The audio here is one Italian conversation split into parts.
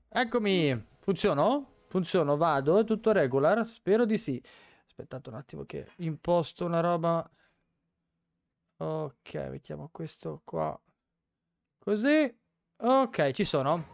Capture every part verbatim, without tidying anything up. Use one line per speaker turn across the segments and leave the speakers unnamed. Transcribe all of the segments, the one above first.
Eccomi. Funziono? Funziono, vado, è tutto regular? Spero di sì. Aspettate un attimo che imposto una roba. Ok, mettiamo questo qua. Così. Ok, ci sono.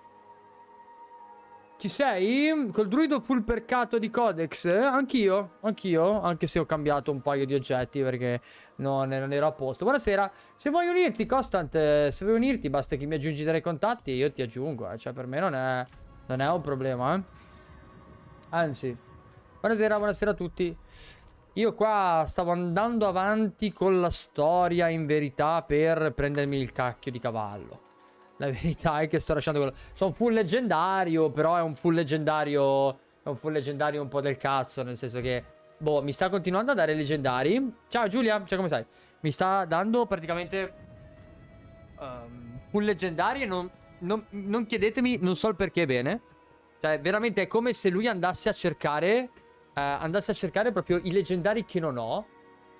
Ci sei? Col druido full percato di codex? Anch'io, anch'io, anche se ho cambiato un paio di oggetti perché non, non ero a posto. Buonasera, se vuoi unirti, Constant, eh, se vuoi unirti basta che mi aggiungi dei contatti e io ti aggiungo, eh. Cioè per me non è, non è un problema, eh. Anzi, buonasera, buonasera a tutti. Io qua stavo andando avanti con la storia in verità per prendermi il cacchio di cavallo. La verità è che sto lasciando quello. Sono full leggendario, però è un full leggendario. È un full leggendario un po' del cazzo. Nel senso che, boh, mi sta continuando a dare leggendari. Ciao Giulia, ciao, come stai? Mi sta dando praticamente um, full leggendari e non, non, non chiedetemi, non so il perché bene. Cioè, veramente è come se lui andasse a cercare. Uh, andasse a cercare proprio i leggendari che non ho.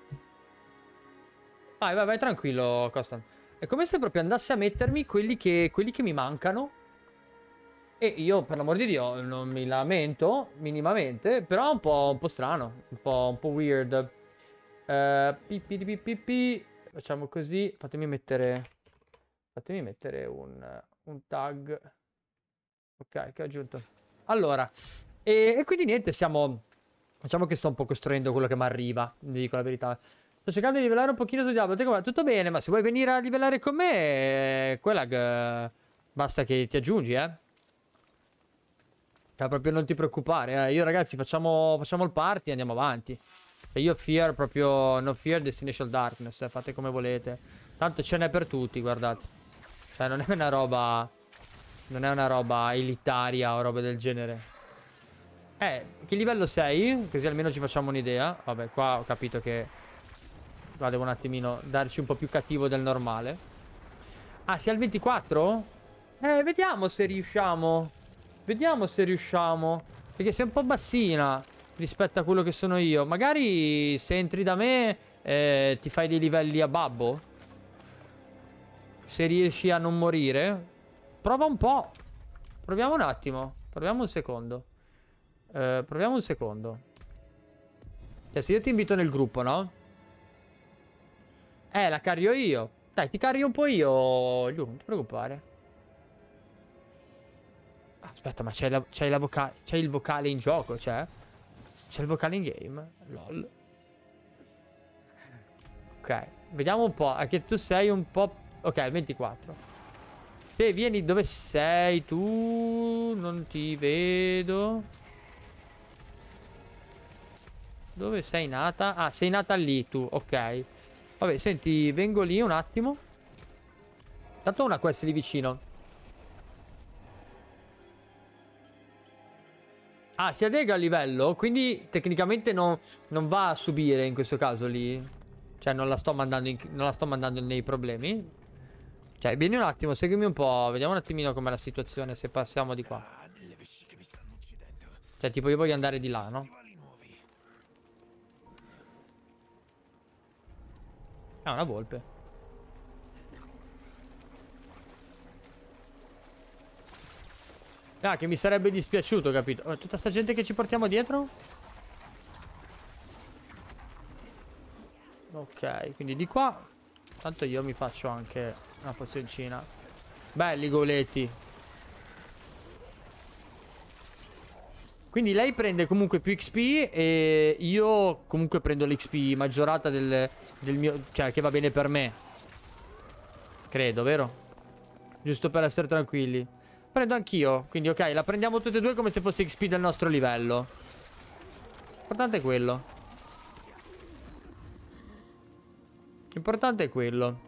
Vai, vai, vai, tranquillo, Costan. È come se proprio andasse a mettermi quelli che, quelli che mi mancano. E io, per l'amor di Dio, non mi lamento minimamente. Però è un po', un po' strano. Un po', un po' weird. Uh, pi, pi, pi, pi, pi. Facciamo così. Fatemi mettere... Fatemi mettere un, un tag. Ok, che ho aggiunto. Allora. E, e quindi niente, siamo... Diciamo che sto un po' costruendo quello che mi arriva. Vi dico la verità. Sto cercando di livelare un pochino su Diablo. Tutto bene, ma se vuoi venire a livellare con me, Quelag, eh, basta che ti aggiungi, eh. Cioè, proprio non ti preoccupare, eh. Io, ragazzi, facciamo, facciamo il party e andiamo avanti. E io fear proprio... No fear Destination Darkness, eh. Fate come volete. Tanto ce n'è per tutti, guardate. Cioè, non è una roba... Non è una roba elitaria o roba del genere. Eh, che livello sei? Così almeno ci facciamo un'idea. Vabbè, qua ho capito che... Qua devo un attimino darci un po' più cattivo del normale. Ah, sei al ventiquattro? Eh, vediamo se riusciamo. Vediamo se riusciamo. Perché sei un po' bassina rispetto a quello che sono io. Magari se entri da me eh, ti fai dei livelli a babbo. Se riesci a non morire. Prova un po'. Proviamo un attimo. Proviamo un secondo. Uh, proviamo un secondo. Cioè, se io ti invito nel gruppo, no? Eh, la cario io. Dai, ti cario un po' io, Giù, non ti preoccupare. Aspetta, ma c'è la, c'è la vocale. C'è il vocale in gioco, c'è? C'è il vocale in game? Lol. Ok, vediamo un po'. È che tu sei un po'... Ok, ventiquattro. Te vieni dove sei tu? Non ti vedo. Dove sei nata? Ah, sei nata lì tu, ok. Vabbè, senti, vengo lì un attimo. Tanto ho una quest lì vicino. Ah, si adega a livello, quindi tecnicamente non, non va a subire in questo caso lì. Cioè non la sto mandando, in, non la sto mandando nei problemi. Cioè, vieni un attimo, seguimi un po'. Vediamo un attimino com'è la situazione se passiamo di qua. Cioè, tipo io voglio andare di là, no? Ah, una volpe. Ah, che mi sarebbe dispiaciuto, capito? Oh, tutta sta gente che ci portiamo dietro? Ok, quindi di qua. Tanto io mi faccio anche una pozioncina. Belli goletti. Quindi lei prende comunque più X P e io comunque prendo l'X P maggiorata del, del mio... Cioè, che va bene per me. Credo, vero? Giusto per essere tranquilli. Prendo anch'io. Quindi ok, la prendiamo tutte e due come se fosse X P del nostro livello. L'importante è quello. L'importante è quello.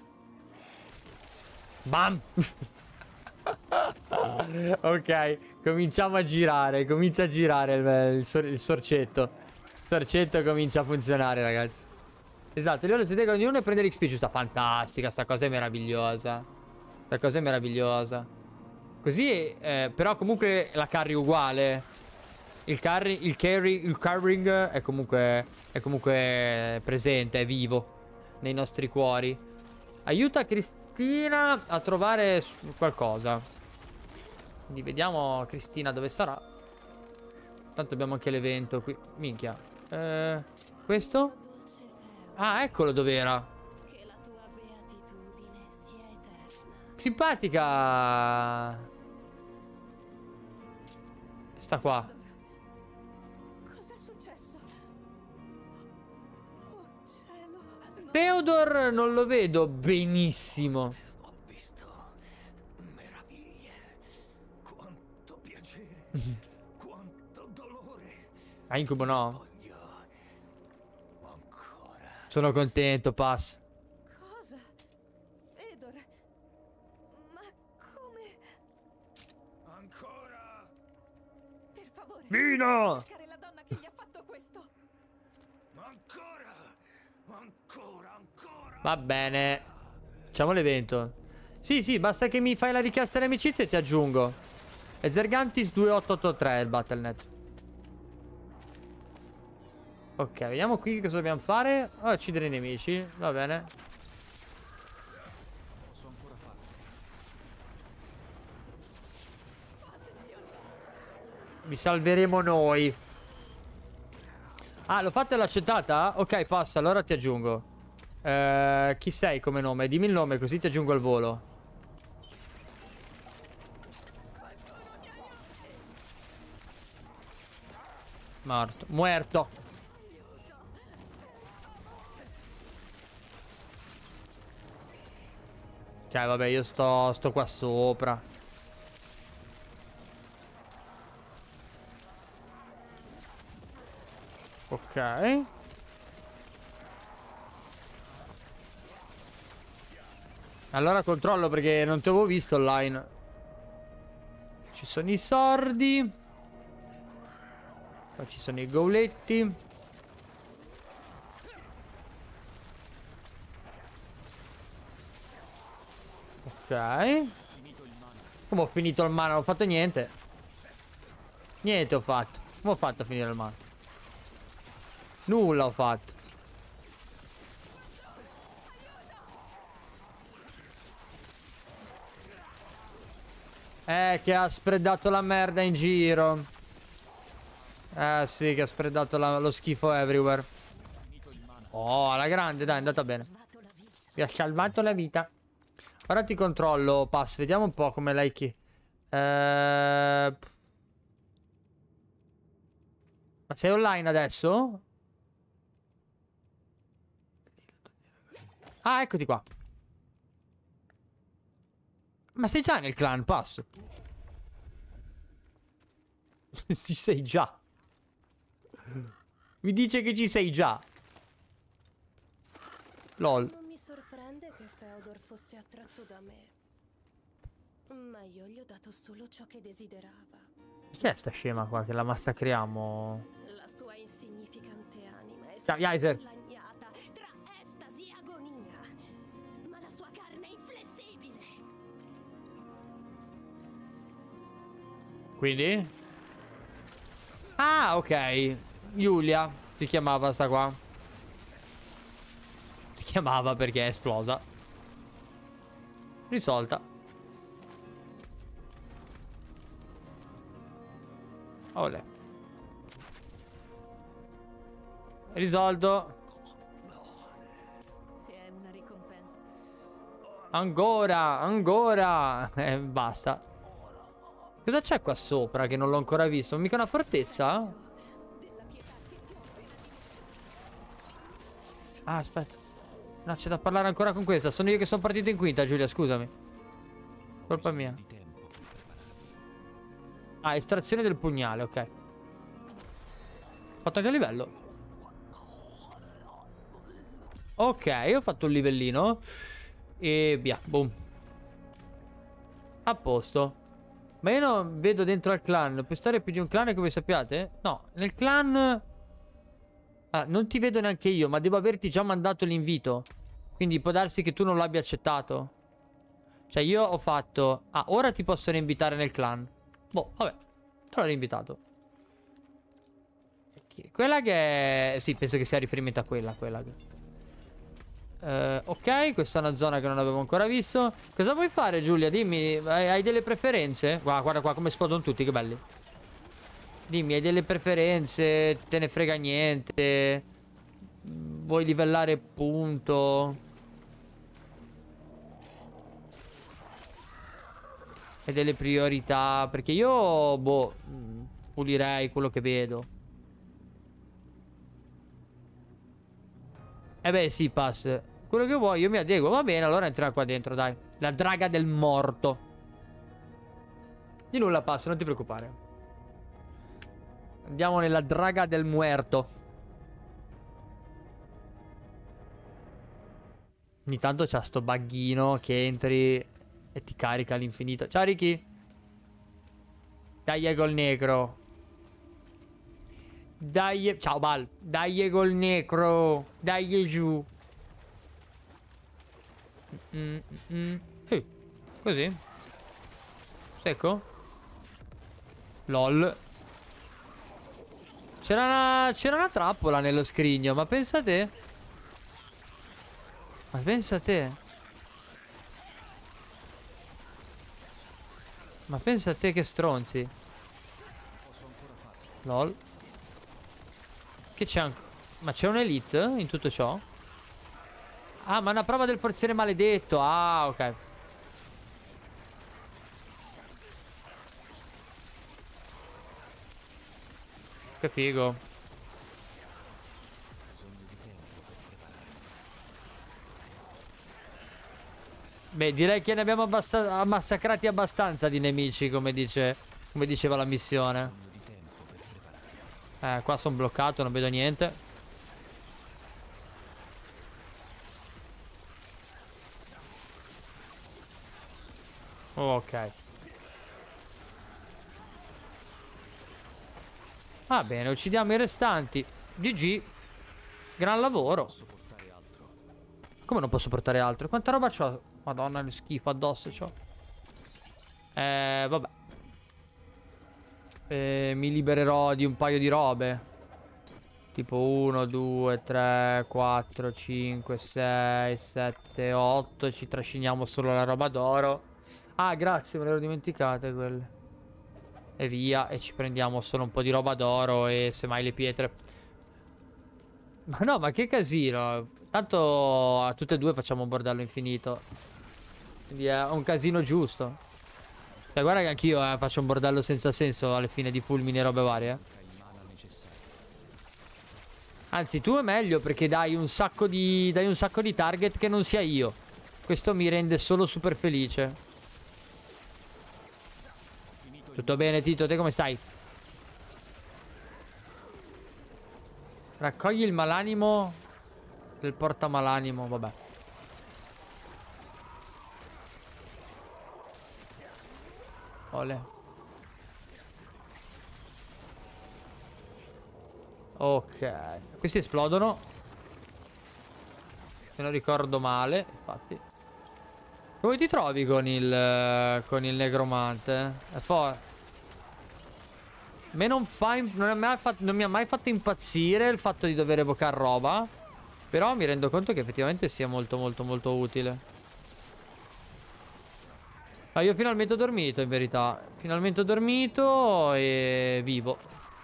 Bam! Ok, cominciamo a girare. Comincia a girare il, il, sor il sorcetto. Il sorcetto comincia a funzionare, ragazzi. Esatto, io lo siete con ognuno e prendere X P. Giusta, fantastica, sta cosa è meravigliosa. Sta cosa è meravigliosa. Così, eh, però comunque la carry uguale. Il carry, il carry, il carrying è comunque, è comunque presente, è vivo nei nostri cuori. Aiuta Cristina a trovare qualcosa. Quindi vediamo Cristina dove sarà. Tanto abbiamo anche l'evento qui. Minchia. Eh, questo? Ah, eccolo dov'era.
Che la tua beatitudine sia eterna.
Simpatica. Sta qua.
Cos'è successo? Oh cielo. No.
Theodore non lo vedo benissimo.
Ho visto meraviglie. Quanto piacere. Quanto dolore.
Ah, incubo no.
Voglio ancora.
Sono contento, pass.
Cosa? Fedor. Ma come?
Ancora.
Per favore.
Vino!
Cercare la donna che gli ha fatto questo.
Ancora. Ancora. Ancora.
Va bene. Facciamo l'evento. Sì, sì, basta che mi fai la richiesta di amicizia e ti aggiungo. E Zergantis duemilaotto ottantatré il Battlenet. Ok, vediamo qui cosa dobbiamo fare. Oh, uccidere i nemici. Va bene. Mi salveremo noi. Ah, l'ho fatta e l'ho accettata? Ok, passa, allora ti aggiungo. Eh, chi sei come nome? Dimmi il nome così ti aggiungo al volo. Morto. Muerto. Ok, vabbè, io sto, sto qua sopra. Ok. Allora controllo perché non ti avevo visto online. Ci sono i sordi. Poi ci sono i gouletti. Ok. Come ho finito il mana? Non ho fatto niente. Niente ho fatto. Come ho fatto a finire il mana? Nulla ho fatto. Eh, che ha spredato la merda in giro. Eh, sì, che ha spredato la- lo schifo everywhere. Oh, alla grande, dai, è andata bene. Mi ha salvato la vita. Ora ti controllo, pass. Vediamo un po' come lei chi. Eh... Ma sei online adesso? Ah, eccoti qua. Ma sei già nel clan, passo. Ci sei già. Mi dice che ci sei già. Lol.
Non mi sorprende che Feodor fosse attratto da me. Ma io gli ho dato solo ciò che desiderava.
Chi è sta scema qua che la massacriamo?
La sua insignificante anima è
Ciao,
stata
Yaiser.
lagnata tra estasi e agonia. Ma la sua carne è inflessibile.
Quindi? Ah, ok. Giulia si chiamava sta qua. Si chiamava perché è esplosa. Risolta. Olè. Risolto.
Se è una ricompensa.
Ancora, ancora. Eh, basta. Cosa c'è qua sopra che non l'ho ancora visto? Mica una fortezza?
Della pietà che ti offre.
Ah, aspetta. No, c'è da parlare ancora con questa. Sono io che sono partito in quinta, Giulia, scusami. Colpa mia. Ah, estrazione del pugnale, ok. Fatto anche il livello. Ok, ho fatto un livellino. E via, boom. A posto. Ma io non vedo dentro al clan. Puoi stare più di un clan che voi sappiate? No, nel clan... Ah, non ti vedo neanche io, ma devo averti già mandato l'invito. Quindi può darsi che tu non l'abbia accettato. Cioè io ho fatto... Ah, ora ti posso reinvitare nel clan. Boh, vabbè. Te l'ho reinvitato. Quella che è... Sì, penso che sia riferimento a quella, quella che... Eh, ok, questa è una zona che non avevo ancora visto. Cosa vuoi fare, Giulia? Dimmi, hai, hai delle preferenze? Guarda, guarda qua come esplodono tutti, che belli. Dimmi, hai delle preferenze? Te ne frega niente? Vuoi livellare punto? Hai delle priorità? Perché io, boh, pulirei quello che vedo. Eh beh, sì, pass. Quello che vuoi, io mi adeguo. Va bene, allora entriamo qua dentro, dai. La draga del morto. Di nulla, pass, non ti preoccupare. Andiamo nella draga del muerto. Ogni tanto c'ha sto buggino che entri e ti carica all'infinito. Ciao, Ricky. Dai, col negro. Dai, ciao, Bal. Dai, col negro. Dai, giù. Mm, mm, mm. Sì, così. Secco. LOL. C'era una, c'era una trappola nello scrigno, ma pensa a te. Ma pensa a te. Ma pensa a te che stronzi. LOL. Che c'è ancora? Ma c'è un'elite in tutto ciò? Ah, ma una prova del forziere maledetto. Ah, ok. Che figo. Beh, direi che ne abbiamo abbast- massacrati abbastanza di nemici, come dice, come diceva la missione. Eh, qua sono bloccato, non vedo niente. Ok. Va bene, uccidiamo i restanti. G G. Gran lavoro. Come non posso portare altro? Quanta roba c'ho? Madonna, che schifo addosso c'ho. Eh, vabbè. Eh, mi libererò di un paio di robe. Tipo uno, due, tre, quattro, cinque, sei, sette, otto. Ci trasciniamo solo la roba d'oro. Ah, grazie, me le ero dimenticate quelle. E via, e ci prendiamo solo un po' di roba d'oro e semmai le pietre. Ma no, ma che casino. Tanto a tutte e due facciamo un bordello infinito. Quindi è un casino giusto. Cioè, guarda che anch'io eh, faccio un bordello senza senso alle fine di fulmini e robe varie. Anzi, tu è meglio perché dai un sacco di, dai un sacco di target che non sia io. Questo mi rende solo super felice. Tutto bene, Tito? Te come stai? Raccogli il malanimo del portamalanimo, vabbè. Ole. Ok. Questi esplodono. Se non ricordo male, infatti. Come ti trovi con il con il negromante? È forte. A me non fa non, è mai fatto, non mi ha mai fatto impazzire il fatto di dover evocare roba. Però mi rendo conto che effettivamente sia molto molto molto utile. Ah, io finalmente ho dormito in verità. Finalmente ho dormito e vivo.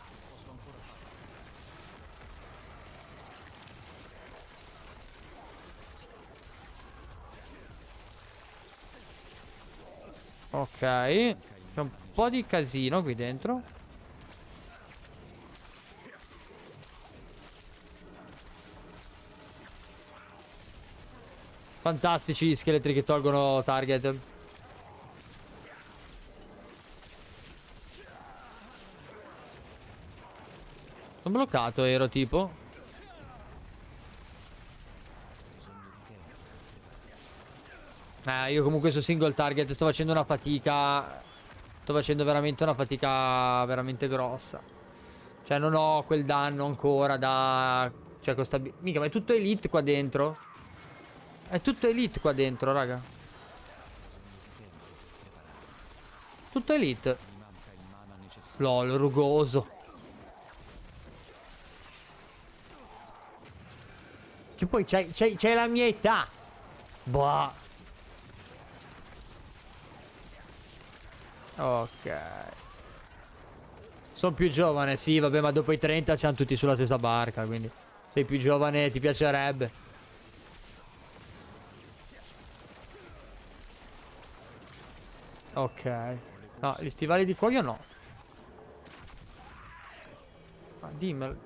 Ok. C'è un po' di casino qui dentro. Fantastici gli scheletri che tolgono target. Sono bloccato, ero tipo. Eh, io comunque su single target sto facendo una fatica. Sto facendo veramente una fatica veramente grossa. Cioè non ho quel danno ancora da... Cioè questa... Mica, ma è tutto elite qua dentro. È tutto elite qua dentro, raga. Tutto elite. Lol, rugoso. Che poi c'hai la mia età. Boh. Ok. Sono più giovane, sì, vabbè, ma dopo i trenta siamo tutti sulla stessa barca, quindi sei più giovane, ti piacerebbe. Ok. No, gli stivali di cuoio no. Ma dimmelo.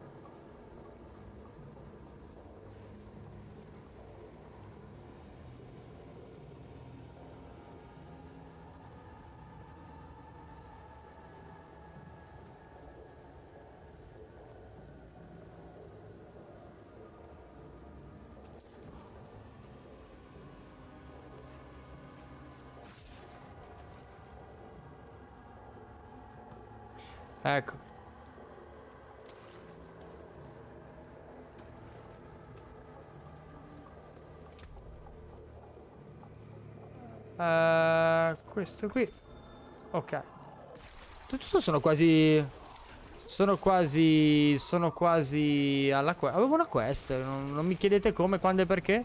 Ecco. Uh, questo qui. Ok. Tutto sono quasi... Sono quasi... Sono quasi alla quest. Avevo una quest. Non, non mi chiedete come, quando e perché.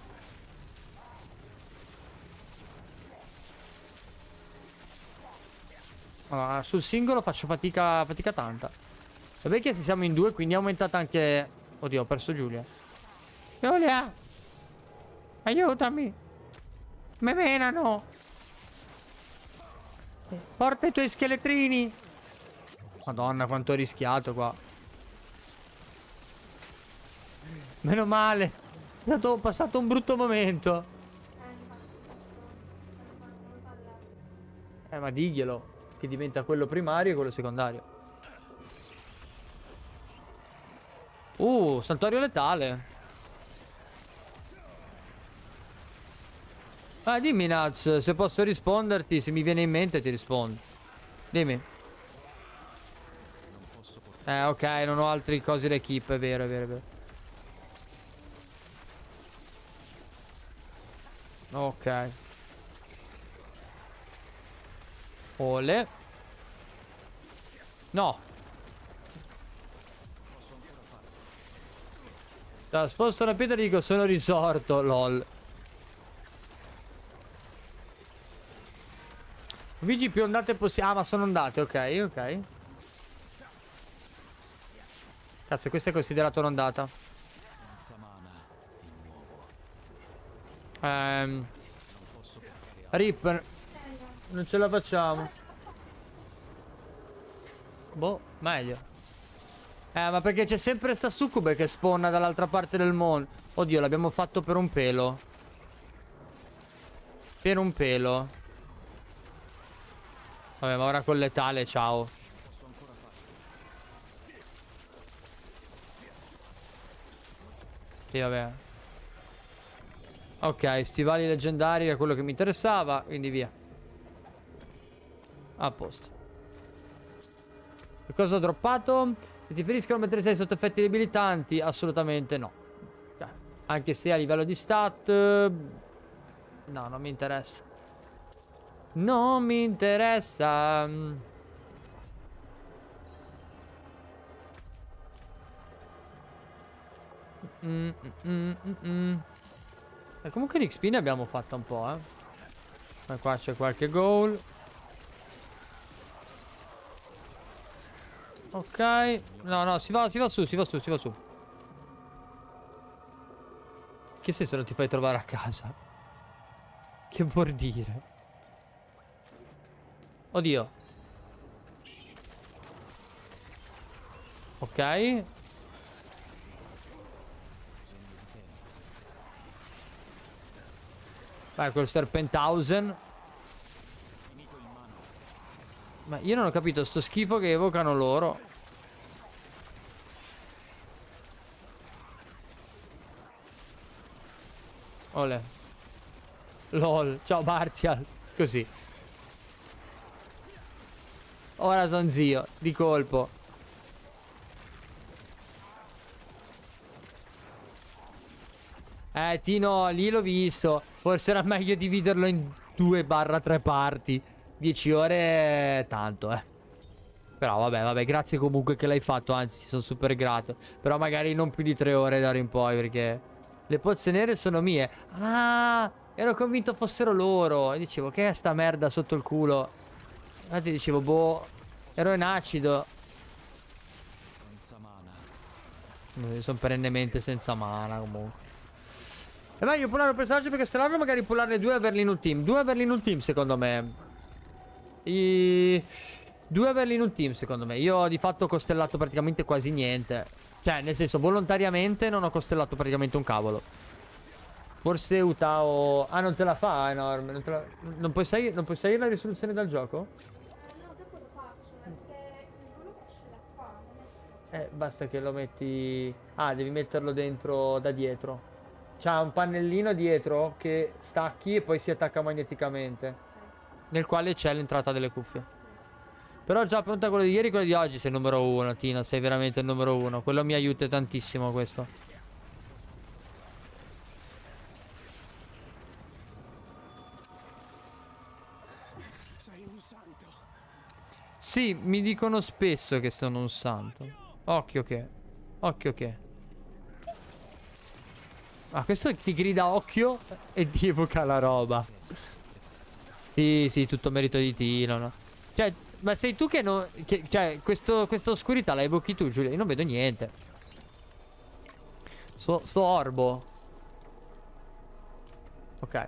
Allora, sul singolo faccio fatica, fatica tanta. Vabbè che se siamo in due, quindi è aumentata anche... Oddio, ho perso Giulia. Giulia! Aiutami! Mi menano! Porta i tuoi scheletrini! Madonna, quanto ho rischiato qua. Meno male. Ho passato un brutto momento. Eh, ma diglielo. Che diventa quello primario e quello secondario. Uh, santuario letale. Ah, dimmi Naz, se posso risponderti, se mi viene in mente ti rispondo. Dimmi. Eh, ok, non ho altri cosi da keep, è vero, è vero, è vero. Ok. Ole. No. Da, sposto la pietra e dico sono risorto, lol. Vigi più ondate possibili. Ah, ma sono ondate, ok, ok. Cazzo, questa è considerata un'ondata. Ehm Rip. Non ce la facciamo. Boh, meglio. Eh, ma perché c'è sempre sta succube che spawna dall'altra parte del mondo. Oddio, l'abbiamo fatto per un pelo. Per un pelo. Vabbè, ma ora con letale, ciao. Sì, vabbè. Ok, stivali leggendari era quello che mi interessava, quindi via. A posto. Che cosa ho droppato? Se ti feriscono mentre sei sotto effetti debilitanti? Assolutamente no. Okay. Anche se a livello di stat... No, non mi interessa. Non mi interessa. Mm, mm, mm, mm, mm. E comunque di X P ne abbiamo fatta un po', eh. Ma qua c'è qualche goal. Ok. No, no, si va, si va su, si va su, si va su. Che senso non ti fai trovare a casa? Che vuol dire? Oddio. Ok. Vai, quel Serpenthausen. Ma io non ho capito sto schifo che evocano loro. Ole. Lol. Ciao Bartial. Così. Ora son zio. Di colpo. Eh, Tino, lì l'ho visto. Forse era meglio dividerlo in due barra tre parti. dieci ore è tanto, eh. Però vabbè, vabbè, grazie comunque che l'hai fatto. Anzi, sono super grato. Però magari non più di tre ore d'ora in poi, perché Le pozze nere sono mie. Ah, ero convinto fossero loro. E dicevo, che è sta merda sotto il culo? Infatti dicevo, boh, ero in acido.
Senza mana.
Io sono perennemente senza mana comunque. È meglio pullare un personaggio per castellarlo, magari pullarne due e averli in un team. Due e averli in un team secondo me. I... Due averli in un team secondo me. Io ho di fatto costellato praticamente quasi niente. Cioè nel senso volontariamente non ho costellato praticamente un cavolo. Forse Utao... Ah, non te la fa enorme. Non, te la... non puoi salire non puoi salire la risoluzione dal gioco?
Eh no, dopo lo faccio, perché il volume ce l'ha qua, non è su.
Eh, basta che lo metti... Ah, devi metterlo dentro da dietro. C'ha un pannellino dietro che stacchi e poi si attacca magneticamente. Nel quale c'è l'entrata delle cuffie. Però già pronta quello di ieri, quello di oggi sei il numero uno, Tina. Sei veramente il numero uno. Quello mi aiuta tantissimo questo.
Sei un santo.
Sì, mi dicono spesso che sono un santo. Occhio che. Occhio che. Ah, questo ti grida occhio e ti evoca la roba. Sì, sì, tutto merito di Tino, no? Cioè, ma sei tu che non... Che, cioè, questo, questa oscurità la evochi tu, Giulia? Io non vedo niente. So, so orbo. Ok.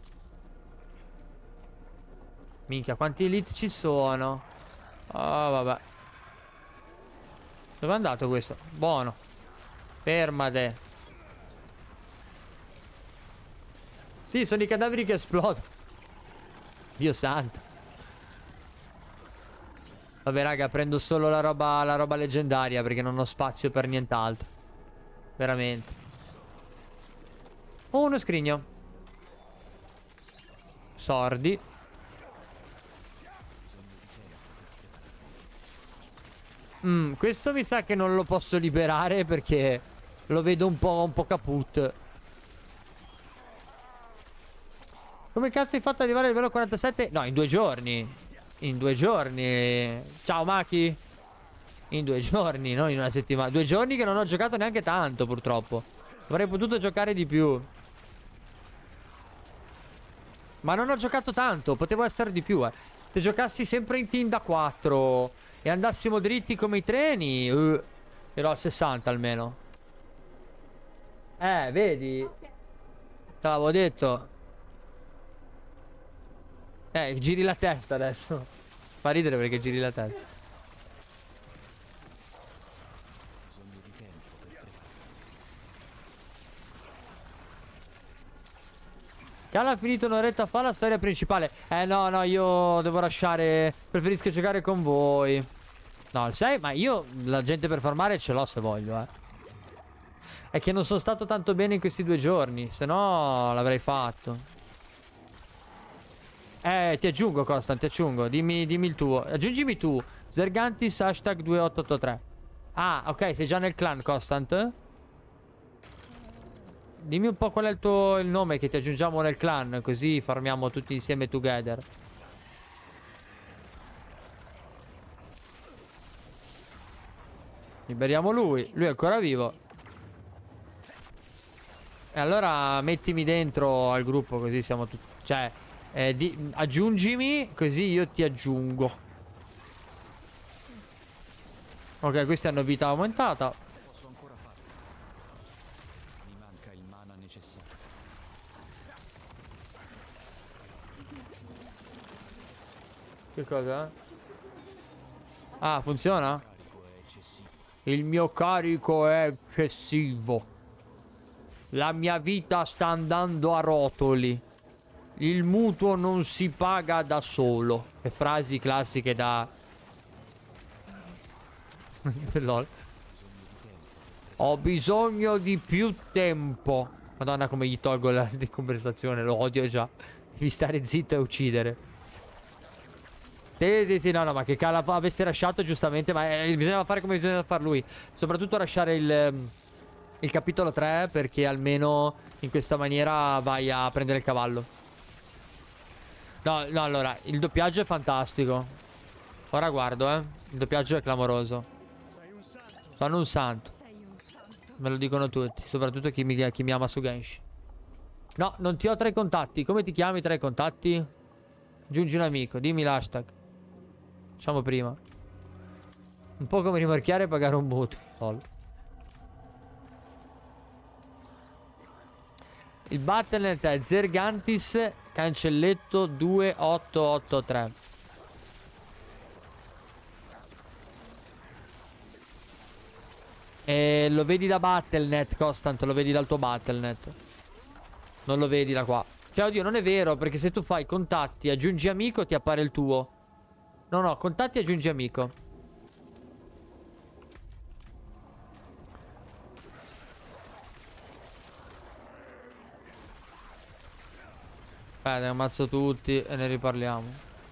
Minchia, quanti elite ci sono? Oh, vabbè. Dove è andato questo? Buono. Fermate. Sì, sono i cadaveri che esplodono. Dio santo. Vabbè, raga, prendo solo la roba, la roba leggendaria perché non ho spazio per nient'altro. Veramente. Oh, uno scrigno. Sordi. Mm, questo mi sa che non lo posso liberare perché lo vedo un po', un po' caput. Come cazzo hai fatto ad arrivare al livello quarantasette? No, in due giorni. In due giorni. Ciao, Maki. In due giorni, non in una settimana. Due giorni che non ho giocato neanche tanto, purtroppo. Avrei potuto giocare di più. Ma non ho giocato tanto, potevo essere di più, eh. Se giocassi sempre in team da quattro e andassimo dritti come i treni, uh, ero a sessanta almeno. Eh, vedi? Te l'avevo detto. Eh, giri la testa adesso. Fa ridere perché giri la testa.
Bisogno di tempo per preparare.
Cala ha finito un'oretta fa la storia principale. Eh no, no, io devo lasciare. Preferisco giocare con voi. No, sai, ma io la gente per farmare ce l'ho se voglio, eh. È che non sono stato tanto bene in questi due giorni. Se no l'avrei fatto. Eh, ti aggiungo, Constant, ti aggiungo. Dimmi, dimmi il tuo. Aggiungimi tu. Zergantis hashtag due otto otto tre. Ah, ok, sei già nel clan, Constant. Dimmi un po' qual è il tuo il nome che ti aggiungiamo nel clan. Così farmiamo tutti insieme together. Liberiamo lui. Lui è ancora vivo. E allora mettimi dentro al gruppo così siamo tutti. Cioè... Eh, di, aggiungimi, così io ti aggiungo. Ok, questi hanno vita aumentata.
Posso ancora farlo. Mi manca il mana necessario.
Che cosa? Ah, funziona?
Il carico è eccessivo.
Il mio carico è eccessivo. La mia vita sta andando a rotoli. Il mutuo non si paga da solo. E frasi classiche da... Lol. Ho bisogno di più tempo. Madonna come gli tolgo la di conversazione. Lo odio già. Devi stare zitto e uccidere. Sì, sì, sì, no, no, ma che cala avesse lasciato giustamente. Ma eh, bisognava fare come bisogna far lui. Soprattutto lasciare il... Il capitolo tre. Perché almeno in questa maniera vai a prendere il cavallo. No, no, allora, il doppiaggio è fantastico. Ora guardo, eh. Il doppiaggio è clamoroso.
Sei un santo.
Sono un santo.
Sei un santo.
Me lo dicono tutti, soprattutto chi mi, chi mi ama su Genshin. No, non ti ho tra i contatti. Come ti chiami tra i contatti? Aggiungi un amico, dimmi l'hashtag. Facciamo prima. Un po' come rimorchiare e pagare un mutuo. Lol. Il Battle.net è Zergantis cancelletto due otto otto tre. E lo vedi da Battle punto net, Constant, lo vedi dal tuo Battle punto net. Non lo vedi da qua. Cioè, oddio, non è vero, perché se tu fai contatti, aggiungi amico, ti appare il tuo. No, no, contatti, aggiungi amico. Eh, ne ammazzo tutti e ne riparliamo.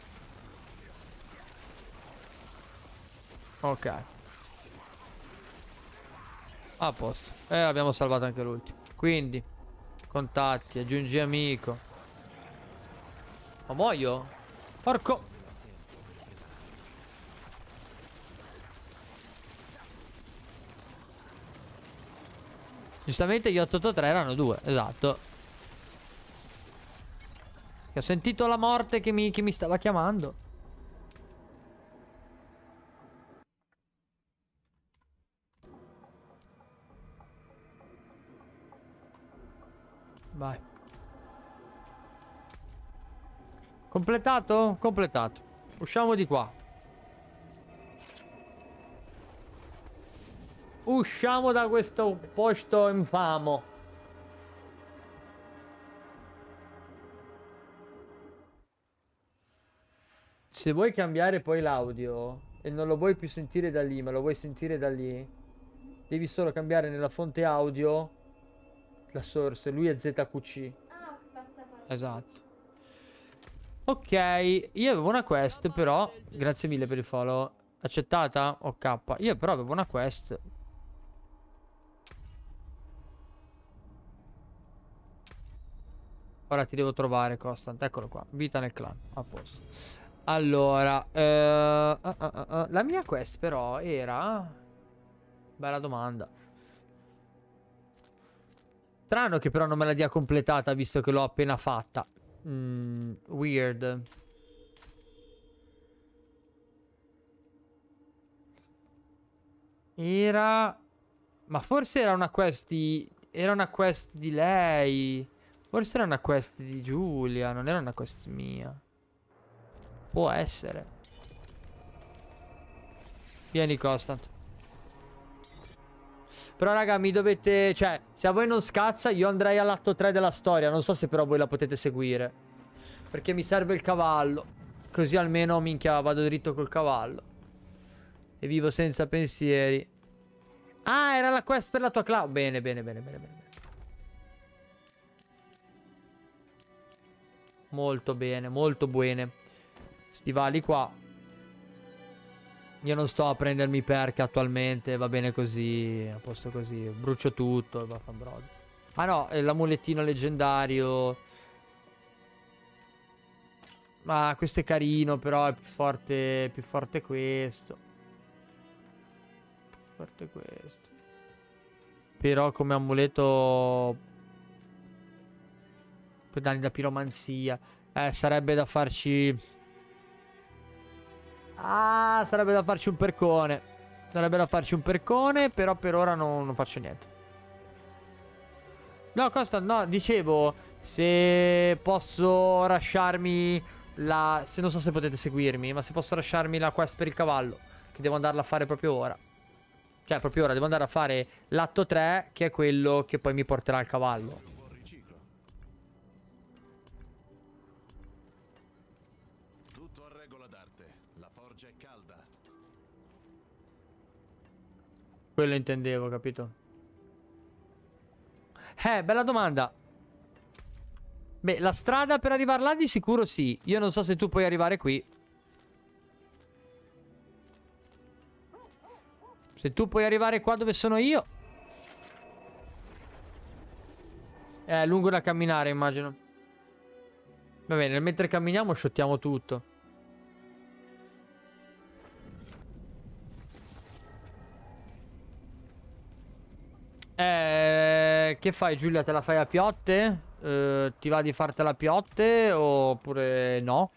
Ok. A posto. E eh, abbiamo salvato anche l'ultimo. Quindi, contatti, aggiungi amico. Ma muoio? Porco. Giustamente gli otto otto tre erano due, esatto. Ho sentito la morte che mi, che mi stava chiamando. Vai. Completato? Completato. Usciamo di qua. Usciamo da questo posto infamo. Se vuoi cambiare poi l'audio e non lo vuoi più sentire da lì, ma lo vuoi sentire da lì, devi solo cambiare nella fonte audio la source. Lui è Z Q C.
Ah, basta fare.
Esatto. Ok, io avevo una quest però. Grazie mille per il follow. Accettata? Ok. Io però avevo una quest. Ora ti devo trovare, Constant. Eccolo qua. Vita nel clan. A posto. Allora, eh, uh, uh, uh, uh. la mia quest però era... Bella domanda. Strano che però non me la dia completata visto che l'ho appena fatta. Mm, weird. Era... Ma forse era una quest di... Era una quest di lei. Forse era una quest di Giulia. Non era una quest mia. Può essere. Vieni, Constant. Però raga, mi dovete... Cioè, se a voi non scazza, io andrei all'atto tre della storia. Non so se però voi la potete seguire. Perché mi serve il cavallo. Così almeno, minchia, vado dritto col cavallo. E vivo senza pensieri. Ah, era la quest per la tua cloud. Bene, bene, bene, bene, bene. Molto bene, molto bene. Stivali qua. Io non sto a prendermi perk attualmente. Va bene così. A posto così. Brucio tutto. Vaffanbrodo. Ah no, è l'amulettino leggendario. Ma questo è carino. Però è più forte. Più forte questo. Più forte questo. Però come amuleto, per danni da piromanzia. Eh, sarebbe da farci... Ah, sarebbe da farci un percone. Sarebbe da farci un percone, però per ora non, non faccio niente. No, Costa, no, dicevo, se posso lasciarmi la... Se non so se potete seguirmi, ma se posso lasciarmi la quest per il cavallo, che devo andarla a fare proprio ora. Cioè, proprio ora, devo andare a fare l'atto tre, che è quello che poi mi porterà al cavallo. Quello intendevo, capito? Eh, bella domanda. Beh, la strada per arrivare là di sicuro sì. Io non so se tu puoi arrivare qui. Se tu puoi arrivare qua dove sono io. È lungo da camminare, immagino. Va bene, mentre camminiamo shottiamo tutto. Eh, che fai, Giulia? Te la fai a piotte? Eh, ti va di fartela a piotte oppure no?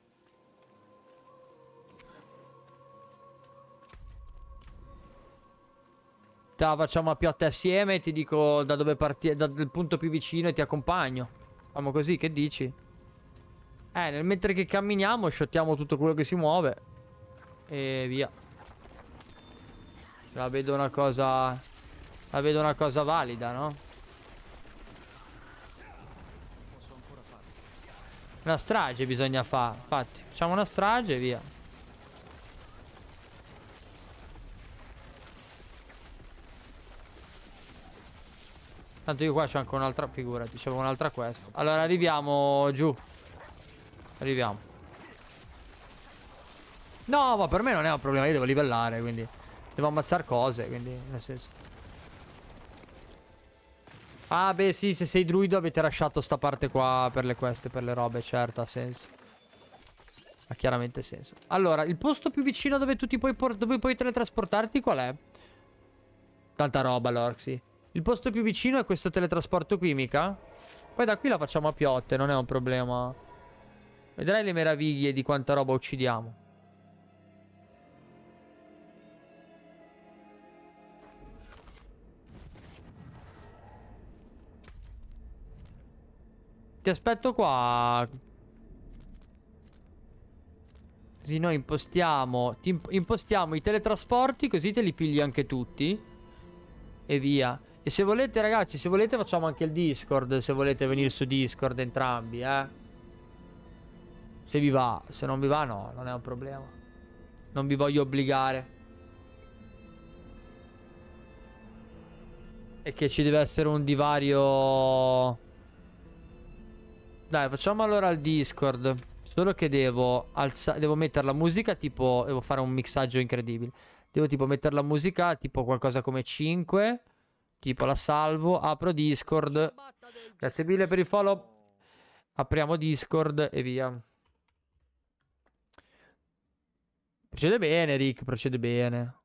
Te la facciamo a piotte assieme, ti dico da dove partire, dal punto più vicino e ti accompagno. Facciamo così, che dici? Eh, nel mentre che camminiamo, shottiamo tutto quello che si muove. E via. La vedo una cosa... La vedo una cosa valida, no? Una strage bisogna fare. Infatti, facciamo una strage e via. Tanto io qua c'ho anche un'altra figura, dicevo un'altra quest. Allora arriviamo giù. Arriviamo. No, ma per me non è un problema, io devo livellare, quindi devo ammazzare cose, quindi nel senso. Ah beh sì, se sei druido avete lasciato sta parte qua per le quest, per le robe, certo, ha senso. Ha chiaramente senso. Allora, il posto più vicino dove tu ti puoi, dove puoi teletrasportarti qual è? Tanta roba, Lorxy. Il posto più vicino è questo teletrasporto qui, mica? Poi da qui la facciamo a piotte, non è un problema. Vedrai le meraviglie di quanta roba uccidiamo. Ti aspetto qua. Così noi impostiamo, ti imp impostiamo i teletrasporti, così te li pigli anche tutti. E via. E se volete, ragazzi, se volete facciamo anche il Discord. Se volete venire su Discord entrambi, eh. Se vi va. Se non vi va, no, non è un problema. Non vi voglio obbligare. E che ci deve essere un divario. Dai, facciamo allora il Discord. Solo che devo alzare, devo mettere la musica tipo, devo fare un mixaggio incredibile. Devo tipo mettere la musica tipo qualcosa come cinque. Tipo la salvo, apro Discord. Grazie mille per il follow. Apriamo Discord e via. Procede bene, Rick, procede bene.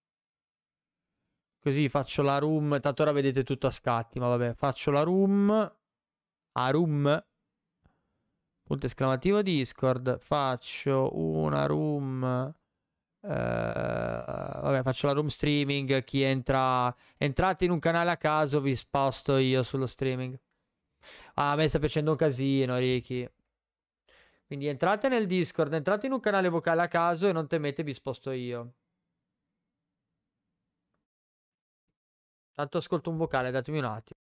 Così faccio la room. Tanto ora vedete tutto a scatti, ma vabbè. Faccio la room. A room. Punto esclamativo Discord. Faccio una room. Uh, vabbè, faccio la room streaming. Chi entra, entrate in un canale a caso, vi sposto io sullo streaming. Ah, a me sta piacendo un casino, Ricky. Quindi entrate nel Discord, entrate in un canale vocale a caso e non temete, vi sposto io. Tanto ascolto un vocale, datemi un attimo.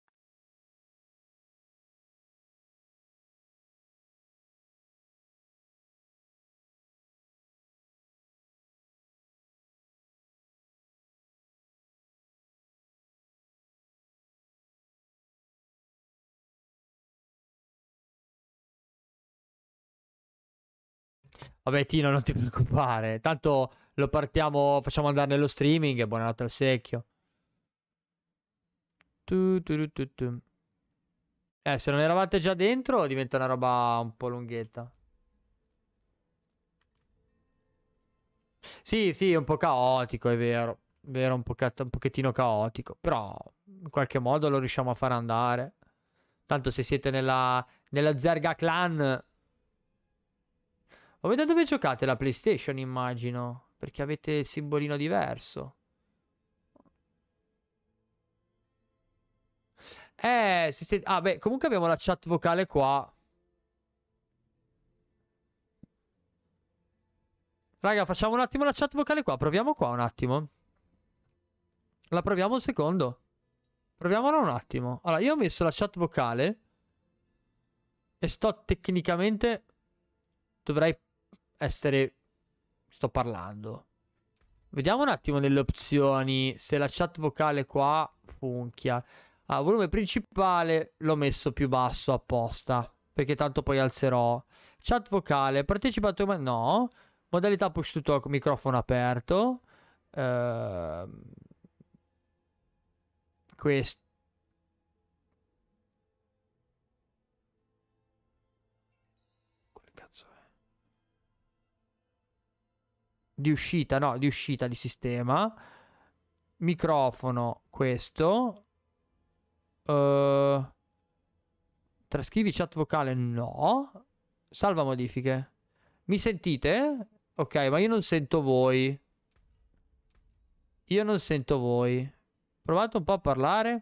Vabbè, Tino, non ti preoccupare. Tanto lo partiamo, facciamo andare nello streaming e buonanotte al secchio. Tu, tu, tu, tu, tu. Eh, se non eravate già dentro diventa una roba un po' lunghetta. Sì, sì, è un po' caotico, è vero. È vero, un, pochetto, un pochettino caotico. Però in qualche modo lo riusciamo a far andare. Tanto se siete nella, nella Zerga Clan... Ma da dove giocate la PlayStation, immagino? Perché avete il simbolino diverso. Eh, se siete... Ah, beh, comunque abbiamo la chat vocale qua. Raga, facciamo un attimo la chat vocale qua. Proviamo qua un attimo. La proviamo un secondo. Proviamola un attimo. Allora, io ho messo la chat vocale. E sto tecnicamente... Dovrei essere... Sto parlando. Vediamo un attimo nelle opzioni se la chat vocale qua funchia. Ah, volume principale l'ho messo più basso apposta. Perché tanto poi alzerò. Chat vocale, partecipato... No. Modalità push to talk, microfono aperto. Ehm... Questo. Quale cazzo è? Di uscita, no, di uscita di sistema. Microfono, questo. Uh, trascrivi chat vocale? No. Salva modifiche. Mi sentite? Ok, ma io non sento voi. Io non sento voi. Provate un po' a parlare.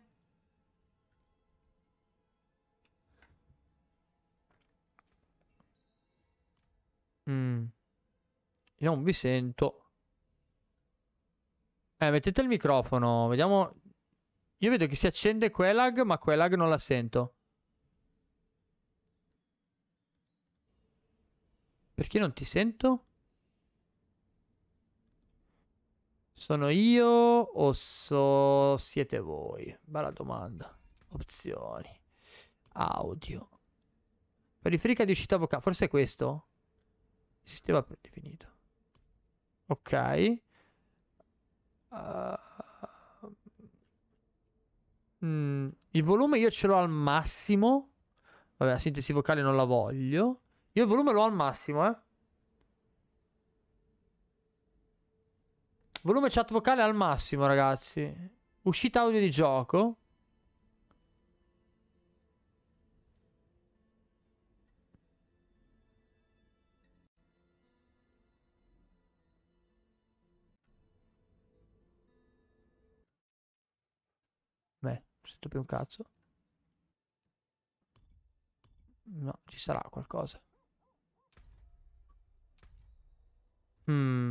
Mm. Io non vi sento. Eh, mettete il microfono. Vediamo. Io vedo che si accende Quelag, ma Quelag non la sento. Perché non ti sento? Sono io o so... siete voi? Bella domanda. Opzioni. Audio. Periferica di uscita vocale. Forse è questo? Sistema predefinito. Ok. Uh... Mm. Il volume io ce l'ho al massimo. Vabbè, la sintesi vocale non la voglio. Io il volume l'ho al massimo, eh. Volume chat vocale al massimo, ragazzi. Uscita audio di gioco. Beh, non sento più un cazzo. No, ci sarà qualcosa. Mm.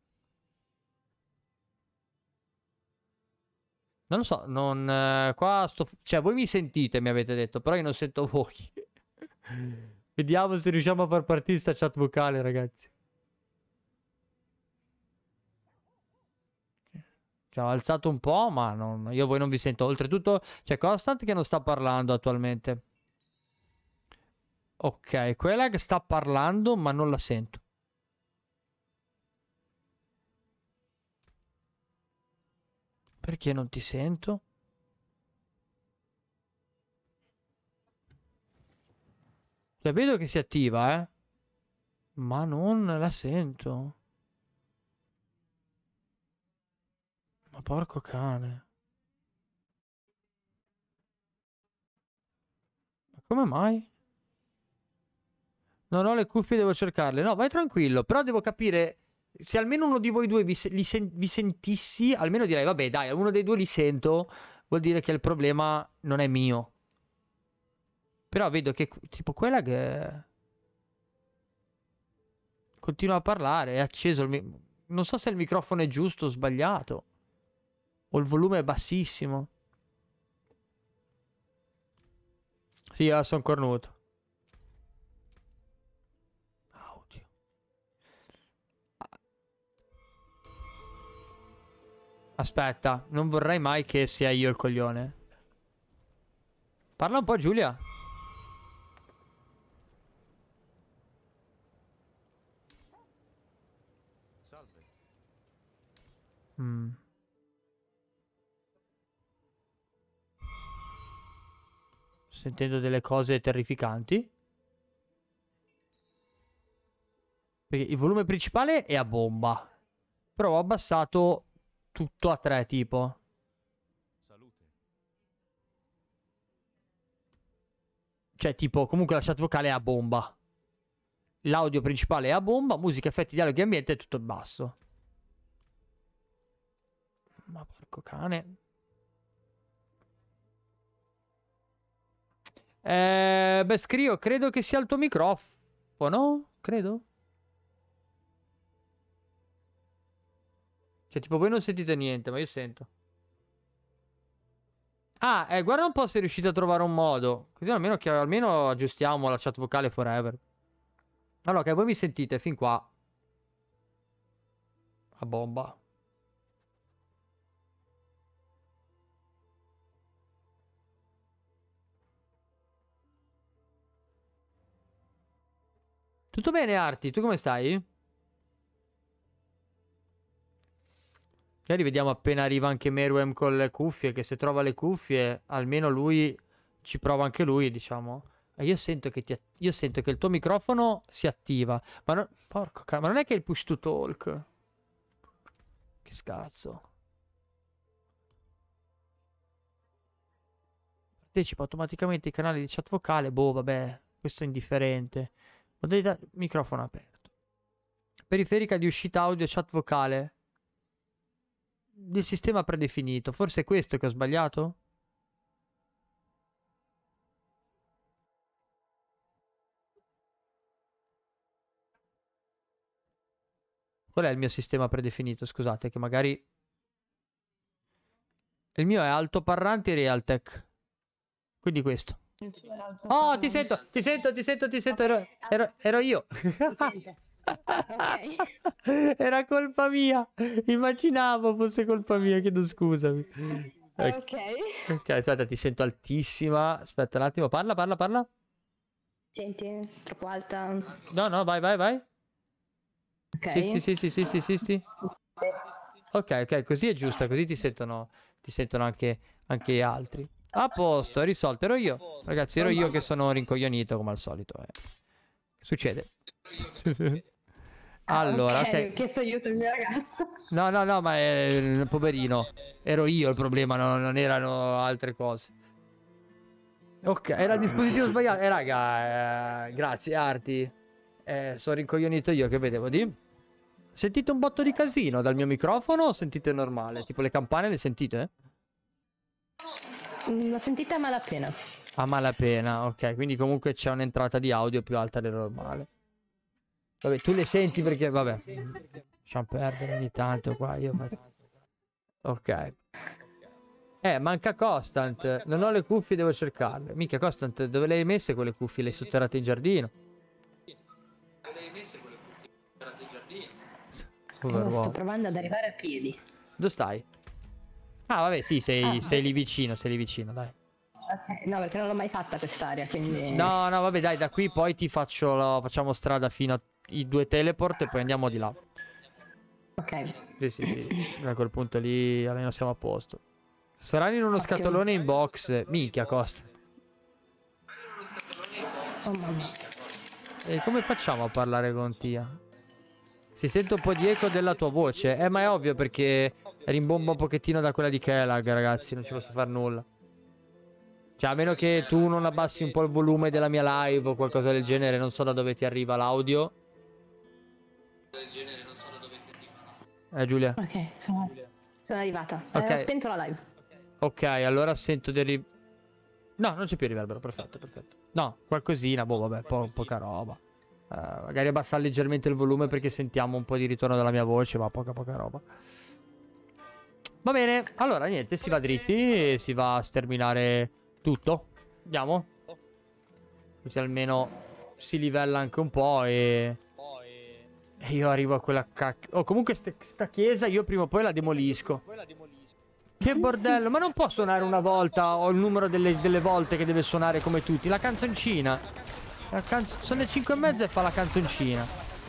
Non lo so, non... eh, qua sto... Cioè, voi mi sentite, mi avete detto, però io non sento voi. Vediamo se riusciamo a far partire sta chat vocale, ragazzi. Cioè, ho alzato un po', ma non... io voi non vi sento. Oltretutto, c'è Constant che non sta parlando attualmente. Ok, quella che sta parlando, ma non la sento. Perché non ti sento? Cioè, vedo che si attiva, eh. Ma non la sento. Ma porco cane. Ma come mai? Non ho le cuffie, devo cercarle. No, vai tranquillo. Però devo capire... Se almeno uno di voi due vi, se li sen vi sentissi, almeno direi, vabbè, dai, uno dei due li sento, vuol dire che il problema non è mio. Però vedo che, tipo, quella che... continua a parlare, è acceso il mi... non so se il microfono è giusto o sbagliato. O il volume è bassissimo. Sì, io sono cornuto. Audio. Aspetta, non vorrei mai che sia io il coglione. Parla un po', Giulia.
Salve.
Mm. Sentendo delle cose terrificanti. Perché il volume principale è a bomba. Però ho abbassato tutto a tre, tipo.
Salute.
Cioè, tipo, comunque la chat vocale è a bomba. L'audio principale è a bomba. Musica, effetti, dialoghi, ambiente è tutto basso. Ma porco cane. Eh, beh, Scrio, credo che sia il tuo microfono. Credo. Cioè, tipo, voi non sentite niente, ma io sento. Ah, eh, guarda un po' se riuscite a trovare un modo. Così almeno, che, almeno aggiustiamo la chat vocale forever. Allora, che voi mi sentite fin qua. A bomba. Tutto bene, Arti? Tu come stai? Magari vediamo appena arriva anche Meruem con le cuffie, che se trova le cuffie, almeno lui ci prova anche lui, diciamo. E io sento che ti io sento che il tuo microfono si attiva, ma non porco ca- ma non è che è il push to talk. Che scazzo. Partecipa automaticamente ai canali di chat vocale. Boh, vabbè, questo è indifferente. Modalità microfono aperto. Periferica di uscita audio chat vocale. Del sistema predefinito. Forse è questo che ho sbagliato? Qual è il mio sistema predefinito? Scusate, che magari... Il mio è altoparlanti Realtek. Quindi questo. Oh, ti sento, ti sento, ti sento, ti sento. Ero, ero, ero io.
Ok.
Era colpa mia. Immaginavo fosse colpa mia, chiedo scusami. Ok,
Ok.
ok, aspetta, ti sento altissima. Aspetta un attimo, parla, parla, parla.
Senti, troppo alta.
No, no, vai, vai, vai.
Ok.
Sì, sì, sì, sì, sì, sì, sì, sì. Ok, ok, così è giusto, così ti sentono, ti sentono anche, anche gli altri. A posto, è risolto, ero io. Ragazzi, ero io che sono rincoglionito come al solito. Eh. Succede. Allora,
ok.
ok.
Ho chiesto aiuto al mio ragazzo.
No, no, no, ma è poverino. Ero io il problema, no- non erano altre cose. Ok, era il dispositivo sbagliato. Eh, raga, eh, grazie, Arti. Eh, sono rincoglionito io, che vedevo di... Sentite un botto di casino dal mio microfono o sentite normale? Tipo le campane le sentite?
Mm, L'ho sentita a malapena.
A malapena, ok. Quindi comunque c'è un'entrata di audio più alta del normale. Vabbè, tu le senti perché, vabbè. Lasciamo perdere ogni tanto qua, io faccio... Ok. Eh, manca Constant. Non ho le cuffie, devo cercarle. Mica Constant, dove le hai messe quelle cuffie? Le hai sotterrate in giardino? Povero
Io sto
uomo.
provando ad arrivare a piedi.
Dove stai? Ah, vabbè, sì, sei,
Ah,
sei lì vicino, sei lì vicino, dai.
Ok. No, perché non l'ho mai fatta quest'area, quindi...
No, no, vabbè, dai, da qui poi ti faccio la... facciamo strada fino ai due teleport e poi andiamo di là.
Ok.
Sì, sì, sì. Da quel punto lì almeno siamo a posto. Saranno in uno
Ottimo.
scatolone in box. Minchia, Costa.
Oh mamma.
E come facciamo a parlare con Tia? Si sente un po' di eco della tua voce. Eh, ma è ovvio perché rimbomba un pochettino da quella di Kelag, ragazzi. Non ci posso fare nulla. Cioè, a meno che tu non abbassi un po' il volume della mia live o qualcosa del genere. Non so da dove ti arriva l'audio. Eh, Giulia.
Ok, sono, sono arrivata.
Ok.
Eh, ho spento la live.
Ok, allora sento del ri... No, non c'è più riverbero, perfetto, perfetto. No, qualcosina, boh, vabbè, po poca roba. Uh, magari abbassare leggermente il volume perché sentiamo un po' di ritorno della mia voce, ma poca poca roba. Va bene, allora niente, si va dritti e si va a sterminare tutto. Andiamo. Così almeno si livella anche un po' e... E io arrivo a quella cacchio... Oh, comunque st sta chiesa io prima o poi la demolisco. Che bordello, ma non può suonare una volta o il numero delle, delle volte che deve suonare come tutti. La canzoncina. La canzo sono le cinque e mezza e fa la canzoncina.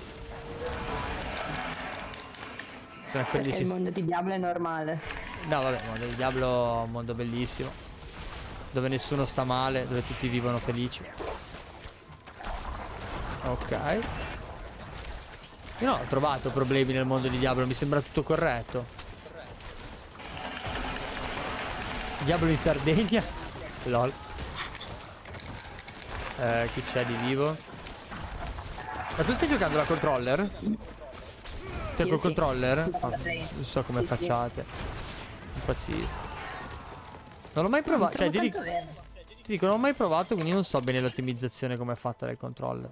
Sono
Perché
quindici...
il mondo di Diablo è normale.
No, vabbè, il mondo di Diablo è un mondo bellissimo. Dove nessuno sta male, dove tutti vivono felici. Ok. Io non ho trovato problemi nel mondo di Diablo, mi sembra tutto corretto. Diablo in Sardegna. Lol. Eh, chi c'è di vivo? Ma tu stai giocando la controller? Cioè
Io
col
sì.
controller?
Da
Ah,
Play.
non so come
Sì, sì.
facciate. Impazzisco. Non l'ho mai provato. Cioè,
Trovo
ti dico,
tanto bene.
ti dico, non l'ho mai provato, quindi non so bene l'ottimizzazione come è fatta dal controller.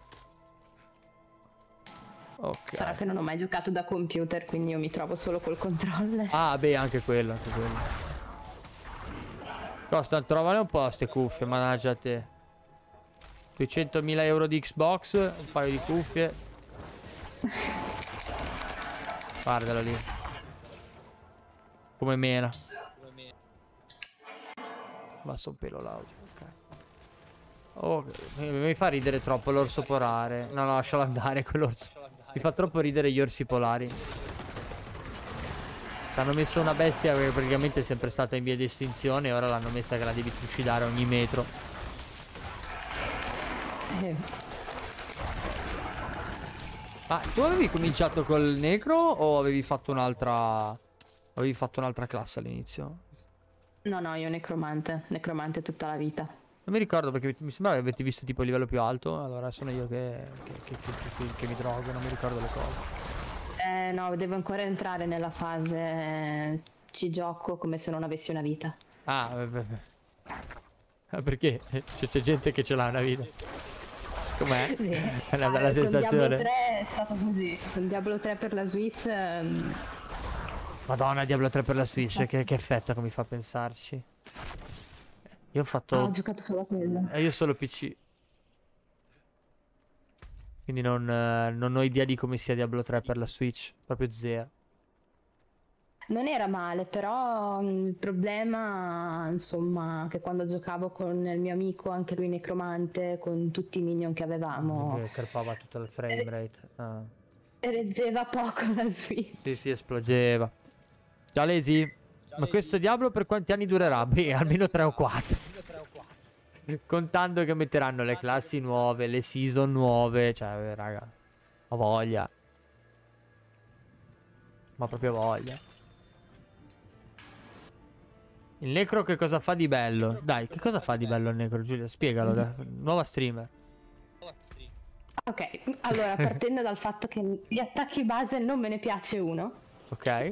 Ok.
Sarà che non ho mai giocato da computer, quindi io mi trovo solo col controller.
Ah, beh, anche quello, anche quello. Costa, trovane un po' ste cuffie, mannaggia a te. duecentomila euro di Xbox, un paio di cuffie. Guardalo lì. Come mena. Basta un pelo l'audio, ok. Oh, mi, mi fa ridere troppo l'orso polare. No, no, lascialo andare quell'orso. Mi fa troppo ridere gli orsi polari. Hanno messo una bestia che praticamente è sempre stata in via di estinzione e ora l'hanno messa che la devi trucidare ogni metro.
Eh,
Ma tu avevi cominciato col negro o avevi fatto un'altra... Avevi fatto un'altra classe all'inizio?
No, no, io necromante. Necromante tutta la vita.
Non mi ricordo perché mi sembrava che avete visto tipo il livello più alto. Allora sono io che, che, che, che, che- che mi drogo, non mi ricordo le cose.
Eh, no, devo ancora entrare nella fase. eh, Ci gioco come se non avessi una vita.
Ah, beh, beh. Ah, perché? C'è c'è gente che ce l'ha una vita. Com'è?
Sì.
È una bella
Ah, con Diablo
sensazione.
tre è stato così. Con Diablo tre per la Switch. ehm,
Madonna, Diablo tre per la Switch, che, che effetto che mi fa pensarci. Io ho
ah,
fatto...
ho giocato solo a quello.
Eh, io solo P C. Quindi non, eh, non ho idea di come sia Diablo tre per la Switch. Proprio zero.
Non era male, però mm, il problema, insomma, che quando giocavo con il mio amico, anche lui necromante, con tutti i minion che avevamo,
Che carpava tutto il frame rate. Ah.
reggeva poco la Switch.
Sì, sì, esplodeva. Ciao Lazy. Ma questo Diablo per quanti anni durerà? Beh, almeno tre o quattro. Contando che metteranno le classi nuove, le season nuove. Cioè, raga, ho voglia. Ma proprio voglia. Il necro che cosa fa di bello? Dai, che cosa fa di bello il necro, Giulia? Spiegalo, dai. Nuova streamer.
Ok, allora partendo dal fatto che gli attacchi base non me ne piace uno,
Ok.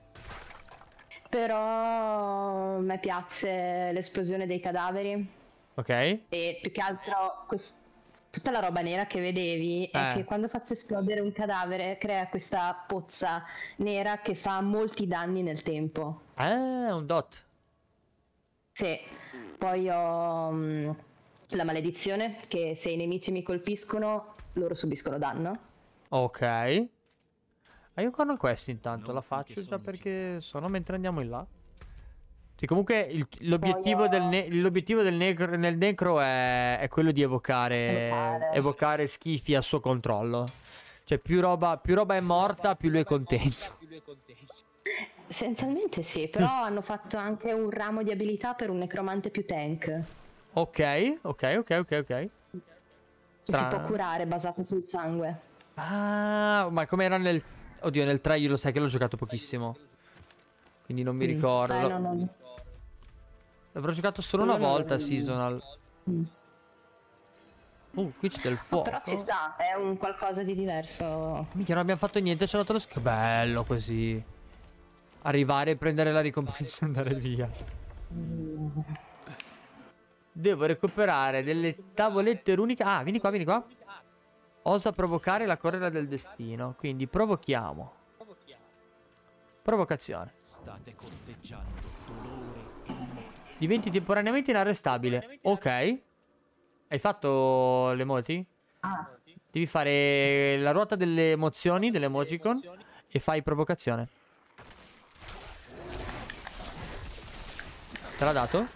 però a me piace l'esplosione dei cadaveri
Ok.
e più che altro quest- tutta la roba nera che vedevi è
Eh.
che quando faccio esplodere un cadavere crea questa pozza nera che fa molti danni nel tempo.
Ah, un dot.
Sì, poi ho mm, la maledizione che se i nemici mi colpiscono loro subiscono danno.
Ok. Ah, io con questi intanto
Non
la
finché
faccio già
sono
perché sono mentre andiamo in là. Sì, comunque il- l'obiettivo
Poi ho-
del, ne- l'obiettivo del necro, nel necro è, è quello di evocare,
Evocare.
evocare schifi a suo controllo. Cioè più roba, più roba è morta, più lui è contento.
Essenzialmente sì, però hanno fatto anche un ramo di abilità per un necromante più tank.
Ok, ok, ok, ok, ok.
Che si
Strano.
può curare basato sul sangue.
Ah, ma come era nel... Oddio, nel tre io lo sai che l'ho giocato pochissimo. Quindi non mi
Mm.
ricordo.
Eh, no, no.
L'avrò giocato solo
Quello
una
non lo-
volta seasonal.
Mm.
Uh, qui c'è del
No,
fuoco.
però ci sta, è un qualcosa di diverso.
Minchia, non abbiamo fatto niente, c'è lo Che bello così. Arrivare e prendere la ricompensa e andare via. Devo recuperare delle tavolette runiche. Ah, vieni qua, vieni qua. Osa provocare la correla del destino. Quindi provochiamo. Provocazione.
State corteggiando dolore e morte.
Diventi temporaneamente inarrestabile. Ok. Hai fatto le emoti?
Ah,
Devi fare la ruota delle emozioni, delle emoticon. E fai provocazione. Te l'ha dato?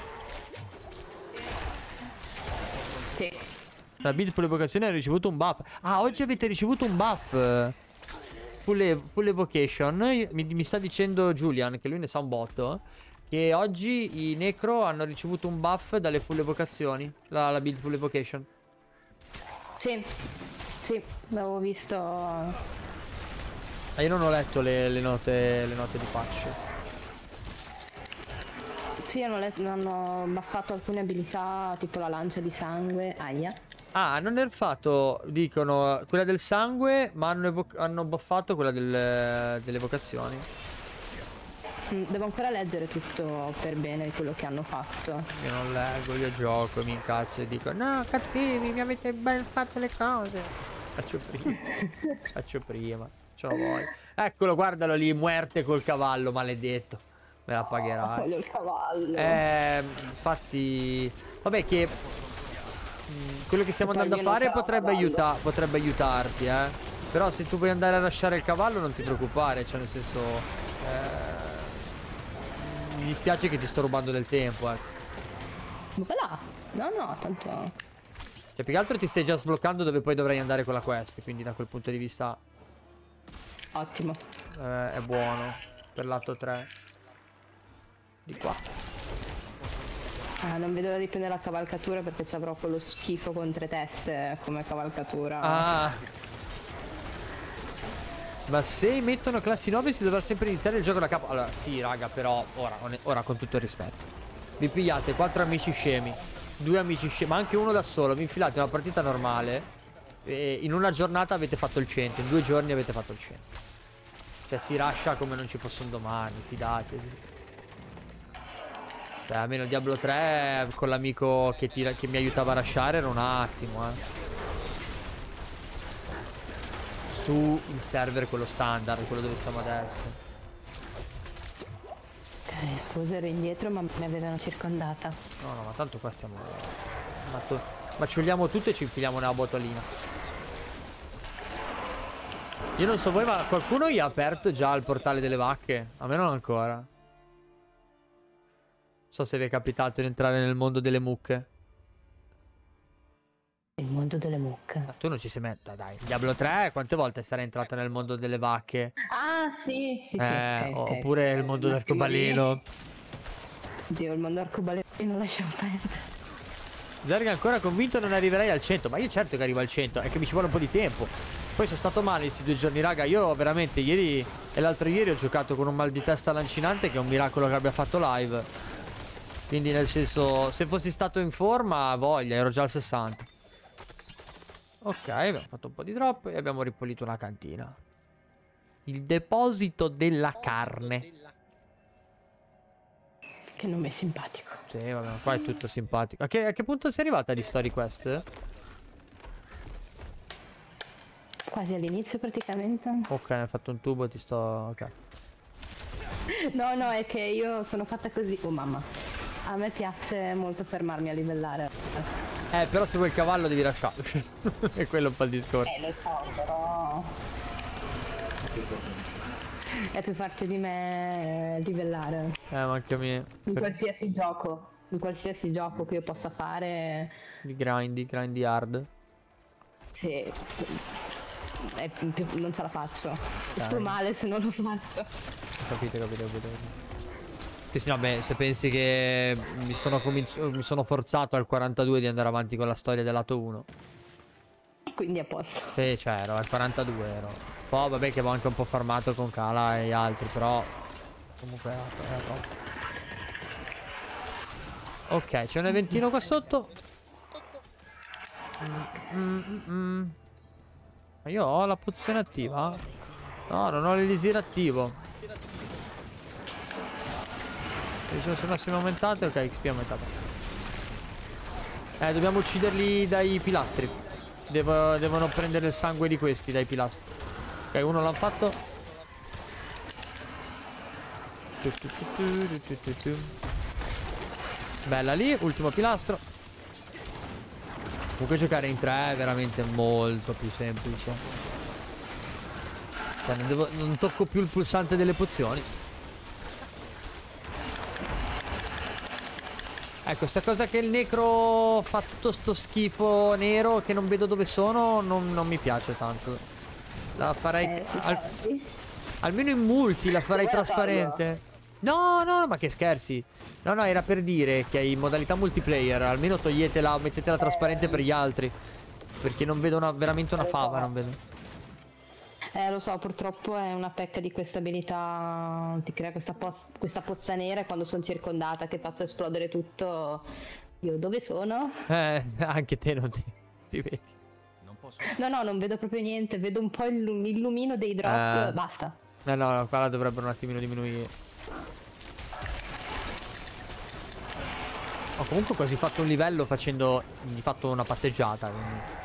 sì.
La build provocazione ha ricevuto un buff. Ah, oggi avete ricevuto un buff. Full, ev full evocation. Io- Mi, mi sta dicendo Julian, che lui ne sa un botto, che oggi i necro hanno ricevuto un buff dalle full evocazioni. La, la build full evocation.
Sì, sì, l'avevo visto.
Ah, io non ho letto le, le note, le note di patch.
Sì, hanno, let- hanno buffato alcune abilità, tipo la lancia di sangue. Aia.
Ah, hanno nerfato, dicono, quella del sangue, ma hanno, evo- hanno buffato quella del- delle evocazioni.
Mm, Devo ancora leggere tutto per bene quello che hanno fatto.
Io non leggo, io gioco, mi incazzo e dico no, cattivi, mi avete ben fatto le cose. Faccio prima. Faccio prima. Ce lo voglio. Eccolo, guardalo lì, muerte col cavallo, maledetto. Me la pagherai.
Voglio il cavallo.
Eh, infatti, vabbè che mh, quello che stiamo
Poi
andando a
io non
fare
sarò
potrebbe,
cavallo.
aiuta potrebbe aiutarti, eh. Però se tu vuoi andare a lasciare il cavallo non ti preoccupare, cioè nel senso... eh, mi dispiace che ti sto rubando del tempo, ecco.
Ma va là. No, no, tanto.
Cioè, più che altro ti stai già sbloccando dove poi dovrai andare con la quest. Quindi da quel punto di vista
Ottimo.
eh, è buono. Per lato tre. Di qua.
Ah, non vedo l'ora di prendere la cavalcatura perché ci avrò quello schifo con tre teste come cavalcatura.
Ah. Ma se mettono classi nuove si dovrà sempre iniziare il gioco da capo. Allora, sì, raga, però ora, ora con tutto il rispetto. Vi pigliate quattro amici scemi, due amici scemi, ma anche uno da solo. Vi infilate una partita normale e in una giornata avete fatto il cento. In due giorni avete fatto il cento. Cioè, si rascia come non ci fosse un domani, fidatevi. Cioè, almeno Diablo tre con l'amico che, che mi aiutava a rushare era un attimo, eh. Su il server quello standard, quello dove siamo adesso.
Ok, scusa, ero indietro ma mi avevano circondata.
No, no, ma tanto qua stiamo... Ma macciuliamo tutto e ci infiliamo nella botolina. Io non so voi, ma qualcuno gli ha aperto già il portale delle vacche? A me non ancora. Non so se vi è capitato di entrare nel mondo delle mucche.
Il mondo delle mucche.
Ma tu non ci sei mai... Dai, Diablo tre, quante volte sarai entrata nel mondo delle vacche?
Ah, sì, sì, sì.
Eh,
okay, okay.
Oppure il mondo dell'arcobaleno.
Dio, il mondo arcobaleno lasciamo perdere.
Zerg è ancora convinto non arriverai al cento. Ma io certo che arrivo al cento, è che mi ci vuole un po' di tempo. Poi sono stato male questi due giorni, raga. Io veramente ieri e l'altro ieri ho giocato con un mal di testa lancinante, che è un miracolo che abbia fatto live. Quindi nel senso, se fossi stato in forma, voglia, ero già al sessanta. Ok, abbiamo fatto un po' di drop e abbiamo ripulito una cantina. Il deposito della carne.
Che nome simpatico.
Sì, vabbè, qua è tutto simpatico. A che, a che punto sei arrivata di story quest?
Quasi all'inizio praticamente.
Ok, hai fatto un tubo, ti sto... Ok.
No, no, è che io sono fatta così. Oh mamma. A me piace molto fermarmi a livellare.
Eh, però se vuoi il cavallo devi lasciarlo. E quello è un po' il discorso.
Eh, lo so, però... È più forte di me livellare.
Eh, ma anche a me.
In
Per...
qualsiasi gioco. In qualsiasi gioco che io possa fare.
Di grindi, grindi hard.
Sì. È più... non ce la faccio. Okay. Sto male se non lo faccio.
Capite, capite, capite. Sì, sì, vabbè, se pensi che mi sono, mi sono forzato al quarantadue di andare avanti con la storia del lato uno.
Quindi a posto.
Sì, cioè, ero al quarantadue ero. Poi vabbè che avevo anche un po' farmato con Kala e altri, però comunque era, era troppo. Ok, c'è un eventino qua sotto. Mm, mm, mm. Ma io ho la pozione attiva? No, non ho l'elisir attivo. Risorse massime aumentate, ok, X P aumentata. Eh, dobbiamo ucciderli dai pilastri. Devo, devono prendere il sangue di questi dai pilastri. Ok, uno l'hanno fatto. Bella lì, ultimo pilastro. Comunque giocare in tre è veramente molto più semplice. Cioè, non, devo, non tocco più il pulsante delle pozioni. Ecco, sta cosa che il necro fa tutto sto schifo nero che non vedo dove sono, non, non mi piace tanto. La farei...
Eh,
al, almeno in multi la farei trasparente. No, no, ma che scherzi. No, no, era per dire che in modalità multiplayer almeno toglietela, mettetela trasparente per gli altri. Perché non vedo una, veramente una fava, non vedo.
Eh, lo so, purtroppo è una pecca di questa abilità, ti crea questa, po questa pozza nera e quando sono circondata che faccio esplodere tutto, io dove sono?
Eh, anche te non ti, ti vedi.
Non posso...
No, no, non vedo proprio niente, vedo un po' il, lum il lumino dei drop,
eh,
basta.
No, no, no, qua la dovrebbero un attimino diminuire. Ho comunque quasi fatto un livello facendo di fatto una passeggiata, quindi...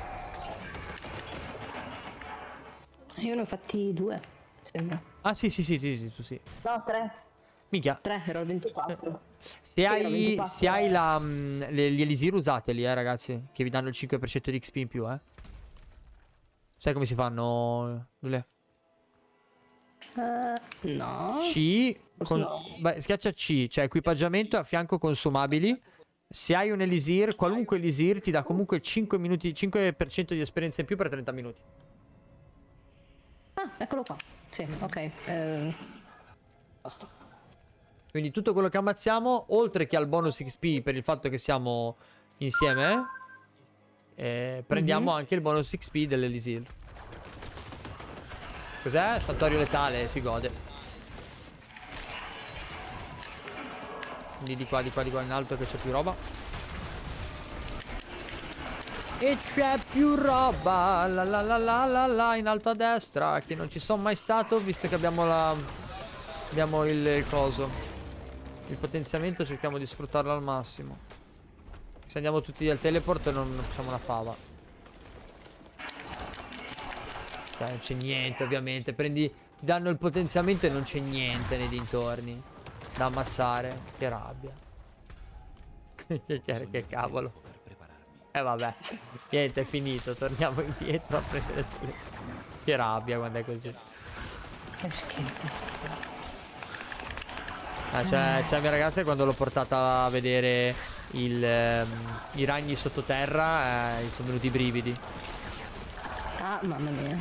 Io ne ho fatti due, sembra.
Ah sì sì sì sì, sì, tu sì.
No, tre.
Minchia.
Tre, ero al ventiquattro.
Se
Sì,
hai,
ero ventiquattro.
se hai la, mh, le, gli elisir usateli, eh ragazzi, che vi danno il cinque per cento di X P in più, eh. Sai come si fanno? Uh,
no.
C, con,
No.
beh, schiaccia C, cioè equipaggiamento e a fianco consumabili. Se hai un elisir, qualunque elisir ti dà comunque cinque minuti, cinque per cento di esperienza in più per trenta minuti.
Ah, eccolo qua. Sì, ok. Eh... Basta.
Quindi tutto quello che ammazziamo, oltre che al bonus X P per il fatto che siamo insieme, eh, prendiamo
Mm-hmm.
anche il bonus X P dell'elisir. Cos'è? Santuario letale, si gode. Quindi di qua, di qua, di qua in alto che c'è più roba. E c'è più roba, la la la la la la, in alto a destra, che non ci sono mai stato, visto che abbiamo la... Abbiamo il, il coso. Il potenziamento, cerchiamo di sfruttarlo al massimo. Se andiamo tutti al teleport non, non facciamo una fava. Cioè non c'è niente ovviamente. Prendi, ti danno il potenziamento e non c'è niente nei dintorni da ammazzare. Che rabbia. che, che, che cavolo. E eh, vabbè. Niente, è finito. Torniamo indietro a prendere tutte. Che rabbia quando è così.
Che schifo.
Ah, c'è la mia ragazza, quando l'ho portata a vedere il, um, i ragni sottoterra, eh, sono venuti i brividi.
Ah, mamma mia.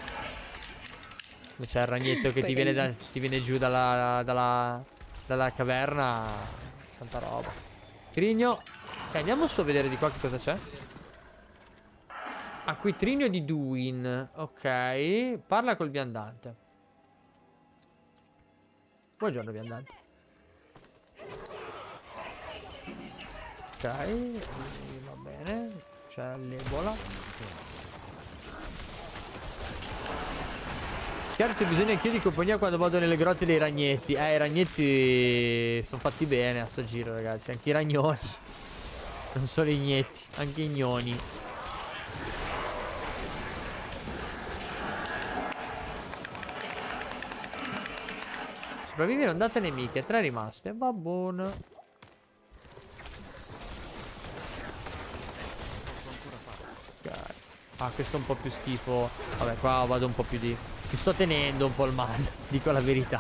C'è il ragnetto che ti viene, da, ti viene giù dalla, dalla, dalla caverna. Tanta roba. Trigno. Ok, andiamo su a vedere di qua che cosa c'è. Ah, qui Trigno di Duin. Ok. Parla col viandante. Buongiorno viandante. Ok, va bene. C'è l'ebola. Scherzo, bisogna anch'io di compagnia quando vado nelle grotte dei ragnetti. Eh, i ragnetti sono fatti bene a sto giro, ragazzi. Anche i ragnoni. Non solo i gnetti, anche i gnoni. Sopravvivere ondate nemiche, tre rimaste. Va buono. Ah, questo è un po' più schifo. Vabbè, qua vado un po' più di... Mi sto tenendo un po' il male, dico la verità.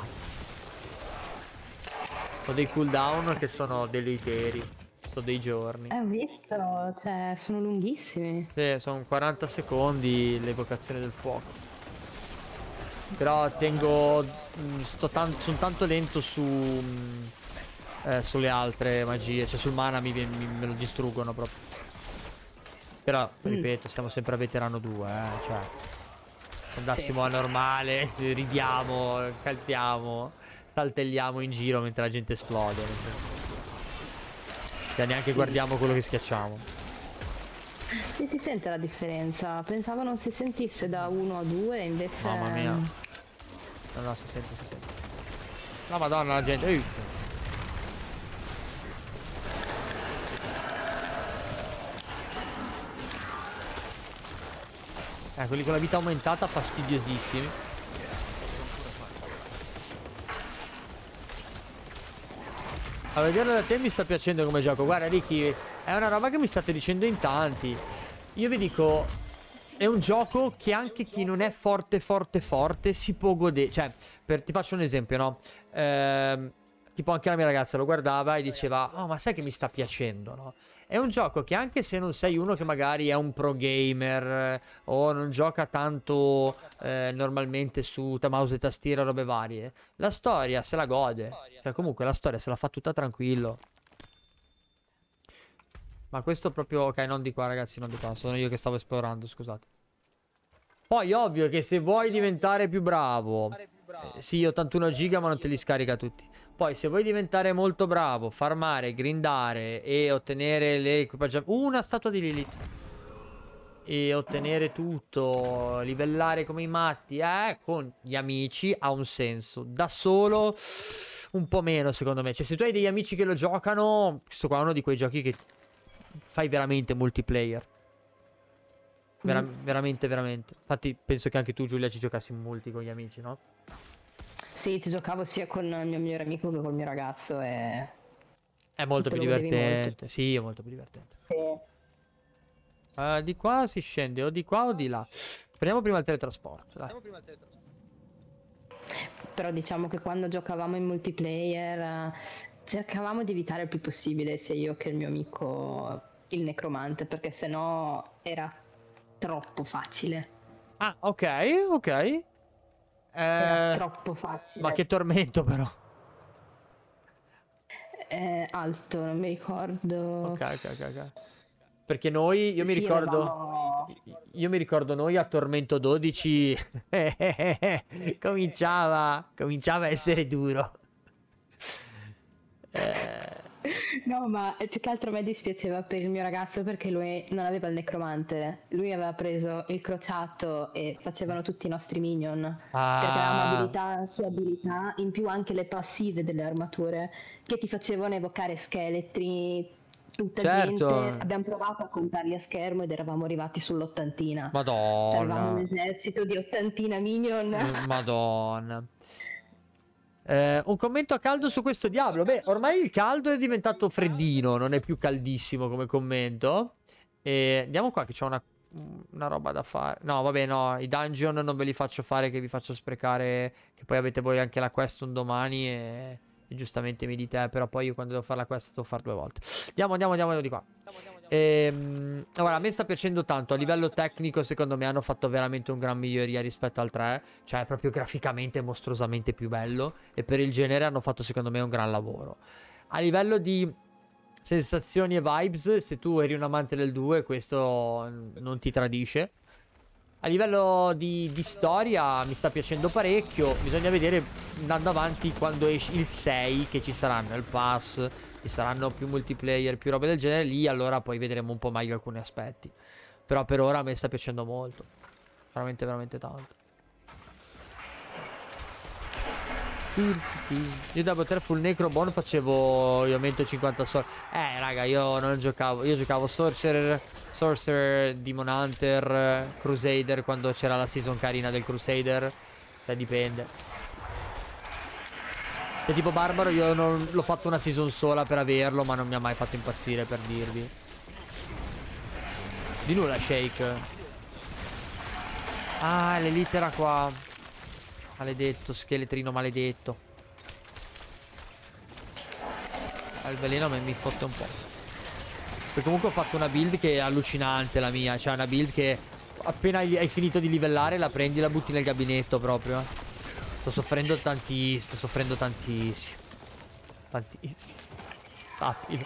Ho dei cooldown che sono deleteri. Sto dei giorni.
Eh, ho visto, cioè, sono lunghissimi.
Sì, sono quaranta secondi l'evocazione del fuoco. Però tengo... Sto tan sono tanto lento su... Eh, sulle altre magie. Cioè sul mana mi, mi, me lo distruggono proprio. Però, ripeto, siamo sempre a veterano due, eh, cioè se andassimo sì. a normale, ridiamo, calpiamo, saltelliamo in giro mentre la gente esplode. Cioè neanche guardiamo quello che schiacciamo.
Sì, si sente la differenza. Pensavo non si sentisse da uno a due, invece...
Mamma mia. No, no, si sente, si sente. La madonna, la gente... Ehi. Eh, quelli con la vita aumentata fastidiosissimi. A vederlo da te mi sta piacendo come gioco. Guarda Ricky, è una roba che mi state dicendo in tanti. Io vi dico, è un gioco che anche chi non è forte forte forte si può godere. Cioè, per, ti faccio un esempio, no? Ehm, tipo anche la mia ragazza lo guardava e diceva: oh, ma sai che mi sta piacendo, no? È un gioco che anche se non sei uno che magari è un pro gamer eh, o non gioca tanto eh, normalmente su mouse e tastiera o robe varie, la storia se la gode. Cioè comunque la storia se la fa tutta tranquillo. Ma questo proprio... Ok, non di qua ragazzi, non di qua. Sono io che stavo esplorando, scusate. Poi ovvio che se vuoi diventare più bravo... Eh, sì, ottantuno giga ma non te li scarica tutti. Poi se vuoi diventare molto bravo, farmare, grindare e ottenere le equipaggiamenti... Uh, una statua di Lilith. E ottenere tutto, livellare come i matti, eh, con gli amici ha un senso. Da solo un po' meno secondo me. Cioè se tu hai degli amici che lo giocano, questo qua è uno di quei giochi che fai veramente multiplayer. Vera mm. Veramente, veramente. Infatti penso che anche tu Giulia ci giocassi in multi con gli amici, no?
Sì, ci giocavo sia con il mio migliore amico che col mio ragazzo e...
È molto più divertente. Molto. Sì, è molto più divertente.
Sì.
Uh, di qua si scende o di qua o di là. Prendiamo prima il teletrasporto, dai. Prima il teletrasporto.
Però diciamo che quando giocavamo in multiplayer uh, cercavamo di evitare il più possibile sia io che il mio amico il necromante, perché sennò era troppo facile.
Ah, ok, ok. Eh,
era troppo facile.
Ma che tormento però.
Eh, alto, non mi ricordo.
Ok, ok, ok, ok. Perché noi, io mi
sì,
ricordo...
Avevamo... no.
Io mi ricordo noi a Tormento dodici cominciava, cominciava a essere duro. Eh...
No, ma più che altro a me dispiaceva per il mio ragazzo perché lui non aveva il necromante, lui aveva preso il crociato e facevano tutti i nostri minion,
Ah.
perché avevamo abilità su abilità, in più anche le passive delle armature che ti facevano evocare scheletri, tutta
Certo.
gente. Abbiamo provato a contarli a schermo ed eravamo arrivati sull'ottantina.
Madonna.
Cioè, avevamo un esercito di ottantina minion.
Eh, Madonna. Eh, un commento a caldo su questo Diablo. Beh, ormai il caldo è diventato freddino, non è più caldissimo come commento. E andiamo qua che c'è una, una roba da fare. No, vabbè, no, i dungeon non ve li faccio fare, che vi faccio sprecare. Che poi avete voi anche la quest un domani e, e giustamente mi dite, eh, però poi io quando devo fare la quest devo fare due volte. Andiamo, andiamo, andiamo di qua. Ehm, allora, a me sta piacendo tanto. A livello tecnico, secondo me, hanno fatto veramente un gran miglioria rispetto al tre. Cioè, proprio graficamente mostruosamente più bello. E per il genere hanno fatto, secondo me, un gran lavoro. A livello di sensazioni e vibes, se tu eri un amante del due, questo non ti tradisce. A livello di, di storia mi sta piacendo parecchio. Bisogna vedere andando avanti quando esce il sei, che ci saranno il pass, ci saranno più multiplayer, più robe del genere. Lì allora poi vedremo un po' meglio alcuni aspetti. Però per ora a me sta piacendo molto. Veramente, veramente tanto. Io da poter full necrobone facevo ovviamente cinquanta sol. Eh raga, io non giocavo. Io giocavo Sorcerer, Sorcerer, Demon Hunter, Crusader quando c'era la season carina del Crusader. Cioè dipende. E tipo Barbaro io non l'ho fatto una season sola per averlo, ma non mi ha mai fatto impazzire, per dirvi. Di nulla Shake. Ah, l'elite era qua. Maledetto, scheletrino maledetto. Ah, il veleno me mi fotte un po'. Perché comunque ho fatto una build che è allucinante la mia. Cioè una build che appena hai finito di livellare la prendi e la butti nel gabinetto proprio. eh. Sto soffrendo tantissimo, sto soffrendo tantissimo. Tantissimo. Sappilo.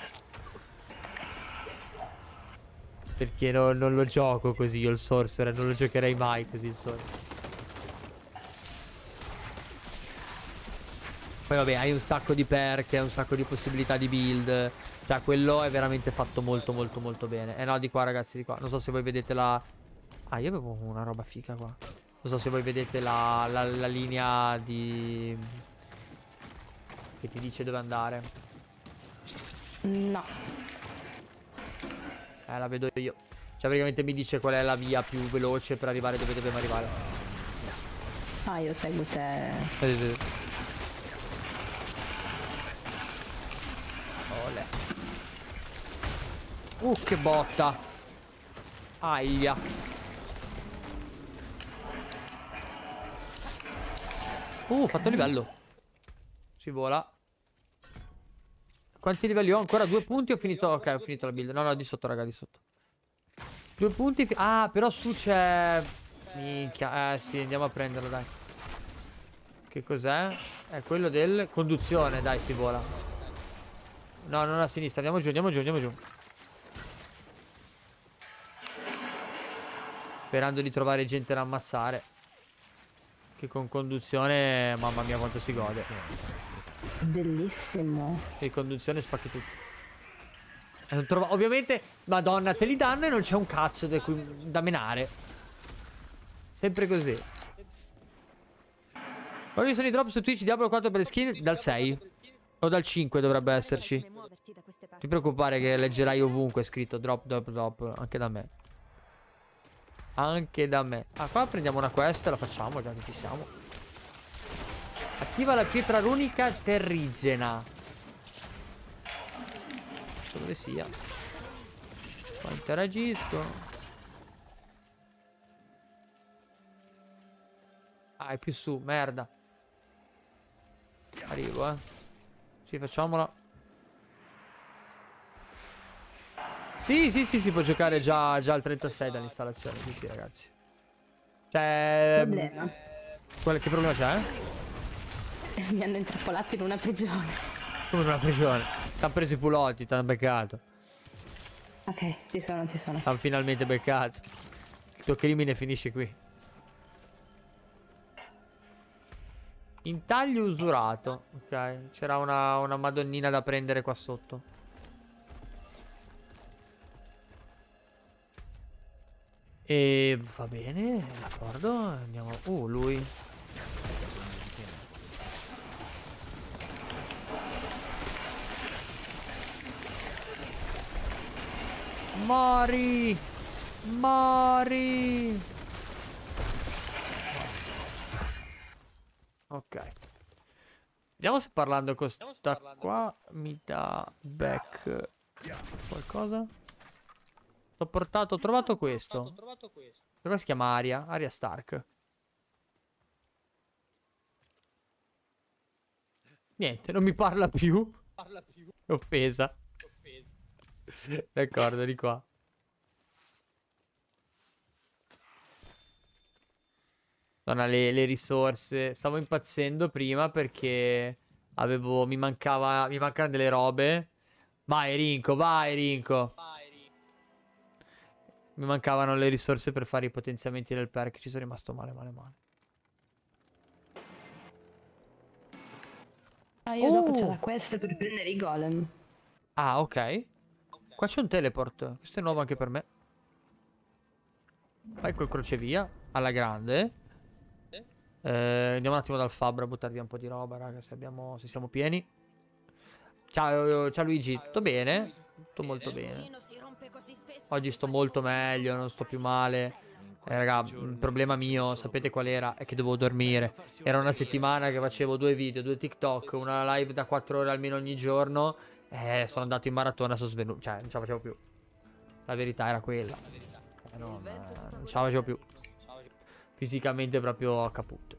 Perché no, non lo gioco così io il Sorcerer, non lo giocherei mai così il Sorcerer. Poi vabbè, hai un sacco di perk, hai un sacco di possibilità di build. Cioè, quello è veramente fatto molto, molto, molto bene. Eh no, di qua, ragazzi, di qua. Non so se voi vedete la... Ah, io avevo una roba fica qua. Non so se voi vedete la, la, la linea di... che ti dice dove andare.
No.
Eh, la vedo io. Cioè, praticamente mi dice qual è la via più veloce per arrivare dove dobbiamo arrivare.
Ah, io seguo te.
Eh, Ole. Uh, che botta. Aia. Uh, ho fatto livello. Si vola. Quanti livelli ho? Ancora due punti. Ho finito. Ok, ho finito la build. No, no, di sotto, raga, di sotto. Due punti. Fi ah, però su c'è... Minchia. Eh, sì, andiamo a prenderlo, dai. Che cos'è? È quello del conduzione, dai, si vola. No, non a sinistra, andiamo giù, andiamo giù, andiamo giù. Sperando di trovare gente da ammazzare. Che con conduzione, mamma mia quanto si gode.
Bellissimo.
E conduzione spacchi tutto. Eh, trova... Ovviamente, madonna, te li danno e non c'è un cazzo da, cui... da menare. Sempre così. Quando sono i drop su Twitch Diablo quattro per le skin? Dal sei. O dal cinque dovrebbe esserci. Non ti preoccupare che leggerai ovunque scritto drop, drop, drop. Anche da me. Anche da me. Ah, qua prendiamo una quest e la facciamo, già che ci siamo. Attiva la pietra runica terrigena. Dove sia. Qua interagisco. Ah, è più su, merda. Arrivo, eh. Sì, facciamola. Sì, sì, sì, si può giocare già, già al trentasei dall'installazione. Sì, sì, ragazzi. Cioè...
Problema.
Qual che problema c'è?
Mi hanno intrappolato in una prigione.
Come in una prigione? Ti hanno preso i pulotti, ti hanno beccato.
Ok, ci sono, ci sono.
Hanno finalmente beccato. Il tuo crimine finisce qui. Intaglio usurato. Ok, c'era una, una madonnina da prendere qua sotto. E va bene, d'accordo. Andiamo. Uh, lui. Mori! Mori! Ok. Vediamo se parlando con sta qua mi dà back qualcosa. Ho portato, ho trovato questo. Questo si chiama Aria, Aria Stark. Niente, non mi parla più. Offesa. D'accordo, di qua. Non ha le, le risorse. Stavo impazzendo prima perché avevo, mi mancava, mi mancavano delle robe. Vai Rinco, vai Rinco. Mi mancavano le risorse per fare i potenziamenti del perk. Ci sono rimasto male, male, male.
Ah, io dopo c'ho
Oh!
la quest per prendere i golem.
Ah, ok. Qua c'è un teleport. Questo è nuovo anche per me. Vai col crocevia. Alla grande. Eh, andiamo un attimo dal fabbro a buttar via un po' di roba, raga, se, abbiamo, se siamo pieni. Ciao, ciao Luigi, tutto bene? Tutto molto bene. Oggi sto molto meglio, non sto più male. Eh, raga, il problema mio, sapete qual era? È che dovevo dormire. Era una settimana che facevo due video, due TikTok, una live da quattro ore almeno ogni giorno. Eh, sono andato in maratona, sono svenuto. Cioè, non ce la facevo più. La verità era quella. Eh, non, eh, non ce la facevo più. Fisicamente proprio a caput.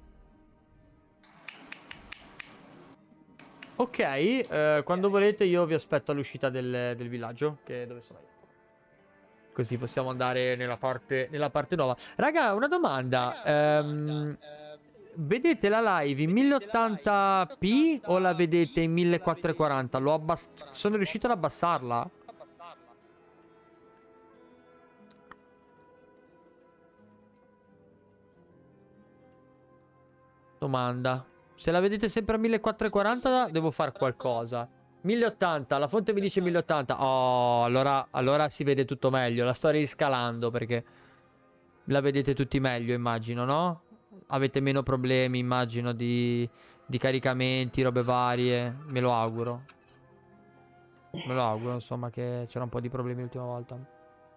Ok, eh, quando volete io vi aspetto all'uscita del, del villaggio, che è dove sono io. Così possiamo andare nella parte, nella parte nuova. Raga, una domanda. Ehm, vedete la live in mille ottanta p o la vedete in millequattrocentoquaranta? L'ho abbast- sono riuscito ad abbassarla? Domanda. Se la vedete sempre a millequattrocentoquaranta devo fare qualcosa. mille ottanta, la fonte mi dice mille ottanta. Oh, allora, allora si vede tutto meglio. La sto riscalando perché la vedete tutti meglio, immagino, no? Avete meno problemi, immagino, di, di caricamenti, robe varie. Me lo auguro. Me lo auguro, insomma, che c'era un po' di problemi l'ultima volta.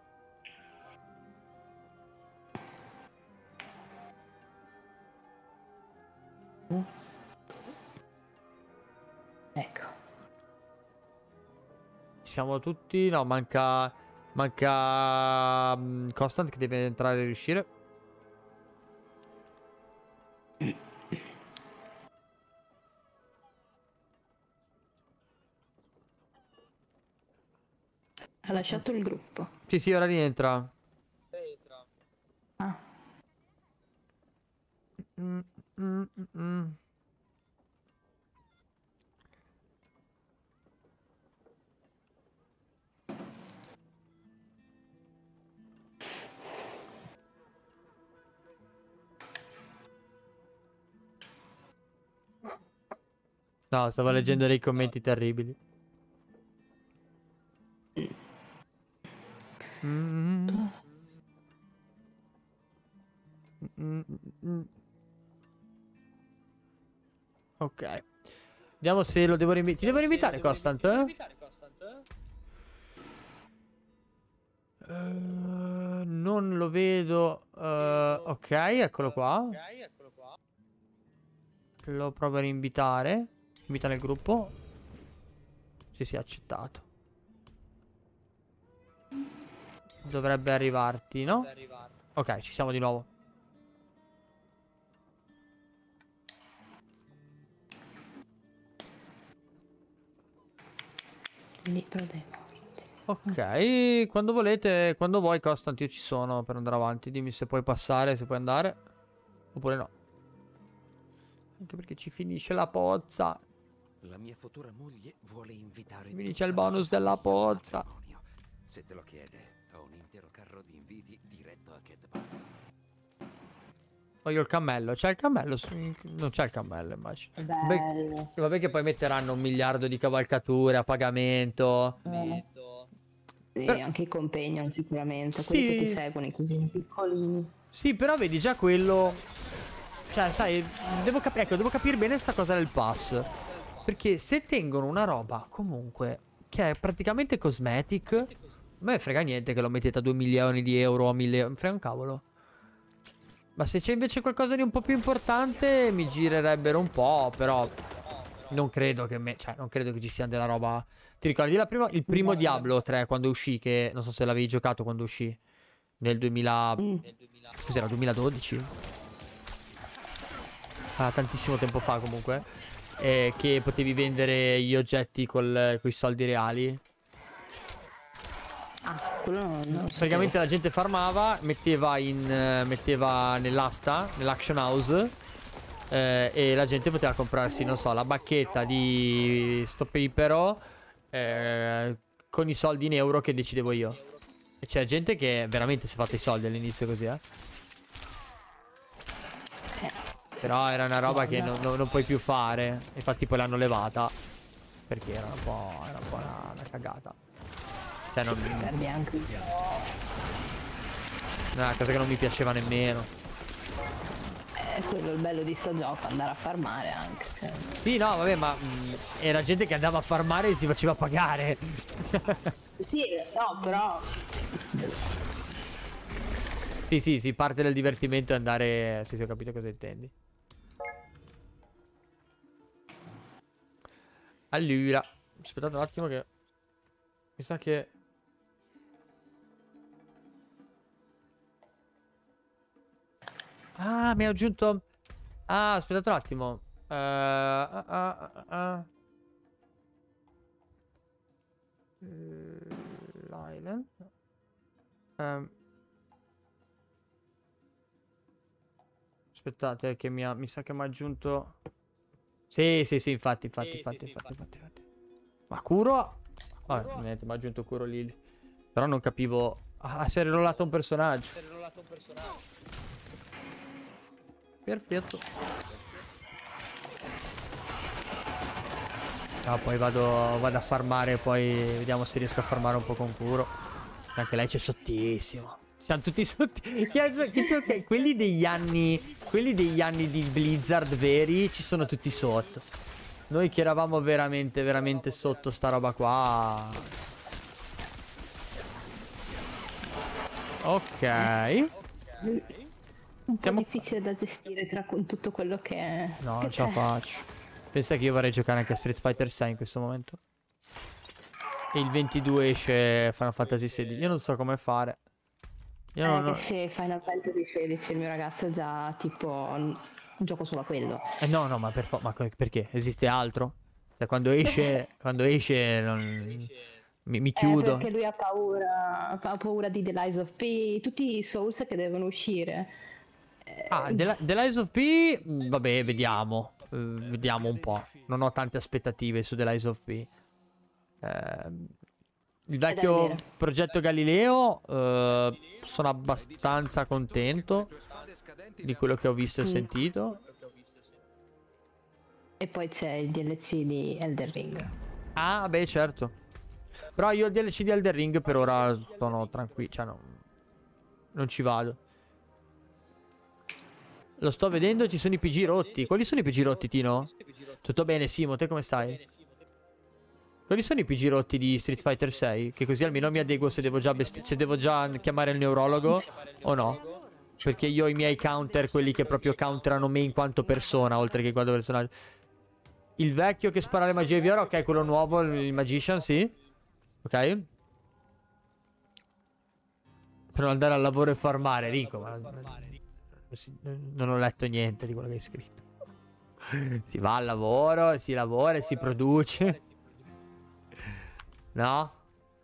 Ecco.
Ci siamo tutti. No, manca. Manca. um, Constant che deve entrare e riuscire.
Ha lasciato il gruppo.
Sì, sì, ora rientra.
Ah.
Mm, mm, mm, mm. No, stavo leggendo dei commenti terribili. Mm. Mm, mm, mm. Ok. Vediamo se lo devo rinvitare. Ti devo rinvitare, Constant? Eh? Uh, non lo vedo. Uh, ok, eccolo qua. Lo provo a rinvitare. Invita nel gruppo. Sì, sì, accettato. Dovrebbe arrivarti, no? Ok, ci siamo di nuovo.
Libro dei morti.
Ok, quando volete, quando vuoi, Constant, io ci sono per andare avanti. Dimmi se puoi passare, se puoi andare. Oppure no. Anche perché ci finisce la pozza.
La mia futura moglie vuole invitare
Mi dice il
tutta la
bonus
sua
della
famiglia al
pozza.
matrimonio. Se te lo chiede, ho un intero carro di inviti diretto a Cat Park.
Voglio il cammello. C'è il cammello? Non c'è il cammello, immagino. Vabbè,
Bello.
vabbè che poi metteranno un miliardo di cavalcature a pagamento.
Eh. Sì,
Per-
anche i companion sicuramente,
Sì.
quelli che ti seguono, i cosini piccolini.
Sì, però vedi già quello. Cioè, sai, devo, cap- ecco, devo capire bene sta cosa del pass. Perché se tengono una roba comunque che è praticamente cosmetic, a me frega niente che lo mettete a due milioni di euro o a mille euro. Frega un cavolo. Ma se c'è invece qualcosa di un po' più importante, mi girerebbero un po', però non credo che me, cioè, non credo che ci sia della roba. Ti ricordi la prima, il primo
No.
Diablo tre quando uscì, che non so se l'avevi giocato quando uscì, nel duemila,
Mm.
cos'era, duemiladodici? Ah, tantissimo tempo fa comunque, eh, che potevi vendere gli oggetti con i soldi reali.
Ah, quello non, non lo sapevo.
Praticamente la gente farmava, metteva in eh, metteva nell'asta, nell'action house, eh, e la gente poteva comprarsi, non so, la bacchetta di sto papero eh, con i soldi in euro che decidevo io. E c'è gente che veramente si è fatta i soldi all'inizio così, eh. Però era una roba che non, non- non puoi più fare. Infatti poi l'hanno levata, perché era un po', era un po' una, una cagata. Cioè non,
Perdi anche un po'.
è una cosa che non mi piaceva nemmeno.
È quello il bello di sto gioco, andare a farmare anche. Cioè.
Sì, no, vabbè, ma mh, era gente che andava a farmare e si faceva pagare.
Sì, no, però.
Sì, sì, sì, parte del divertimento è andare... Sì, sì, ho capito cosa intendi. Allora, aspettate un attimo che... Mi sa che... Ah, mi ha aggiunto... Ah, aspettate un attimo. Eh, ah, ah, ah, ah. L'island. Ehm. Aspettate che mi, ha, mi sa che mi ha aggiunto... Sì, sì, sì, infatti, infatti, infatti, infatti, infatti, infatti. Ma Kuro... Vabbè, niente, mi ha aggiunto Kuro Lily. Però non capivo... Ah, si è rollato un personaggio. Perfetto. Ah, poi vado, vado a farmare, poi vediamo se riesco a farmare un po' con Kuro. Anche lei c'è sottissimo. Siamo tutti sotto. Quelli degli anni. Quelli degli anni di Blizzard veri ci sono tutti sotto. Noi che eravamo veramente, veramente sotto sta roba qua. Ok.
Un
Siamo-
po' difficile da gestire tra con tutto quello che è.
No,
che
non ce la
c'è.
faccio. Pensa che io vorrei giocare anche a Street Fighter sei in questo momento. E il ventidue esce Final Fantasy sedici. Io non so come fare. Io
Eh,
non ho...
che se Final Fantasy sedici il mio ragazzo è già tipo n- gioco solo a quello.
Eh no, no, ma per fo- ma co- perché? Esiste altro? Cioè quando esce, quando esce non... mi, mi
Eh,
chiudo.
perché lui ha paura, ha paura di The Lies of P, tutti i Souls che devono uscire. Eh,
Ah, The, The Lies of P, mh, vabbè, vediamo. Eh, vediamo un po'. Non ho tante aspettative su The Lies of P. Ehm, il
da
vecchio
vedere.
progetto Galileo, eh, sono abbastanza contento di quello che ho visto e
Mm.
sentito.
E poi c'è il D L C di Elden Ring.
Ah, beh, certo. Però io il D L C di Elden Ring per ora sono tranquillo, cioè non, non ci vado. Lo sto vedendo, ci sono i P G rotti. Quali sono i P G rotti, Tino? Tutto bene, Simo, te come stai? Quali sono i P G rotti di Street Fighter sei? Che così almeno mi adeguo se devo già, besti- se devo già chiamare il neurologo o no? Perché io ho i miei counter, quelli che proprio counterano me in quanto persona, oltre che in quanto personaggio. Il vecchio che spara le magie viola, ok, quello nuovo, il Magician, sì. Ok. Per non andare al lavoro e farmare, Rico. Ma... non ho letto niente di quello che hai scritto. Si va al lavoro, si lavora e si produce. No?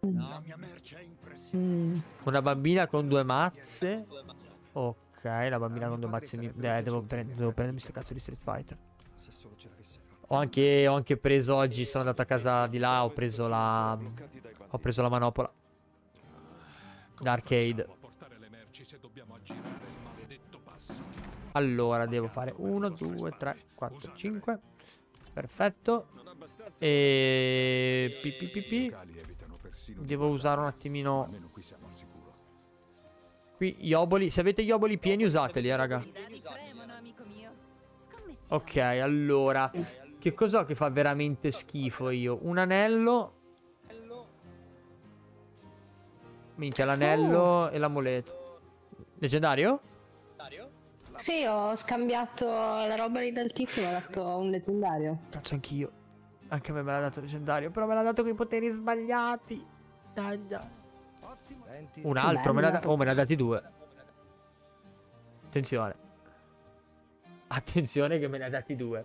Mm.
Una bambina con due mazze. Ok, la bambina con due mazze. Mi... Eh, devo, prend devo prendermi sto cazzo di Street Fighter. Ho anche, ho anche preso oggi, sono andato a casa di là, ho preso la... Ho preso la manopola. D'arcade. Allora, devo fare uno, due, tre, quattro, cinque. Perfetto. E... Pi, pi, pi, pi. Devo usare un attimino... Qui gli oboli. Se avete gli oboli pieni usateli, eh, raga. Ok, allora. Che cos'ho che fa veramente schifo io? Un anello. Minchia, l'anello oh. e l'amuleto. Leggendario?
Sì, ho scambiato la roba lì dal tizio e mi ha dato un leggendario.
Cazzo, anch'io. Anche a me me l'ha dato leggendario. Però me l'ha dato con i poteri sbagliati. Taglia. Un altro, me l'ha oh, me ne ha dati due. Attenzione. Attenzione che me ne ha dati due.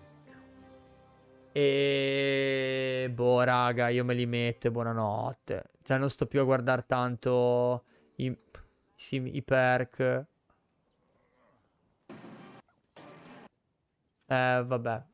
E... Boh, raga, io me li metto e buonanotte. Cioè, non sto più a guardare tanto i, sì, i perk. Eh, vabbè.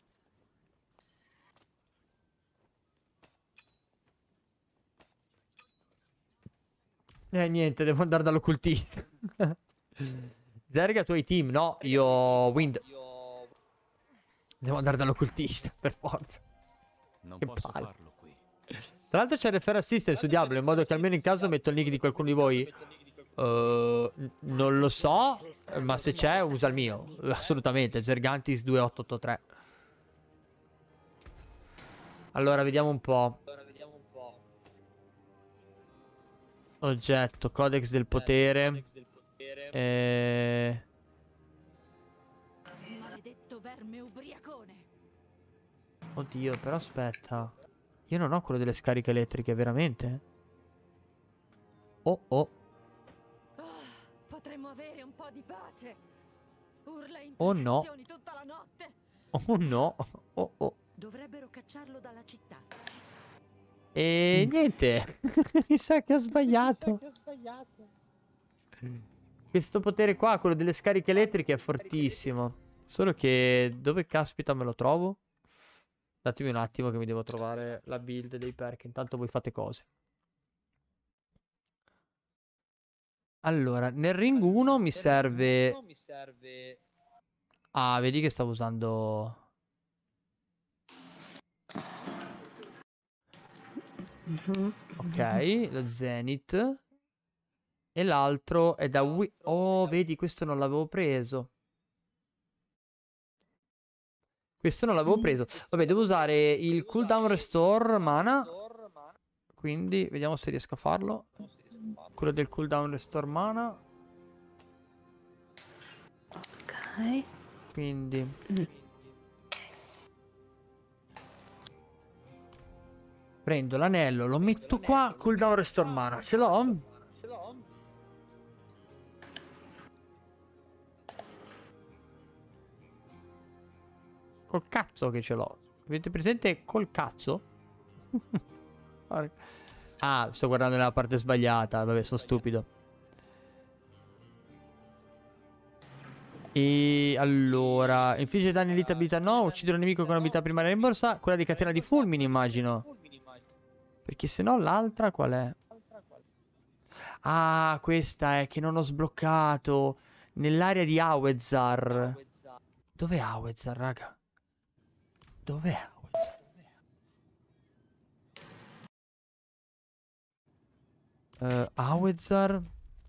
Eh, niente, devo andare dall'occultista. Zerga, tu hai team? No, io Wind. Devo andare dall'occultista, per forza.
Non
che
posso
palle.
farlo qui.
Tra l'altro c'è refer assistant su Diablo, in modo che almeno in caso metto il nick di qualcuno di voi. Uh, non lo so, ma se c'è usa il mio. Assolutamente, Zergantis due otto otto tre. Allora, vediamo un po'. Oggetto, codex del potere. E...
Maledetto verme ubriacone.
Oddio, però aspetta. Io non ho quello delle scariche elettriche, veramente? Oh, oh.
Oh, potremmo avere un po' di pace. Urla in
Oh no.
tutta la notte.
Oh no. Oh, oh.
Dovrebbero cacciarlo dalla città.
E niente. Mi sa che ho sbagliato. Che ho sbagliato. Questo potere qua, quello delle scariche elettriche, è fortissimo. Solo che dove caspita me lo trovo? Datemi un attimo che mi devo trovare la build dei perk. Intanto voi fate cose. Allora, nel ring uno mi serve... Ah, vedi che stavo usando... Ok, lo Zenith. E l'altro è da Wi... Oh, vedi, questo non l'avevo preso. Questo non l'avevo preso. Vabbè, devo usare il cooldown restore mana. Quindi, vediamo se riesco a farlo. Quello del cooldown restore mana.
Ok.
Quindi...
Mm.
Prendo l'anello, lo metto qua, cooldown restore mana. Ce l'ho? Col cazzo che ce l'ho. Avete presente col cazzo? Ah, sto guardando nella parte sbagliata. Vabbè, sono stupido. E allora, infligge danni di abilità no, uccidere un nemico con abilità primaria rimborsa. Quella di catena di fulmini, immagino. Perché se no l'altra qual è? Ah, questa è che non ho sbloccato. Nell'area di Awezar. Dov'è Awezar, raga? Dov'è Awezar? Uh, Awezar.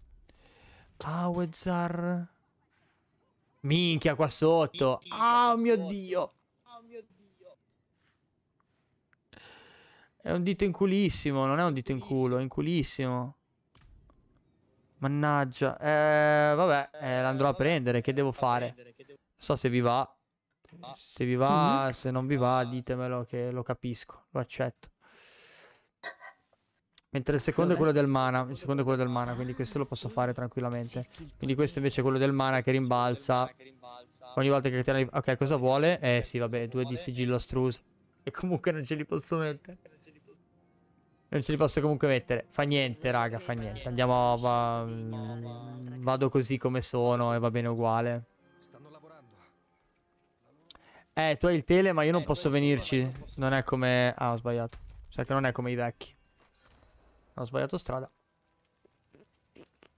Awezar. Minchia, qua sotto. Ah, oh, mio Dio. È un dito in culissimo. Non è un dito in culo, è in culissimo. Mannaggia. Eh, vabbè, eh, l'andrò a prendere. Che devo fare? Non so se vi va. Se vi va, se non vi va, ditemelo che lo capisco. Lo accetto. Mentre il secondo è quello del mana. Il secondo è quello del mana, quindi questo lo posso fare tranquillamente. Quindi questo invece è quello del mana che rimbalza ogni volta che catena. Ok, cosa vuole? Eh sì, vabbè, due di sigillo astruso. E comunque non ce li posso mettere. Non ce li posso comunque mettere. Fa niente, raga, fa niente. Andiamo, va... vado così come sono e va bene uguale. Eh, tu hai il tele, ma io non posso venirci. Non è come... Ah, ho sbagliato. Sai che non è come i vecchi. Ho sbagliato strada.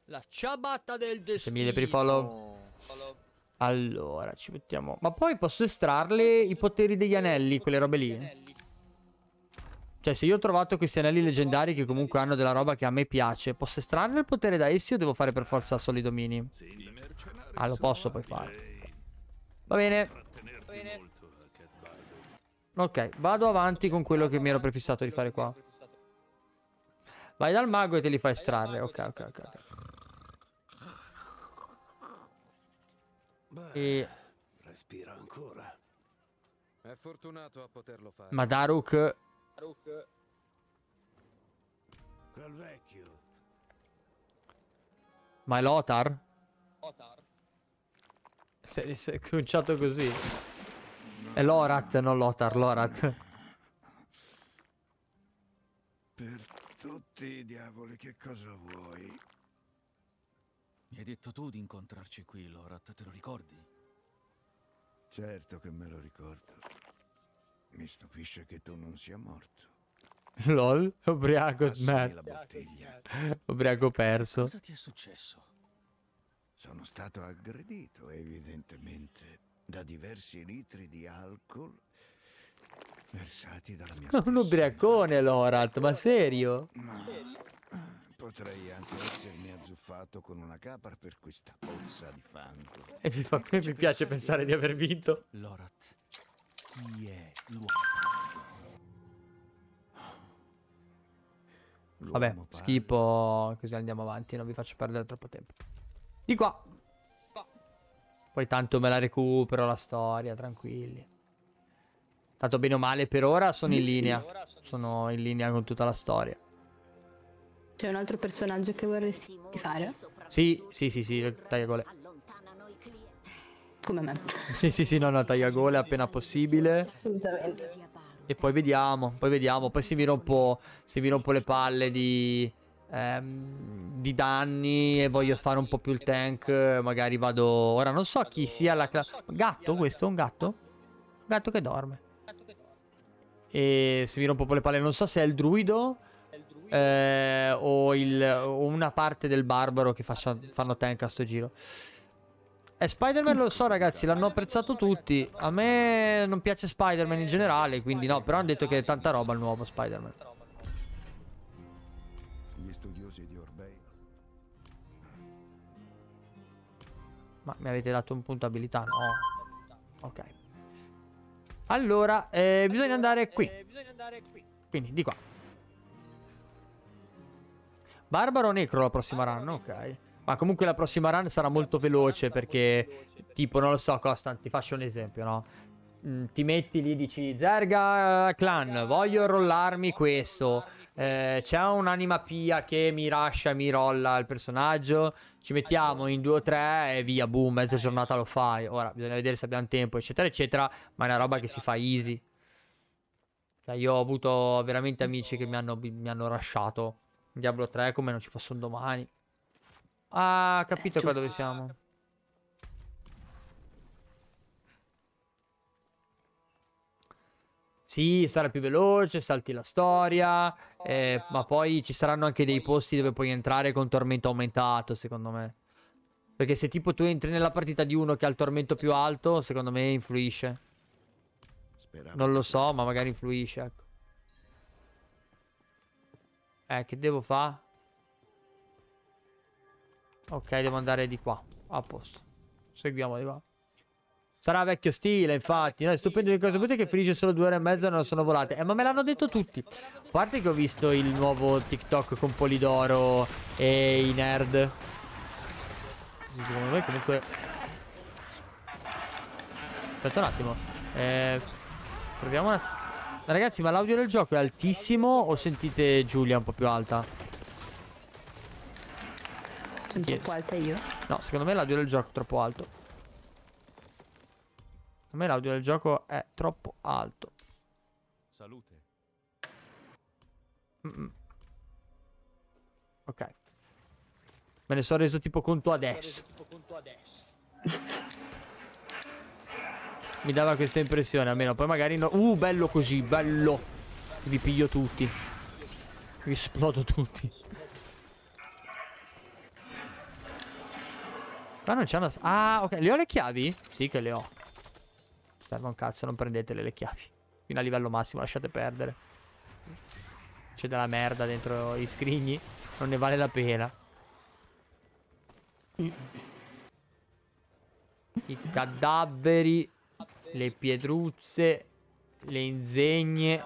La ciabatta del destino. mille per i follow. Allora, ci mettiamo. Ma poi posso estrarle i poteri degli anelli, quelle robe lì? Cioè, se io ho trovato questi anelli leggendari che comunque hanno della roba che a me piace, posso estrarre il potere da essi o devo fare per forza solo i domini? Ah, lo posso poi fare. Va bene. Va bene. Ok, vado avanti con quello che mi ero prefissato di fare qua. Vai dal mago e te li fai estrarre. Ok, ok, ok, ok. E...
Respira ancora.
È fortunato a poterlo fare.
Ma Daruk...
Quel vecchio.
Ma è Lothar? Si si è cominciato così. È Lorath, non Lothar, Lorath.
Per tutti i diavoli, che cosa vuoi?
Mi hai detto tu di incontrarci qui, Lorath, te lo ricordi?
Certo che me lo ricordo. Mi stupisce che tu non sia morto.
Lol, ubriaco,
Passami la bottiglia.
ubriaco perso.
Cosa ti è successo?
Sono stato aggredito, evidentemente, da diversi litri di alcol versati dalla mia stessa
Un ubriacone, Lorath, ma serio?
Ma potrei anche essermi azzuffato con una capra per questa pozza di fango.
E mi, fa, mi piace pensare di aver vinto.
Lorath, chi è l'uomo?
Vabbè,
L'uomo pare-
schippo, così andiamo avanti, non vi faccio perdere troppo tempo. Di qua. Poi tanto me la recupero la storia, tranquilli. Tanto bene o male per ora sono in linea. Sono in linea con tutta la storia.
C'è un altro personaggio che vorresti fare?
Sì, sì, sì, sì, tagliagole.
Come me.
Sì, sì, sì, no, no, tagliagole appena possibile.
Assolutamente.
E poi vediamo, poi vediamo. Poi se mi rompo, se mi rompo le palle di, ehm, di danni e voglio fare un po' più il tank, magari vado... Ora non so chi sia la classe... Gatto questo? Un gatto? Un gatto che dorme. E se mi rompo un po' le palle, non so se è il druido eh, o, il, o una parte del barbaro che faccia, fanno tank a sto giro. E Spider-Man lo so ragazzi, l'hanno apprezzato tutti. A me non piace Spider-Man in generale, quindi no, però hanno detto che è tanta roba il nuovo Spider-Man.
Gli studiosi di Orbei.
Ma mi avete dato un punto abilità? No. Ok. Allora, eh, bisogna andare qui. Quindi, di qua. Barbaro o Necro la prossima run, ok. Ma comunque la prossima run sarà molto veloce perché, tipo, non lo so, Costan, ti faccio un esempio, no? Mm, ti metti lì, dici, Zerga Clan, voglio rollarmi questo. Eh, c'è un'anima pia che mi rascia, mi rolla il personaggio. Ci mettiamo in due o tre e via, boom, mezza giornata lo fai. Ora, bisogna vedere se abbiamo tempo, eccetera, eccetera. Ma è una roba che si fa easy. Cioè, io ho avuto veramente amici che mi hanno, mi hanno rasciato Diablo tre come non ci fosse un domani. Ah, capito qua dove siamo. Sì, sarà più veloce, salti la storia, eh, ma poi ci saranno anche dei posti dove puoi entrare con tormento aumentato, secondo me. Perché se tipo tu entri nella partita di uno che ha il tormento più alto, secondo me influisce.
Speravo
Non lo
che-
so, ma magari influisce, ecco. Eh, che devo fare? Ok, devo andare di qua. A posto. Seguiamo di qua. Sarà vecchio stile, infatti. No, è stupendo di cosa. Sapete che finisce solo due ore e mezza e non sono volate. Eh, ma me l'hanno detto tutti. A parte che ho visto il nuovo TikTok con Polidoro e i nerd. Secondo me comunque... Aspetta un attimo. Eh, proviamo una... Ragazzi, ma l'audio del gioco è altissimo o sentite Giulia un po' più alta?
Sono troppo alta io.
No, secondo me l'audio del gioco è troppo alto. A me l'audio del gioco è troppo alto.
Salute.
Mm-mm. Ok. Me ne sono reso tipo conto adesso. Mi dava questa impressione almeno. Poi magari no. Uh, bello così, bello. Vi piglio tutti. Vi esplodo tutti. Ma non c'è una... Ah, ok. Le ho le chiavi? Sì che le ho. Serve un cazzo, non prendetele le chiavi. Fino a livello massimo, lasciate perdere. C'è della merda dentro i scrigni. Non ne vale la pena. I cadaveri. Le pietruzze. Le insegne.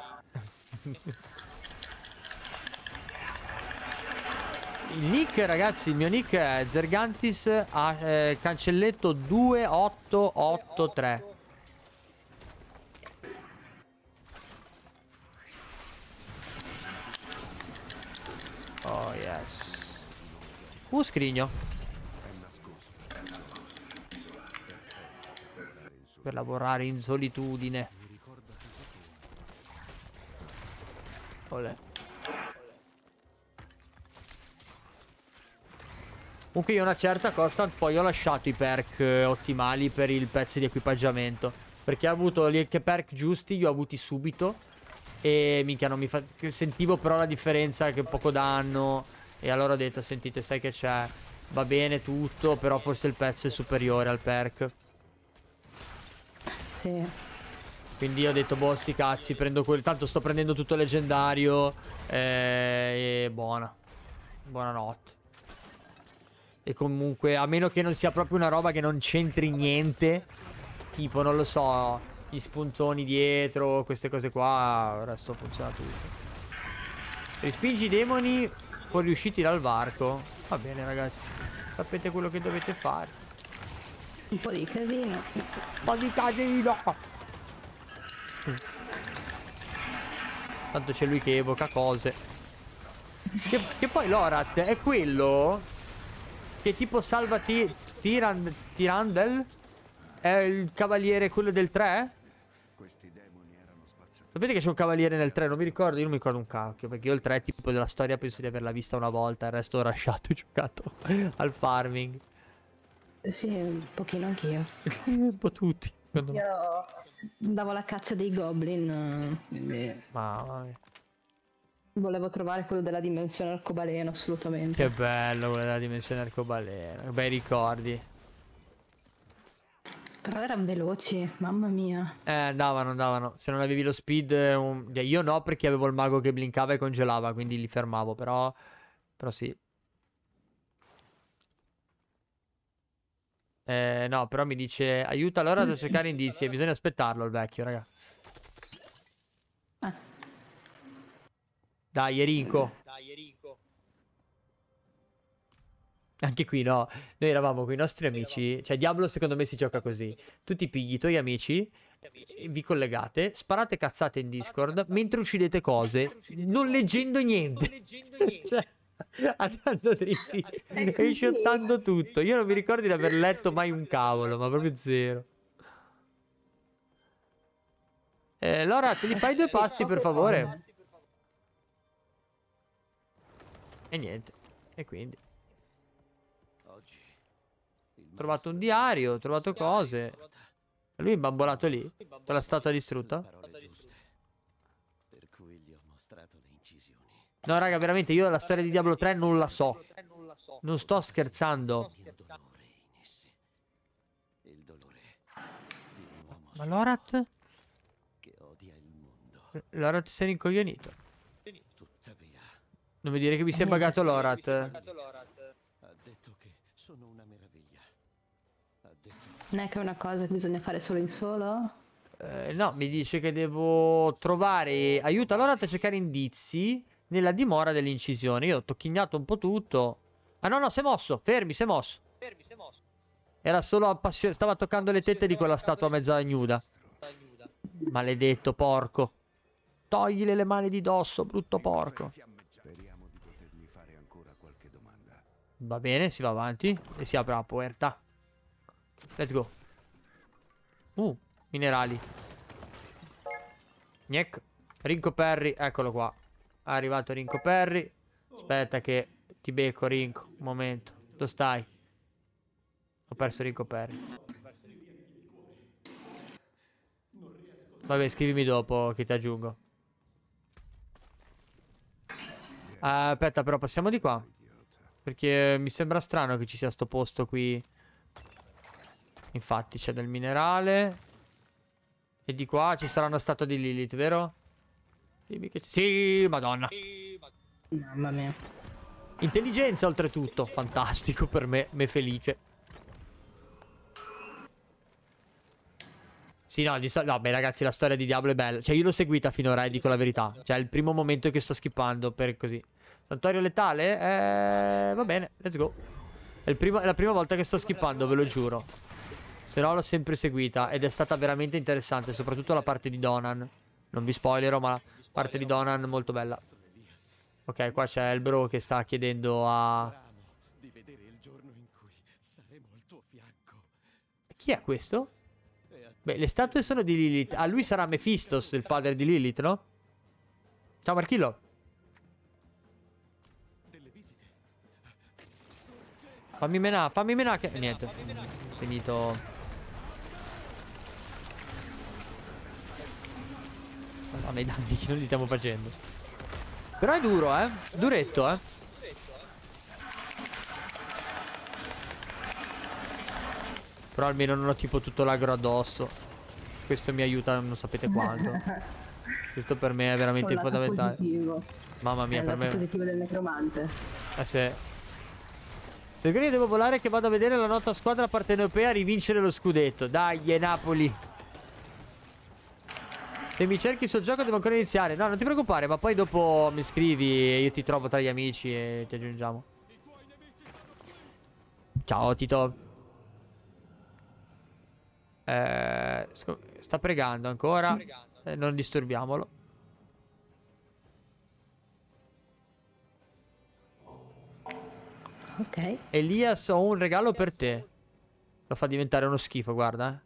Il nick, ragazzi, il mio nick è Zergantis a eh, cancelletto due otto otto tre. Oh yes. Uh, scrigno. Per lavorare in solitudine. Olè. Comunque io una certa Constant poi ho lasciato i perk eh, ottimali per il pezzo di equipaggiamento. Perché ho avuto gli che perk giusti, li ho avuti subito. E minchia non mi fa... Sentivo però la differenza, che poco danno. E allora ho detto, sentite, sai che c'è, va bene tutto, però forse il pezzo è superiore al perk.
Sì.
Quindi ho detto, boh, sti cazzi, prendo quello. Tanto sto prendendo tutto leggendario. eh, E buona. Buonanotte. E comunque, a meno che non sia proprio una roba che non c'entri niente, tipo, non lo so, gli spuntoni dietro, queste cose qua, il resto funziona tutto. Respingi i demoni fuoriusciti dal varco. Va bene, ragazzi, sapete quello che dovete fare.
Un po' di casino.
Un po' di casino. Tanto c'è lui che evoca cose. Che, che poi l'Orat è quello che tipo salvati Tirand Tirandel? È il cavaliere, quello del tre? Sapete che c'è un cavaliere nel tre? Non mi ricordo, io non mi ricordo un cacchio. Perché io il tre tipo della storia penso di averla vista una volta. Il resto ho lasciato e giocato al farming.
Sì, un pochino anch'io.
Un po' tutti.
Io andavo alla caccia dei goblin, quindi
Mamma mia.
volevo trovare quello della dimensione arcobaleno, assolutamente.
Che bello quello della dimensione arcobaleno. Che bei ricordi.
Però erano veloci, mamma mia.
Eh, andavano, andavano. Se non avevi lo speed, un... io no, perché avevo il mago che blinkava e congelava, quindi li fermavo, però... Però sì. Eh, no, però mi dice, aiuta allora a cercare indizi, e bisogna aspettarlo il vecchio, raga.
Ah.
Dai, Erinco. Anche qui no, noi eravamo con i nostri amici, cioè Diablo secondo me si gioca così. Tu ti pigli i tuoi amici, vi collegate, sparate cazzate in Discord mentre uccidete cose, non leggendo niente. Cioè, andando dritti e shottando tutto. Io non mi ricordo di aver letto mai un cavolo, ma proprio zero. Eh, Laura, te li fai due passi per favore? E niente, e quindi ho trovato un diario, ho trovato cose. E lui è imbambolato lì, con la statua distrutta. No raga, veramente io la storia di Diablo tre non la so. Non sto scherzando. Ma Lorat? Lorat si è rincoglionito. Non mi dire che mi si è buggato Lorat.
Ha detto che sono una meraviglia. Ha detto...
Non è che è una cosa che bisogna fare solo in solo?
Eh, no, mi dice che devo trovare... Aiuta Lorat a cercare indizi nella dimora dell'incisione. Io ho tocchignato un po' tutto. Ah no, no, si è mosso. Fermi, si è mosso. Fermi, si è mosso. Era solo appassionato. Stava toccando le tette di quella statua mezza nuda. Maledetto porco. Toglile le mani di dosso, brutto porco.
Speriamo di potergli fare ancora qualche domanda.
Va bene, si va avanti e si apre la puerta. Let's go. Uh, minerali. Niek. Rinco Perry, eccolo qua. È arrivato Rinco Perry. Aspetta che ti becco, Rinco. Un momento. Dove stai? Ho perso Rinco Perry. Vabbè, scrivimi dopo che ti aggiungo. Uh, aspetta, però passiamo di qua. Perché mi sembra strano che ci sia sto posto qui Infatti c'è del minerale. E di qua ci sarà una statua di Lilith, vero? Dimmi che... Sì, madonna.
Mamma mia.
Intelligenza oltretutto. Fantastico per me, me felice. Sì, no, di so no, beh ragazzi, la storia di Diablo è bella. Cioè io l'ho seguita finora, e dico la verità. Cioè è il primo momento che sto skippando per così. Santuario letale? Eh, va bene, let's go. È, il primo, è la prima volta che sto skippando, ve lo giuro. Se no l'ho sempre seguita ed è stata veramente interessante, soprattutto la parte di Donan. Non vi spoilerò, ma la parte di Donan molto bella. Ok, qua c'è il bro che sta chiedendo a... Chi è questo? Beh, le statue sono di Lilith. Ah, lui sarà Mephistos, il padre di Lilith, no? Ciao Marchillo. Fammi menà, fammi menà che... Niente, finito. Madonna, i danni che non li stiamo facendo. Però è duro, eh. Duretto, eh. Però almeno non ho tipo tutto l'agro addosso. Questo mi aiuta, non sapete quanto. Questo per me è veramente fondamentale.
Positivo.
Mamma mia,
è
per me...
È positivo del necromante.
Eh sì. Se io devo volare che vado a vedere la nostra squadra partenopea rivincere lo scudetto. Dai, Napoli. Se mi cerchi sul gioco devo ancora iniziare. No, non ti preoccupare, ma poi dopo mi scrivi e io ti trovo tra gli amici e ti aggiungiamo. Ciao Tito. Eh, sta pregando ancora. Eh, non disturbiamolo.
Ok.
Elias, ho un regalo per te. Lo fa diventare uno schifo, guarda.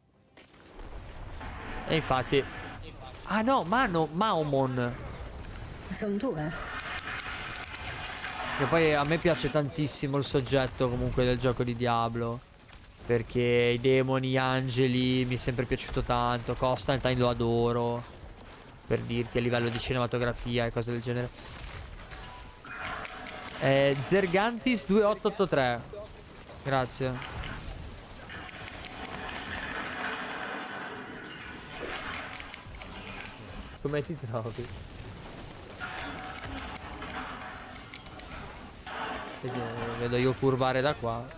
E infatti... Ah no, Mano, Maomon.
Sono due.
E poi a me piace tantissimo il soggetto comunque del gioco di Diablo. Perché i demoni, gli angeli mi è sempre piaciuto tanto. Constantine lo adoro. Per dirti a livello di cinematografia e cose del genere. eh, Zergantis duemilaottocentoottantatré. Grazie. Come ti trovi? Vedi, vedo io curvare da qua.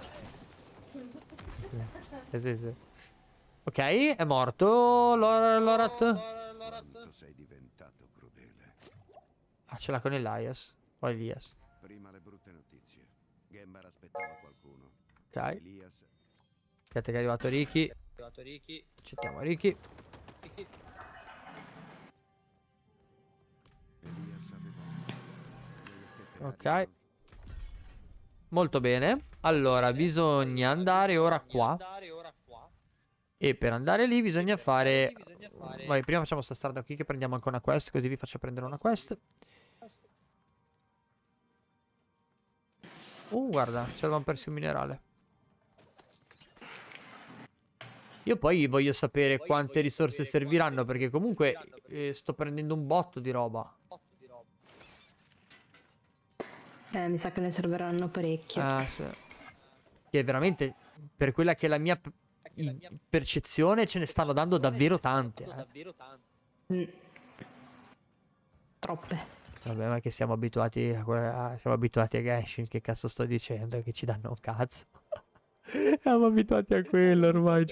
Sì, sì, sì. Ok, è morto Lorat.
Sei diventato crudele.
Ah, ce l'ha con Elias. O Elias.
Prima le brutte notizie. Gembar aspettava qualcuno.
Ok.
Elias.
Aspetta che è arrivato Ricky. Accettiamo Ricky.
Elias aveva...
Ok. Molto bene. Allora, bisogna andare ora qua. E per andare lì bisogna fare... Vai, prima facciamo sta strada qui che prendiamo anche una quest. Così vi faccio prendere una quest. Uh, guarda, ci avevamo perso un minerale. Io poi voglio sapere quante risorse serviranno, perché comunque eh, sto prendendo un botto di roba.
Eh, mi sa che ne serviranno parecchie.
Ah, sì. Che veramente, per quella che è la mia percezione, ce ne stanno dando davvero tante. Eh.
Mm. Troppe.
Vabbè, ma che siamo abituati a, a siamo abituati a Genshin, che cazzo sto dicendo? Che ci danno un cazzo. Siamo abituati a quello ormai.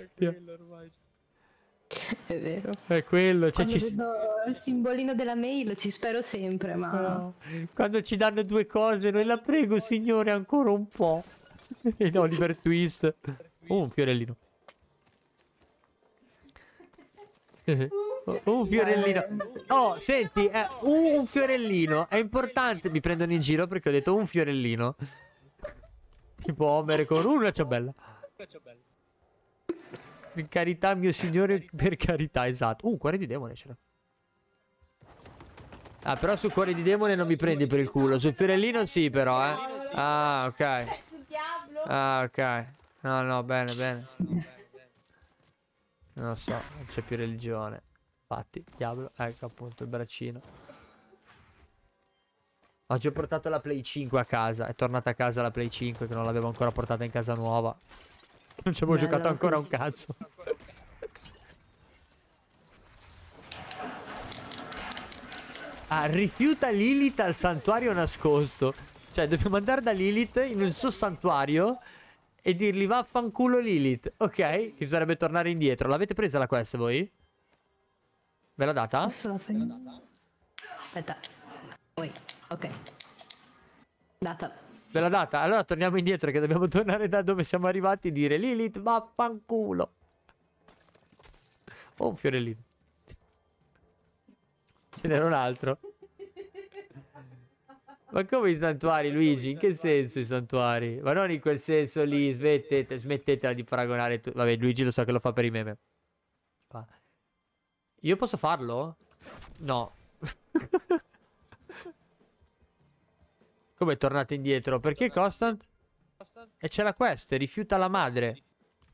È vero.
È quello. Cioè,
Quando
ci...
vedo il simbolino della mail ci spero sempre, ma...
No. Quando ci danno due cose, noi la prego, signore, ancora un po'. E Oliver Twist. Oh, un fiorellino. Oh, un fiorellino. Oh, senti, eh, un, un fiorellino è importante. Mi prendono in giro perché ho detto un fiorellino. Tipo Homer con una ciambella. Per carità, mio signore, per carità, esatto. Uh, cuore di demone c'era. Ah, però sul cuore di demone non mi prendi per il culo. Sul fiorellino sì, però, eh. Ah, ok. Ah, ok. No, no, bene, bene. Non lo so, non c'è più religione. Infatti, diavolo, ecco appunto il braccino. Oggi ho portato la Play cinque a casa. È tornata a casa la Play cinque che non l'avevo ancora portata in casa nuova. Non ci avevo
Bello,
giocato ancora un
così.
cazzo. Ah, rifiuta Lilith al santuario nascosto. Cioè, dobbiamo andare da Lilith in il suo santuario e dirgli vaffanculo Lilith. Ok? Che sarebbe tornare indietro. L'avete presa la quest voi? Ve l'ha data?
Adesso la prendo. Aspetta. Poi, ok. Data.
Ve l'ha data? Allora torniamo indietro che dobbiamo tornare da dove siamo arrivati e dire Lilith vaffanculo. Oh, un fiorellino. Ce n'era un altro. Ma come i santuari, Luigi? In che senso i santuari? Ma non in quel senso lì, smettete, smettetela di paragonare tu. Vabbè, Luigi lo so che lo fa per i meme. Va. Io posso farlo? No. Come tornate indietro? Perché Constant? E c'è la quest, rifiuta la madre.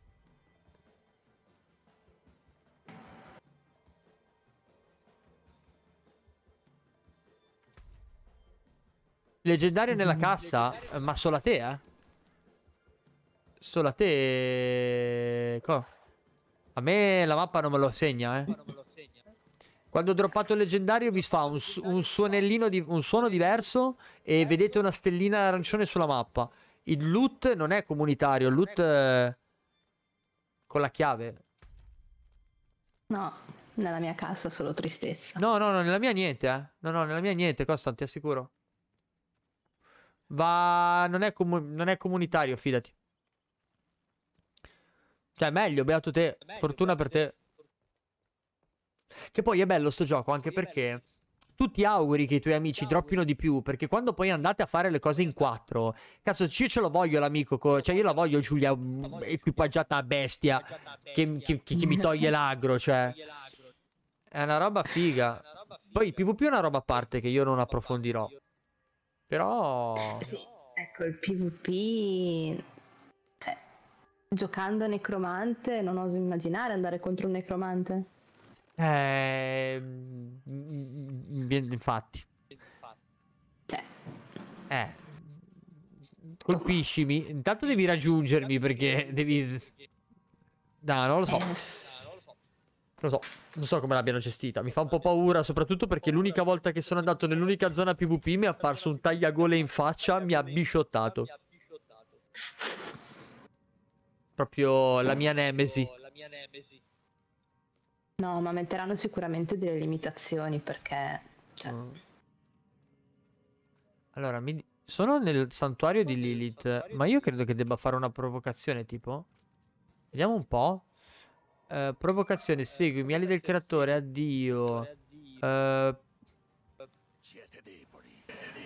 Leggendario nella cassa? Eh, Ma solo a te, eh? Solo a te... Co? A me la mappa non me lo segna, eh? Quando ho droppato il leggendario vi fa un, su- un suonellino, di, un suono diverso e vedete una stellina arancione sulla mappa. Il loot non è comunitario, il loot eh, con la chiave.
No, nella mia casa solo tristezza.
No, no, no, nella mia niente, eh. No, no, nella mia niente, Constant, ti assicuro. Va... Non è, comu- non è comunitario, fidati. Cioè, meglio, beato te. Fortuna per te. Che poi è bello sto gioco, anche perché tu ti auguri che i tuoi amici droppino di più, perché quando poi andate a fare le cose in quattro, cazzo, io ce lo voglio l'amico, co- cioè io la voglio Giulia mm, equipaggiata a bestia, che, che- che- che mi toglie l'agro, cioè. È una roba figa. Poi il PvP è una roba a parte che io non approfondirò. Però...
Sì, ecco, il PvP... Cioè, giocando a necromante non oso immaginare andare contro un necromante.
Eh, mm, mm, infatti.
Cioè,
Eh. Colpiscimi. Intanto devi raggiungermi perché devi... No, non lo so.
eh,
Non lo so. Non so come l'abbiano gestita. Mi fa un po' paura, soprattutto perché l'unica volta che sono andato nell'unica zona PvP mi è apparso un tagliagole in faccia, mi ha bisciottato. Proprio la mia nemesi.
no, ma metteranno sicuramente delle limitazioni perché... Cioè,
Mm. Allora, mi... sono nel santuario di Lilith, ma io credo che debba fare una provocazione, tipo. Vediamo un po'. Eh, provocazione, segui i miali del creatore, addio. Eh,
Siete deboli.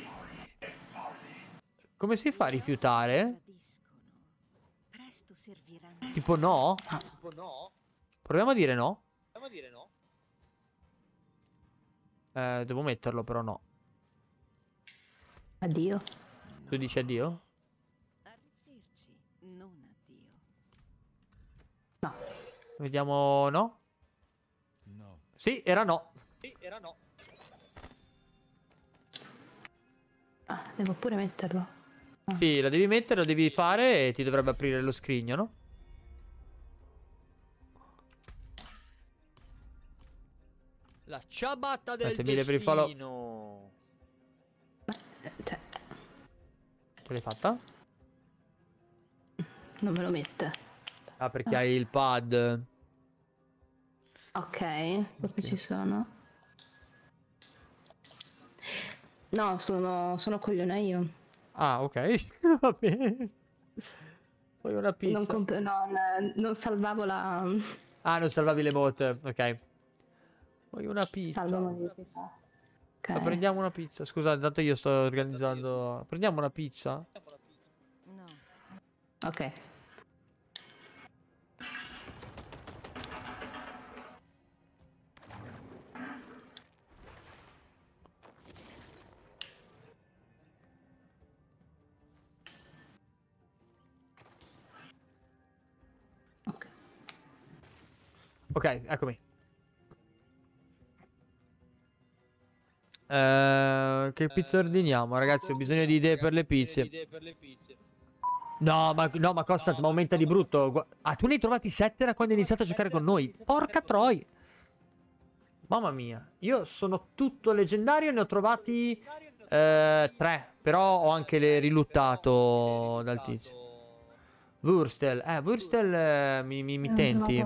come si fa a rifiutare?
Presto serviranno.
Tipo no? Proviamo a dire no. Eh, devo metterlo però no.
addio.
Tu dici addio?
Arrivederci, non addio.
No.
Vediamo no.
No.
Sì, era no.
Ah, devo pure metterlo.
Sì, lo devi mettere, lo devi fare e ti dovrebbe aprire lo scrigno, no? La ciabatta del
Grazie
mille per il follow.
destino.
Eh, Cioè,
Ce l'hai fatta?
non me lo mette.
Ah, perché hai il pad.
Ok, forse
Sì.
ci sono. No, sono, sono cogliona io.
Ah, ok. Va bene. Vuoi una pizza?
Non, comp- non, non salvavo la
Ah, non salvavi le bot. Ok. Vuoi una pizza?
salva modifica. Ok.
Ma prendiamo una pizza. Scusate, intanto io sto organizzando. Prendiamo una pizza?
No.
Ok. Ok.
Ok, eccomi. Eh, che pizza ordiniamo, ragazzi? Ho bisogno di idee per le pizze. No, ma, no, ma Constant, ma aumenta di brutto. Gu- Ah, tu ne hai trovati sette da quando hai iniziato a giocare con noi. Porca troia. Mamma mia. Io sono tutto leggendario e ne ho trovati eh, tre. Però ho anche le riluttato dal tizio. Wurstel. Eh, Wurstel eh, mi, mi, mi tenti.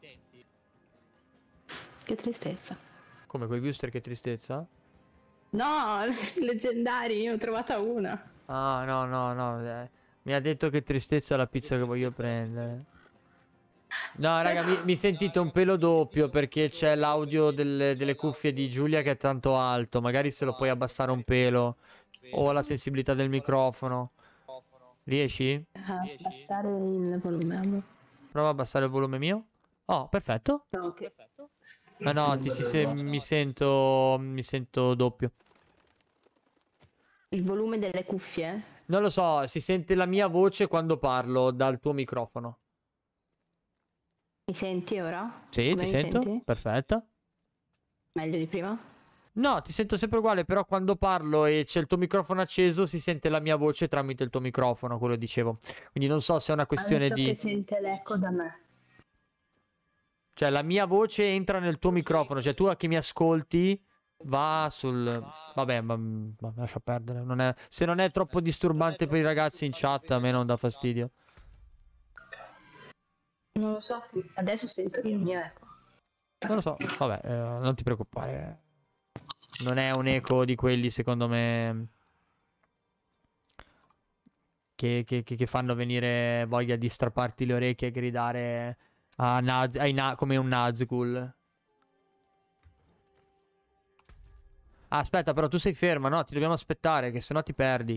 Che tristezza.
Come quei Wurstel, che tristezza.
No, leggendari, io ne ho trovata una.
Ah, no, no, no. eh. Mi ha detto che tristezza la pizza che voglio prendere. No, raga, mi, mi sentite un pelo doppio perché c'è l'audio delle, delle cuffie di Giulia che è tanto alto. Magari se lo puoi abbassare un pelo. O la sensibilità del microfono. Riesci?
Ah, abbassare il volume, amore.
Prova a abbassare il volume mio. Oh, perfetto.
No, che...
Ah no, ti, si, se, mi sento mi sento doppio.
Il volume delle cuffie?
Non lo so, si sente la mia voce quando parlo dal tuo microfono.
Mi senti ora?
Sì,
Come
ti
mi
sento.
senti?
Perfetto.
Meglio di prima?
No, ti sento sempre uguale, però quando parlo e c'è il tuo microfono acceso si sente la mia voce tramite il tuo microfono, quello dicevo. Quindi non so se è una questione
Ha detto
di...
che sente l'eco da me.
Cioè la mia voce entra nel tuo microfono, cioè tu che mi ascolti va sul... Vabbè, ma, ma lascia perdere. Non è... Se non è troppo disturbante per i ragazzi in chat, a me non dà fastidio.
Non lo so, adesso sento il mio eco.
Non lo so, vabbè, eh, non ti preoccupare. Non è un eco di quelli, secondo me, che, che, che- che fanno venire voglia di strapparti le orecchie e gridare a Naz- ai Na- come un Nazgul. Ah, aspetta, però tu sei ferma, no? Ti dobbiamo aspettare, che sennò ti perdi.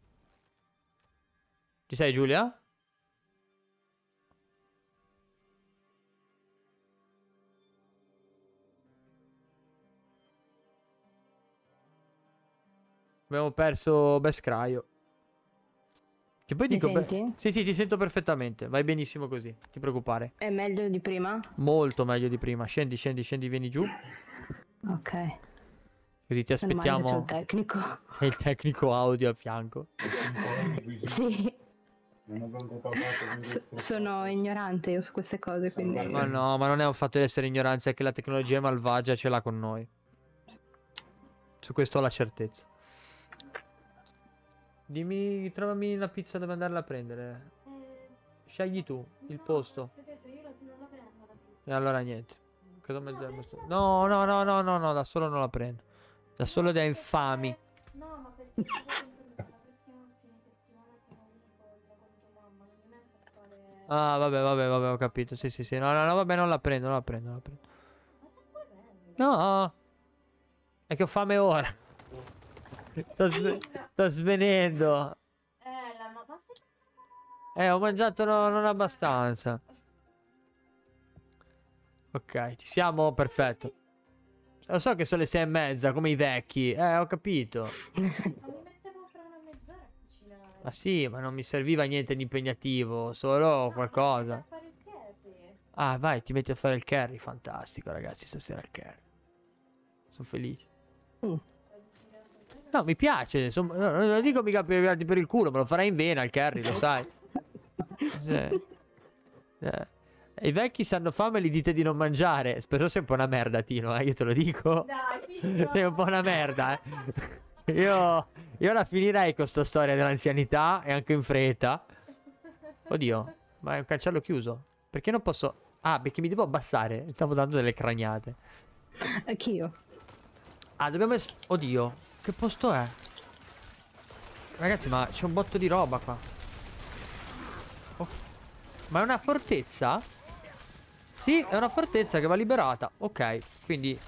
Ci sei, Giulia? Abbiamo perso Best Craio. Che poi
Mi
dico... beh,
senti?
sì, sì, ti sento perfettamente. Vai benissimo così, non ti preoccupare.
È meglio di prima?
Molto meglio di prima. Scendi, scendi, scendi, vieni giù.
Ok.
Così ti
Meno male che c'è
aspettiamo.
un tecnico.
E il tecnico audio a fianco.
Sì. So- sono ignorante io su queste cose, quindi...
Ma no, ma non è un fatto di essere ignoranza, è che la tecnologia malvagia ce l'ha con noi. Su questo ho la certezza. Dimmi, trovami una pizza dove andarla a prendere.
Eh,
Scegli tu il
no,
posto.
ti ho detto, io la- non la prendo la pizza.
E allora niente. Cosa mangiamo? No, no, no, no, no, no, da solo non la prendo. Da solo ed è infami.
No, ma perché stavo pensando che la prossima fine settimana siamo lì con, con tua mamma, non mi metto a fare...
Ah, vabbè, vabbè, vabbè, ho capito. Sì, sì, sì. No, no, no, vabbè, non la prendo, non la prendo, non la prendo.
Ma se puoi vendere...
No, è che ho fame ora. Sto, sve- sto svenendo.
Eh, la ma... ma se...
Eh, ho mangiato no- non abbastanza. Ok, ci siamo, perfetto. Lo so che sono le sei e mezza, come i vecchi. Eh, ho capito.
Ma mi mettevo fra una mezz'ora a cucinare.
Ma sì, ma non mi serviva niente di impegnativo, solo qualcosa.
A fare il curry.
Ah, vai, ti metti a fare il curry. Fantastico, ragazzi, stasera il curry. Sono felice.
Mm.
No, mi piace. Insomma, no, non lo dico mica per pigliarti per il culo, me lo farai in vena il curry, lo sai. Sì. Eh. I vecchi se hanno fame li dite di non mangiare. Spero sei un po' una merda, Tino, eh, io te lo dico.
Dai, Tino.
Sei un po' una merda, eh. Io, io la finirei con sta storia dell'anzianità e anche in fretta. Oddio, ma è un cancello chiuso. Perché non posso... Ah, perché mi devo abbassare. Stavo dando delle craniate.
Anch'io.
Ah, dobbiamo... es- Oddio, che posto è? Ragazzi, ma c'è un botto di roba qua. Oh. Ma è una fortezza? Sì, è una fortezza che va liberata. Ok, quindi...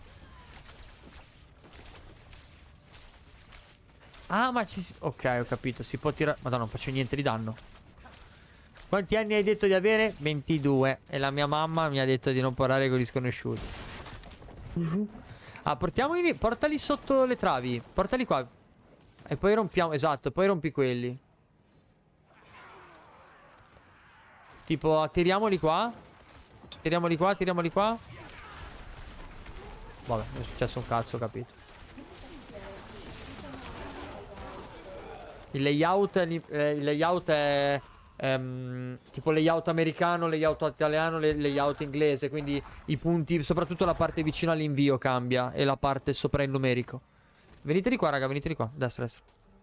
Ah, ma ci si... Ok, ho capito, si può tirare... Madonna, non faccio niente di danno. Quanti anni hai detto di avere? ventidue. E la mia mamma mi ha detto di non parlare con gli sconosciuti.
Mhm.
Ah, portiamoli... Portali sotto le travi. Portali qua. E poi rompiamo... Esatto, poi rompi quelli. Tipo, tiriamoli qua. Tiriamoli qua, tiriamoli qua. Vabbè, è successo un cazzo, ho capito. Il layout, è li- eh, il layout è ehm, tipo layout americano, layout italiano, le- layout inglese. Quindi i punti, soprattutto la parte vicino all'invio cambia e la parte sopra il numerico. Venite di qua, raga, venite di qua. Destra, destra.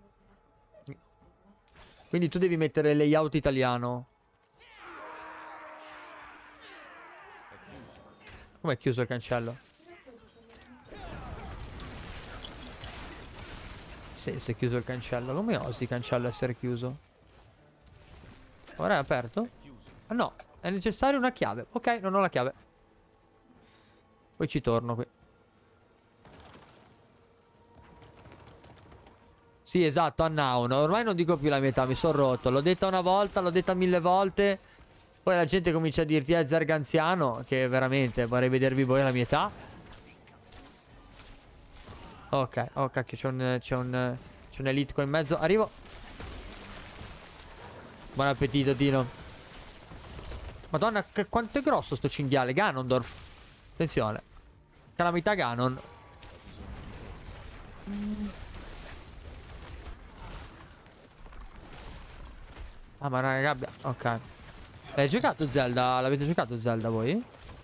Quindi tu devi mettere layout italiano. Com'è chiuso il cancello? Sì, si è chiuso il cancello. Come osi il cancello essere chiuso? Ora è aperto? Ah no, è necessaria una chiave. Ok, non ho la chiave. Poi ci torno qui. Sì, esatto, unknown. Ormai non dico più la mia età, mi sono rotto. L'ho detta una volta, l'ho detta mille volte. Poi la gente comincia a dirti, eh, Zerg anziano, che veramente vorrei vedervi voi la mia età. Ok, oh cacchio, c'è un, c'è un, c'è un elite qua in mezzo. Arrivo. Buon appetito, Tino. Madonna, che, quanto è grosso sto cinghiale. Ganondorf. Attenzione. Calamità Ganon. Ah, ma una gabbia. Ok. L'hai giocato Zelda? L'avete giocato Zelda voi?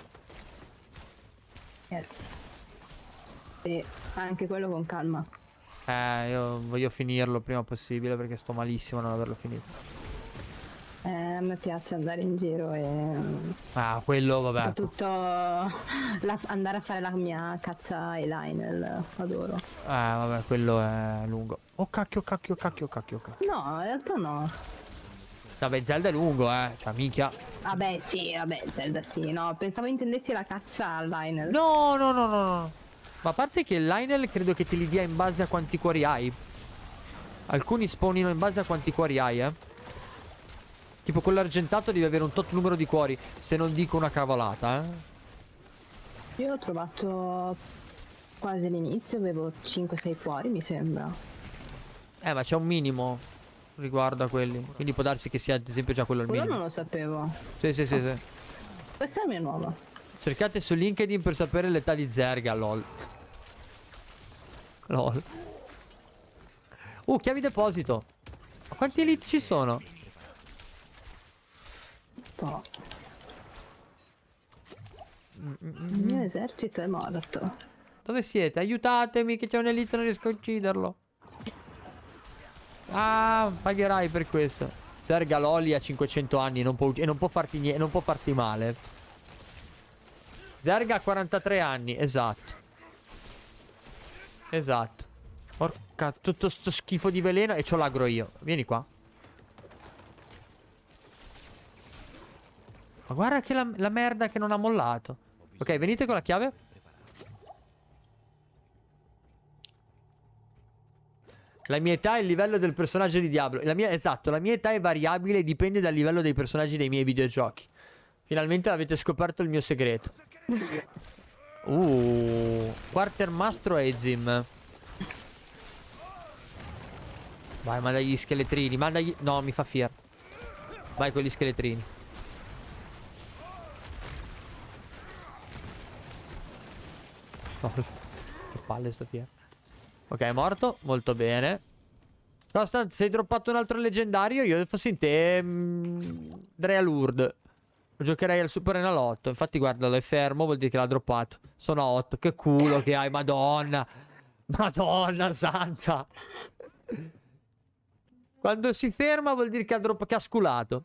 Yes. Sì, anche quello con calma.
Eh, io voglio finirlo il prima possibile perché sto malissimo a non averlo finito.
Eh, a me piace andare in giro e
Ah, quello, vabbè.
soprattutto la- andare a fare la mia caccia ai Lionel, adoro.
Eh, vabbè, quello è lungo. Oh, cacchio, cacchio, cacchio, cacchio, cacchio.
No, in realtà no.
Vabbè, Zelda è lungo, eh. Cioè, minchia.
Vabbè, sì, vabbè, Zelda sì, no. Pensavo intendessi la caccia al Lionel.
No, no, no, no, no. Ma a parte che il Lionel credo che te li dia in base a quanti cuori hai. Alcuni spawnino in base a quanti cuori hai, eh. Tipo con l'argentato devi avere un tot numero di cuori. Se non dico una cavolata, eh.
Io ho trovato quasi all'inizio, avevo cinque sei cuori, mi sembra.
Eh, ma c'è un minimo riguardo a quelli. Quindi può darsi che sia ad esempio già quello il
Quello
minimo.
non lo sapevo.
Sì, sì, sì, sì.
Questa è la mia nuova.
Cercate su LinkedIn per sapere l'età di Zerga, lol. Lol. Uh, chiavi deposito. Ma quanti elite ci sono?
Oh.
Mm, mm, mm.
Il mio esercito è morto.
Dove siete? Aiutatemi che c'è un elite e non riesco a ucciderlo. Ah, pagherai per questo. Zerga Loli ha cinquecento anni non può, e non può farti niente, non può farti male. Zerga ha quarantatré anni, esatto. Esatto. Porca, tutto sto schifo di veleno e c'ho l'agro io. Vieni qua. Ma guarda che la, la merda che non ha mollato. Ok, venite con la chiave. La mia età è il livello del personaggio di Diablo. La mia, esatto, la mia età è variabile e dipende dal livello dei personaggi dei miei videogiochi. Finalmente avete scoperto il mio segreto. Uh, Quartermastro Ezim. Vai, manda gli scheletrini. Mandagli... No, mi fa fier. Vai con gli scheletrini. Oh, che palle sto fier. Ok, è morto. Molto bene. Constant, sei droppato un altro leggendario. Io fossi in te mh, andrei a Lourdes. Giocherei al Super Enalotto. Infatti guardalo, è fermo, vuol dire che l'ha droppato. Sono a otto. Che culo che hai, madonna. Madonna santa. Quando si ferma vuol dire che ha, drop che ha sculato.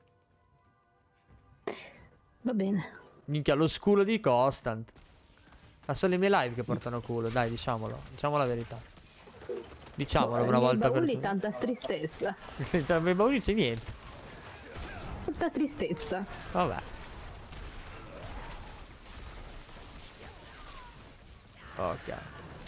Va bene.
Minchia, lo sculo di Constant. Ma sono le mie live che portano culo. Dai, diciamolo. Diciamo la verità. Diciamolo una volta per
tutti. Tanta tristezza.
Tra i bauli c'è niente.
Tanta tristezza.
Vabbè. Ok.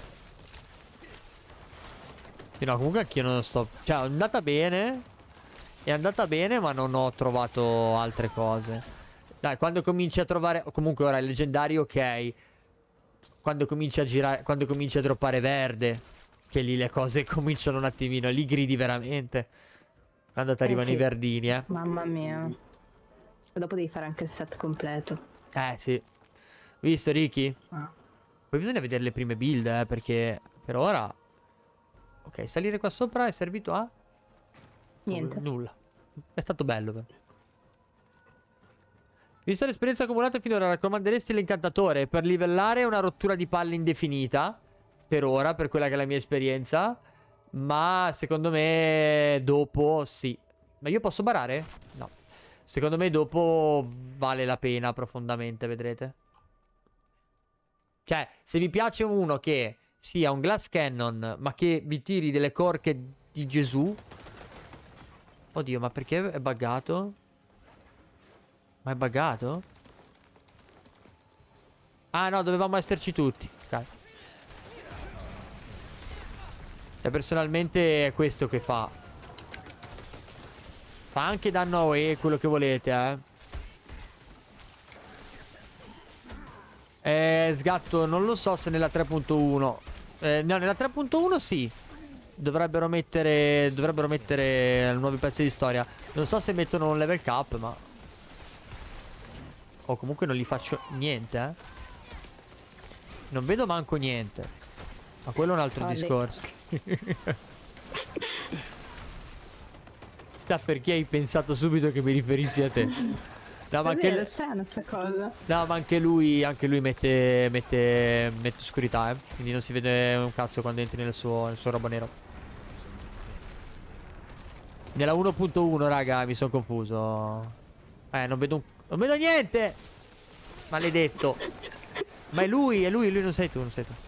Sì, no, comunque anch'io non sto... Cioè, è andata bene. È andata bene, ma non ho trovato altre cose. Dai, quando cominci a trovare... Comunque ora il leggendario, ok. Quando cominci a girare... Quando cominci a droppare verde, che lì le cose cominciano un attimino. Lì gridi veramente. Quando ti arrivano
eh sì.
i verdini, eh.
Mamma mia. E dopo devi fare anche il set completo.
Eh, sì. Visto, Ricky?
Ah.
Poi bisogna vedere le prime build, eh, perché per ora... Ok, salire qua sopra è servito a...
Niente.
Nulla. È stato bello, però. Vista l'esperienza accumulata finora, raccomanderesti l'incantatore per livellare una rottura di palle indefinita. Per ora, per quella che è la mia esperienza. Ma secondo me dopo sì. Ma io posso barare? No. Secondo me dopo vale la pena profondamente, vedrete. Cioè, se vi piace uno che sia un glass cannon, ma che vi tiri delle corche di Gesù. Oddio, ma perché è buggato? Ma è buggato? Ah no, dovevamo esserci tutti. Ok. Cioè, personalmente è questo che fa. Fa anche danno a O E, quello che volete, eh. Eh, sgatto, non lo so se nella tre punto uno. Eh, no, nella tre punto uno sì. Dovrebbero mettere Dovrebbero mettere nuovi pezzi di storia. Non so se mettono un level cap, ma o comunque non gli faccio niente, eh. Non vedo manco niente. Ma quello è un altro
Vale.
discorso. Sta perché hai pensato subito che mi riferissi a te. No, ma
È
anche,
vero, strana sta cosa.
no, ma anche lui Anche lui mette Mette Mette oscurità, eh. Quindi non si vede un cazzo quando entri nel suo, nel suo roba nero. Nella uno punto uno, raga, mi sono confuso. Eh, non vedo un... Non vedo niente. Maledetto. Ma è lui, è lui, lui non sei tu, non sei tu.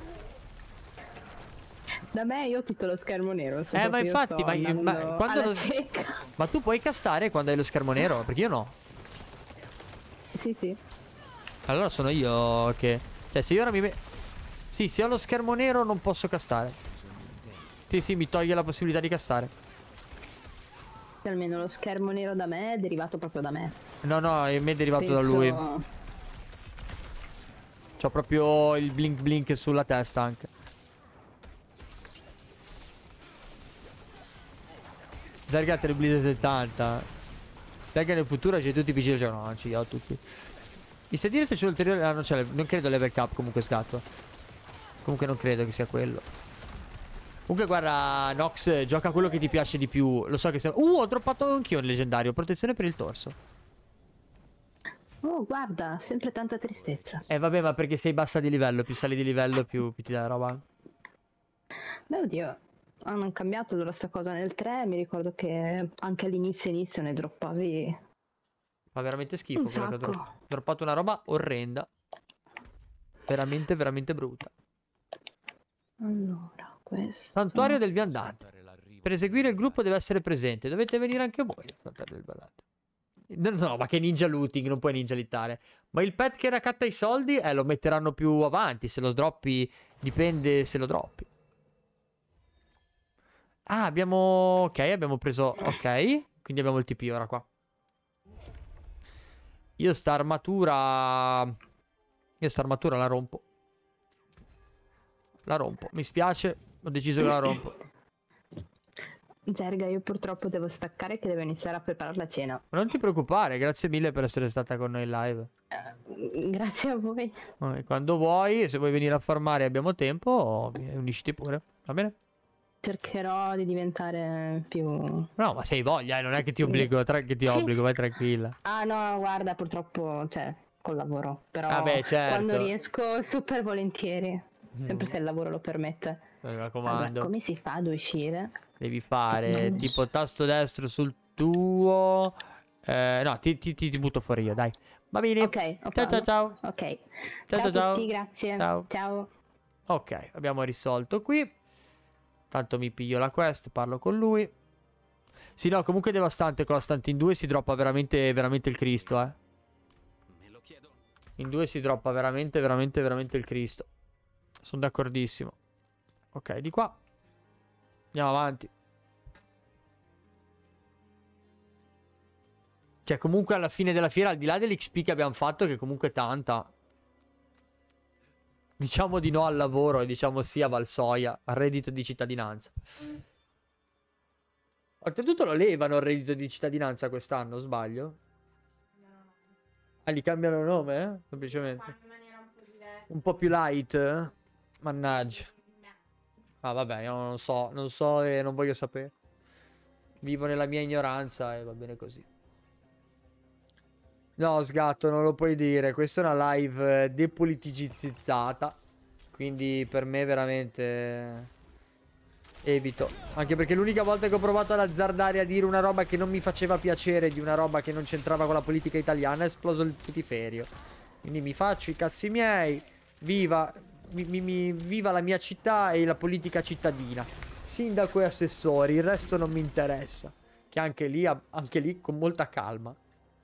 Da me io ho tutto lo schermo nero.
Eh, ma infatti, ma, ma quando
alla
lo-
cieca.
Ma tu puoi castare quando hai lo schermo nero? Perché io no.
Sì, sì.
Allora sono io che... Cioè, se io ora mi... me- Sì, se ho lo schermo nero non posso castare. Sì, sì, mi toglie la possibilità di castare.
Almeno lo schermo nero da me è derivato proprio da me.
No, no, a me è derivato da
Penso-
lui. C'ho proprio il blink blink sulla testa anche. Target il Blizzard settanta. Target nel futuro c'è tutti i P C. Cioè, no, non ci ho tutti. Mi sa dire se c'è l'ulteriore... Ah, non c'è, non credo level cap comunque sgatto. Comunque non credo che sia quello. Comunque guarda, Nox, gioca quello che ti piace di più. Lo so che sei... Uh, ho droppato anch'io un leggendario. Protezione per il torso.
Oh, guarda, sempre tanta tristezza.
Eh vabbè, ma perché sei bassa di livello. Più sali di livello più, più ti dà roba.
Beh, oddio, hanno cambiato della sta cosa nel tre. Mi ricordo che anche all'inizio inizio ne droppavi.
Fa veramente schifo
Un
quello che ho
sacco.
dro- droppato una roba orrenda. Veramente, veramente brutta.
Allora, questo.
Santuario del viandante. Per eseguire il gruppo deve essere presente. Dovete venire anche voi al Santuario del viandante. No, no, ma che ninja looting, non puoi ninja littare. Ma il pet che raccatta i soldi, eh, lo metteranno più avanti. Se lo droppi, dipende se lo droppi. Ah, abbiamo... Ok, abbiamo preso... Ok, quindi abbiamo il T P ora qua. Io sta armatura... Io sta armatura la rompo. La rompo, mi spiace, ho deciso che la rompo.
Zerga, io purtroppo devo staccare che devo iniziare a preparare la cena.
Ma non ti preoccupare, grazie mille per essere stata con noi in live.
Eh, Grazie a voi.
Eh, Quando vuoi, se vuoi venire a farmare e abbiamo tempo, unisciti pure, va bene?
Cercherò di diventare più...
No, ma se hai voglia, eh, non è che ti obbligo, tra- che ti
Sì,
obbligo,
sì.
vai tranquilla.
Ah no, guarda, purtroppo, cioè, col lavoro. Però
Ah, beh, certo.
quando riesco, super volentieri. Sempre
Mm.
se il lavoro lo permette.
Mi
Allora,
raccomando,
come si fa ad uscire?
devi fare
Non
tipo
so.
tasto destro sul tuo... Eh, no, ti, ti, ti, ti butto fuori io, dai. Va bene.
Ok,
Ciao
ho
ciao
fatto.
ciao.
Ok.
Ciao,
Ciao,
ciao,
a
ciao.
tutti, grazie.
Ciao.
Ciao.
Ok, abbiamo risolto qui. Tanto mi piglio la quest, parlo con lui. Sì, no, comunque è devastante Constant. In due si droppa veramente, veramente il Cristo, eh.
Me lo chiedo.
In due si droppa veramente, veramente, veramente il Cristo. Sono d'accordissimo. Ok, di qua. Andiamo avanti. Cioè, comunque alla fine della fiera, al di là dell'X P che abbiamo fatto, che comunque è tanta, diciamo di no al lavoro e diciamo sì a Valsoia, al reddito di cittadinanza. Oltretutto lo levano il reddito di cittadinanza quest'anno, sbaglio? Ah, gli cambiano nome, eh? Semplicemente.
Fanno in maniera un po' diversa.
Un po' più light, eh? Mannaggia. Ah, vabbè, io non so, non so e non voglio sapere. Vivo nella mia ignoranza e va bene così. No, sgatto, non lo puoi dire. Questa è una live depoliticizzata. Quindi per me veramente evito. Anche perché l'unica volta che ho provato ad azzardare a dire una roba che non mi faceva piacere, di una roba che non c'entrava con la politica italiana, è esploso il putiferio. Quindi mi faccio i cazzi miei. Viva, mi, mi, mi, viva la mia città e la politica cittadina. Sindaco e assessori, il resto non mi interessa. Che anche lì, anche lì con molta calma.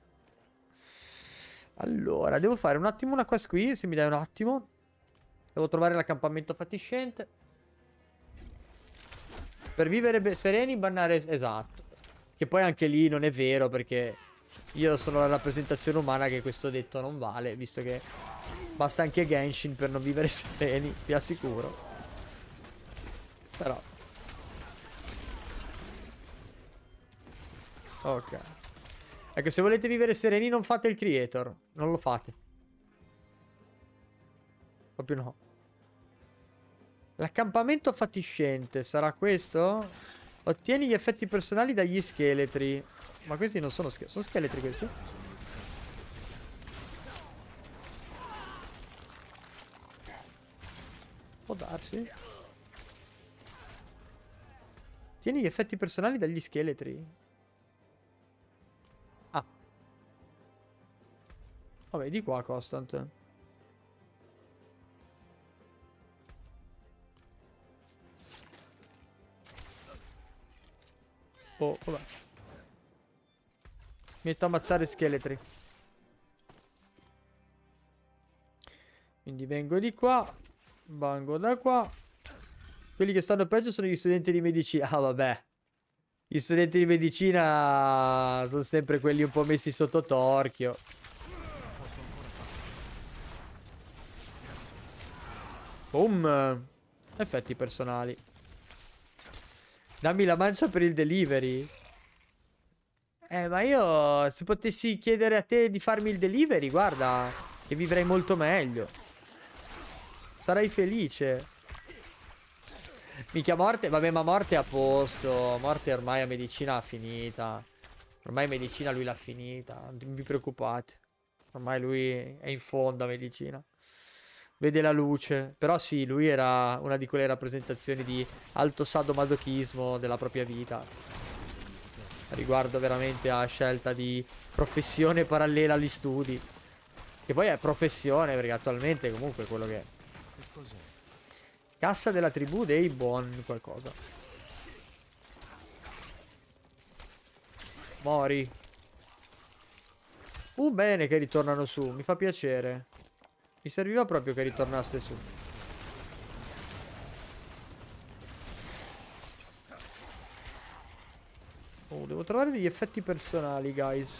Allora, devo fare un attimo una quest qui, se mi dai un attimo. Devo trovare l'accampamento fatiscente. Per vivere sereni, bannare... Esatto. Che poi anche lì non è vero, perché io sono la rappresentazione umana che questo detto non vale, visto che basta anche Genshin per non vivere sereni, vi assicuro. Però... Ok. Ecco, se volete vivere sereni non fate il creator. Non lo fate. Proprio no. L'accampamento fatiscente sarà questo? Ottieni gli effetti personali dagli scheletri. Ma questi non sono scheletri. Sono scheletri questi? Può darsi. Ottieni gli effetti personali dagli scheletri. Ah. Vabbè, di qua Constant. Oh, vabbè. Mi metto a ammazzare scheletri. Quindi vengo di qua. Vengo da qua. Quelli che stanno peggio sono gli studenti di medicina. Ah, vabbè. Gli studenti di medicina sono sempre quelli un po' messi sotto torchio. Boom. Effetti personali. Dammi la mancia per il delivery. Eh, ma io se potessi chiedere a te di farmi il delivery, guarda, che vivrei molto meglio. Sarei felice. Mica morte, vabbè, ma morte è a posto. Morte ormai a medicina ha finita. Ormai medicina lui l'ha finita, non vi preoccupate. Ormai lui è in fondo a medicina. Vede la luce. Però sì, lui era una di quelle rappresentazioni di alto sadomasochismo della propria vita. Riguardo veramente a scelta di professione parallela agli studi. Che poi è professione, perché attualmente comunque quello che è.
Che cos'è?
Cassa della tribù dei Bon qualcosa. Mori. Uh, bene che ritornano su, mi fa piacere. Mi serviva proprio che ritornaste su. Oh, devo trovare degli effetti personali, guys.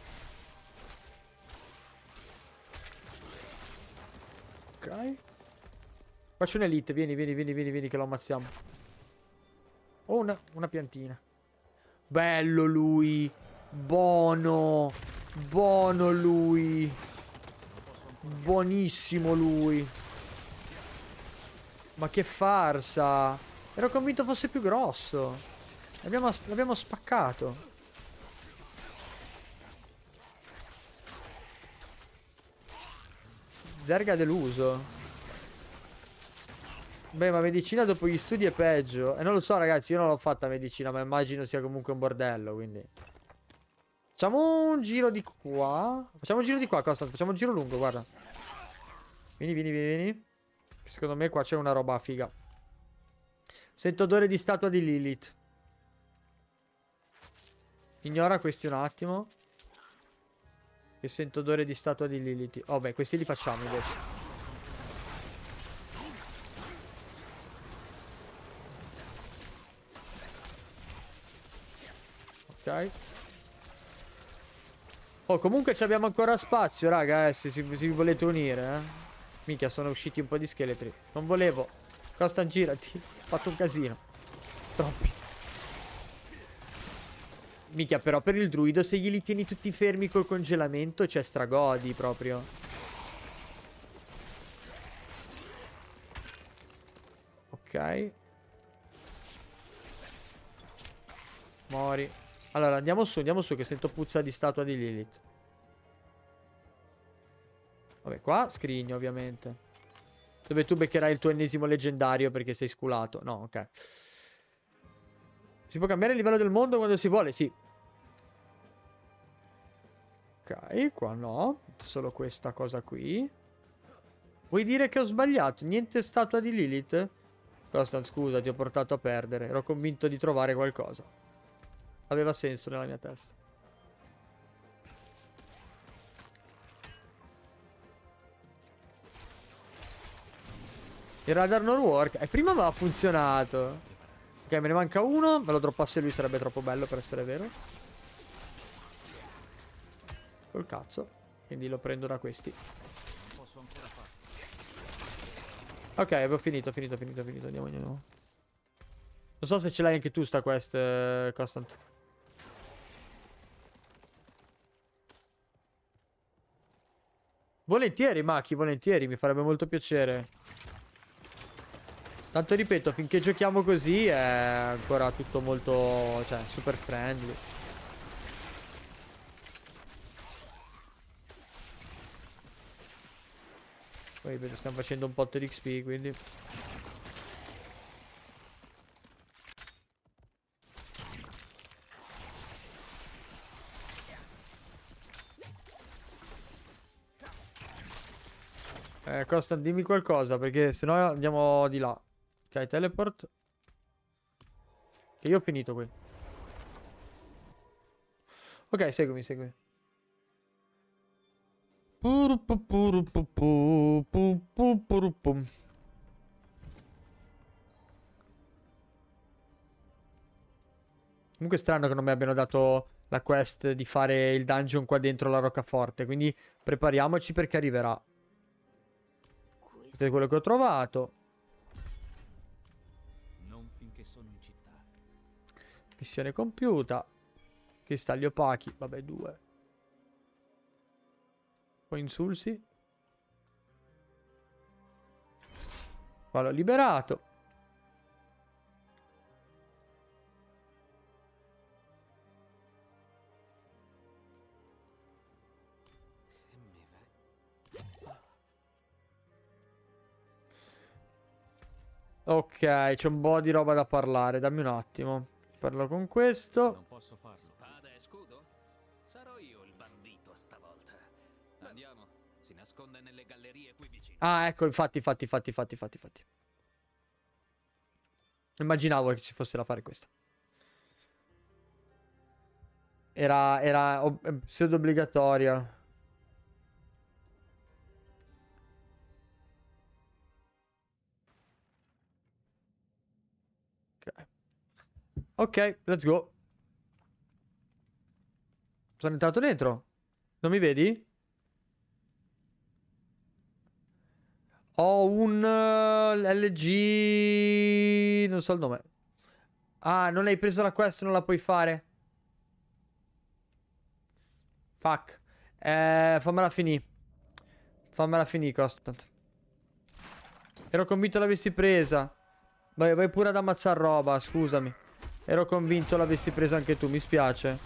Ok. Qua c'è un'elite, vieni, vieni, vieni, vieni, vieni che lo ammazziamo. Oh, una, una piantina. Bello lui. Buono. Buono lui. Buonissimo lui. Ma che farsa. Ero convinto fosse più grosso. L'abbiamo, l'abbiamo spaccato. Zerga deluso. Beh, ma medicina dopo gli studi è peggio. E non lo so, ragazzi, io non l'ho fatta medicina, ma immagino sia comunque un bordello, quindi. Facciamo un giro di qua. Facciamo un giro di qua, Costa. Facciamo un giro lungo, guarda. Vieni, vieni, vieni, vieni. Secondo me qua c'è una roba figa. Sento odore di statua di Lilith. Ignora questi un attimo. Che sento odore di statua di Lilith. Oh beh, questi li facciamo invece. Ok. Oh, comunque ci abbiamo ancora spazio, raga, eh, se, se, se vi volete unire, eh. Minchia, sono usciti un po' di scheletri. Non volevo. Costa, girati. Ho fatto un casino. Troppi. Minchia, però per il druido, se glieli tieni tutti fermi col congelamento, cioè stragodi proprio. Ok. Mori. Allora, andiamo su, andiamo su, che sento puzza di statua di Lilith. Vabbè, qua scrigno, ovviamente. Dove tu beccherai il tuo ennesimo leggendario perché sei sculato. No, ok. Si può cambiare il livello del mondo quando si vuole? Sì. Ok, qua no. Solo questa cosa qui. Vuoi dire che ho sbagliato? Niente statua di Lilith? Constant, scusa, ti ho portato a perdere. Ero convinto di trovare qualcosa. Aveva senso nella mia testa. Il radar non work. E prima aveva funzionato. Ok, me ne manca uno. Me lo droppasse lui, sarebbe troppo bello per essere vero. Col cazzo. Quindi lo prendo da questi. Ok, avevo finito, finito, finito, finito. Andiamo, andiamo. Non so se ce l'hai anche tu sta quest, eh, Constant. Volentieri, Maki, volentieri. Mi farebbe molto piacere. Tanto ripeto, finché giochiamo così è ancora tutto molto, cioè, super friendly. Poi ripeto, stiamo facendo un po' di X P, quindi... Eh, Constant, dimmi qualcosa, perché sennò andiamo di là. Ok, teleport. Che io ho finito qui. Ok, seguimi, seguimi. Comunque è strano che non mi abbiano dato la quest di fare il dungeon qua dentro la roccaforte. Quindi prepariamoci perché arriverà. Questo è quello che ho trovato. Missione compiuta. Cristalli opachi. Vabbè, due. Poi insulsi. Qua l'ho liberato. Ok, c'è un po' di roba da parlare. Dammi un attimo. Parlo con questo.
Non posso farlo. Spada e scudo? Sarò io il bandito stavolta. Andiamo. Si nasconde nelle gallerie qui vicino.
Ah, ecco, infatti, infatti, infatti, infatti, infatti, infatti. Immaginavo che ci fosse da fare questa. Era, era ob- pseudo obbligatoria. Ok. Ok, let's go. Sono entrato dentro. Non mi vedi? Ho un uh, L G... Non so il nome. Ah, non hai preso la quest, non la puoi fare. Fuck. Eh, fammela finire. Fammela finire, Constant. Ero convinto l'avessi presa. Vai, vai pure ad ammazzare roba, scusami. Ero convinto l'avessi presa anche tu, mi spiace.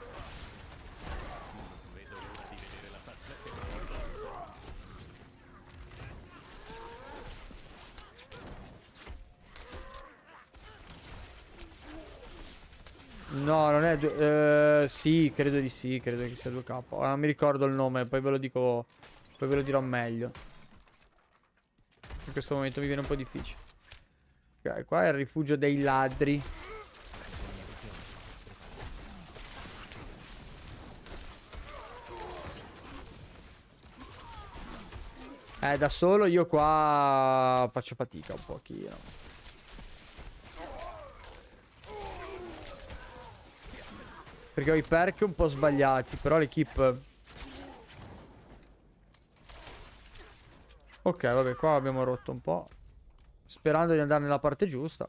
No, non è... Eh, sì, credo di sì, credo che sia due K. Ora non mi ricordo il nome, poi ve lo dico... Poi ve lo dirò meglio. In questo momento mi viene un po' difficile. Ok, qua è il rifugio dei ladri. Eh, da solo io qua faccio fatica un pochino. Perché ho i perk un po' sbagliati, però l'equip... Ok, vabbè, qua abbiamo rotto un po'. Sperando di andare nella parte giusta.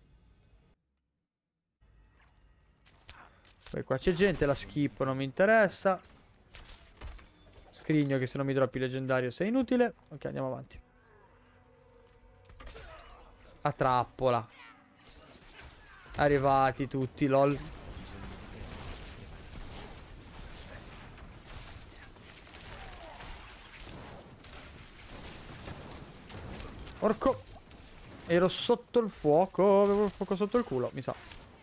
Poi qua c'è gente, la skip, non mi interessa. Scrigno che se non mi droppi leggendario sei inutile. Ok, andiamo avanti. A trappola. Arrivati tutti, lol. Porco. Ero sotto il fuoco. Avevo il fuoco sotto il culo, mi sa.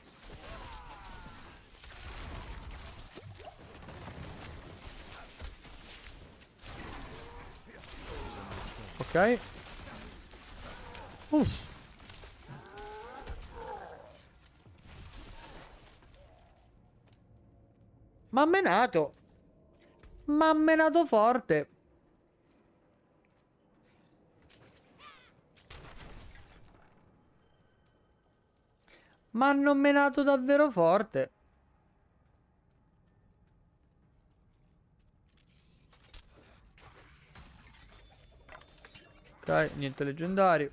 Ok. Uff. M'ha menato. M'ha menato forte. M'hanno menato davvero forte. Ok, niente leggendario.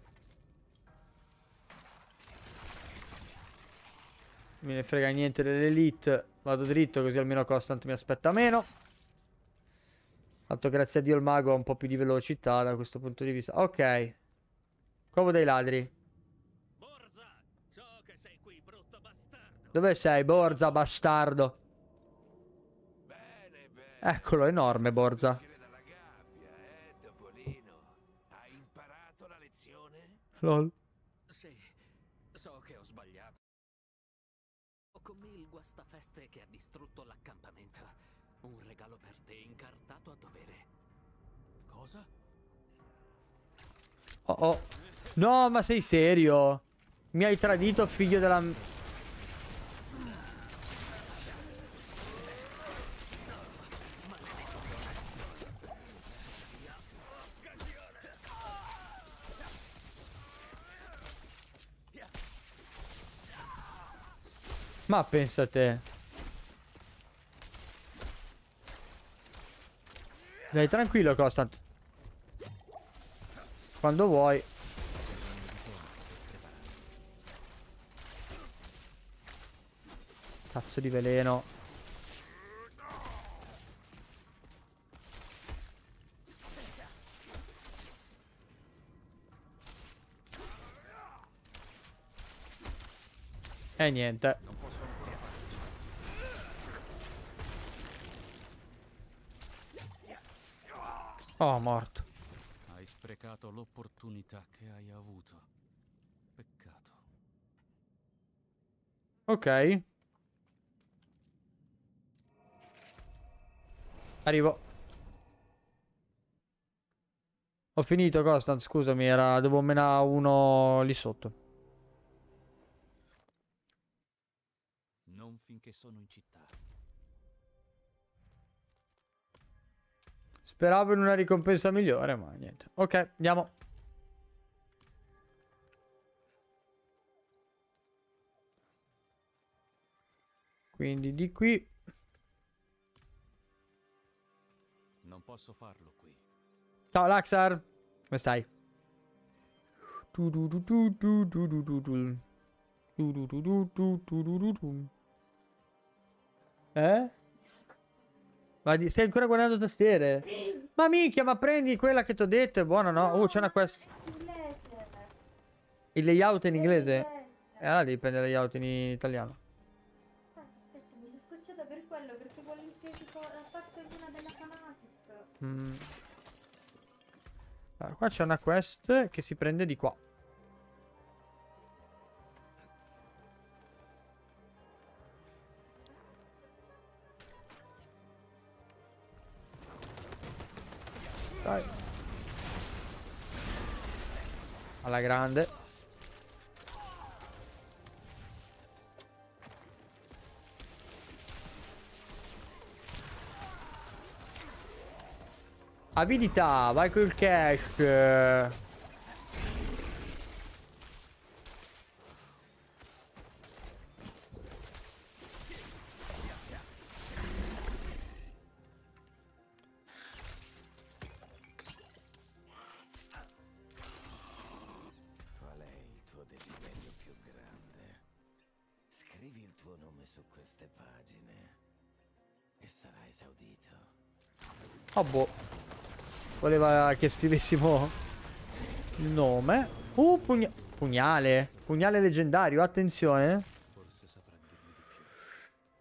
Me ne frega niente dell'elite. Vado dritto così almeno Constant mi aspetta meno. Fatto grazie a Dio il mago ha un po' più di velocità da questo punto di vista. Ok. Covo dei ladri.
Borza, so che sei qui, brutto bastardo.
Dove sei, Borza, bastardo?
Bene, bene.
Eccolo, enorme, Borza.
Uscire dalla gabbia, eh, Topolino. Hai imparato la lezione?
Lol.
Sì, so che ho sbagliato. Ho con me il guastafeste che ha distrutto l'accampamento. Un regalo per te incartato a dovere. Cosa?
Oh oh. No, ma sei serio? Mi hai tradito, figlio della... Ma pensa a te. Dai, tranquillo, Constant. Quando vuoi. Cazzo di veleno. E niente. Oh, morto.
Hai sprecato l'opportunità che hai avuto. Peccato.
Ok. Arrivo. Ho finito, Constant, scusami, era... devo menare uno lì sotto.
Non finché sono in città.
Speravo in una ricompensa migliore, ma niente. Ok, andiamo. Quindi di qui.
Non posso farlo qui.
Ciao, Laxar. Come stai? Tu tu tu tu tu tu tu tu tu. Tu tu tu tu tu tu tu tu tu. Eh? Ma di- stai ancora guardando tastiere? Ma minchia, ma prendi quella che ti ho detto, è buona, no? Oh, c'è una quest.
Inglese.
Il layout è in inglese?
Inglese.
E allora devi prendere il layout in italiano.
Ah, ho detto, mi sono scocciata per quello, perché quello in fisico, la parte una della Fanatic.
Mm. Allora, qua c'è una quest che si prende di qua. Dai. Alla grande. Avidità, vai col cash.
Qual è il tuo desiderio più grande? Scrivi il tuo nome su queste pagine e sarai esaudito.
Oh boh. Voleva che scrivessimo il nome. Uh, pugna pugnale. Pugnale leggendario, attenzione.
Forse saprà dirmi di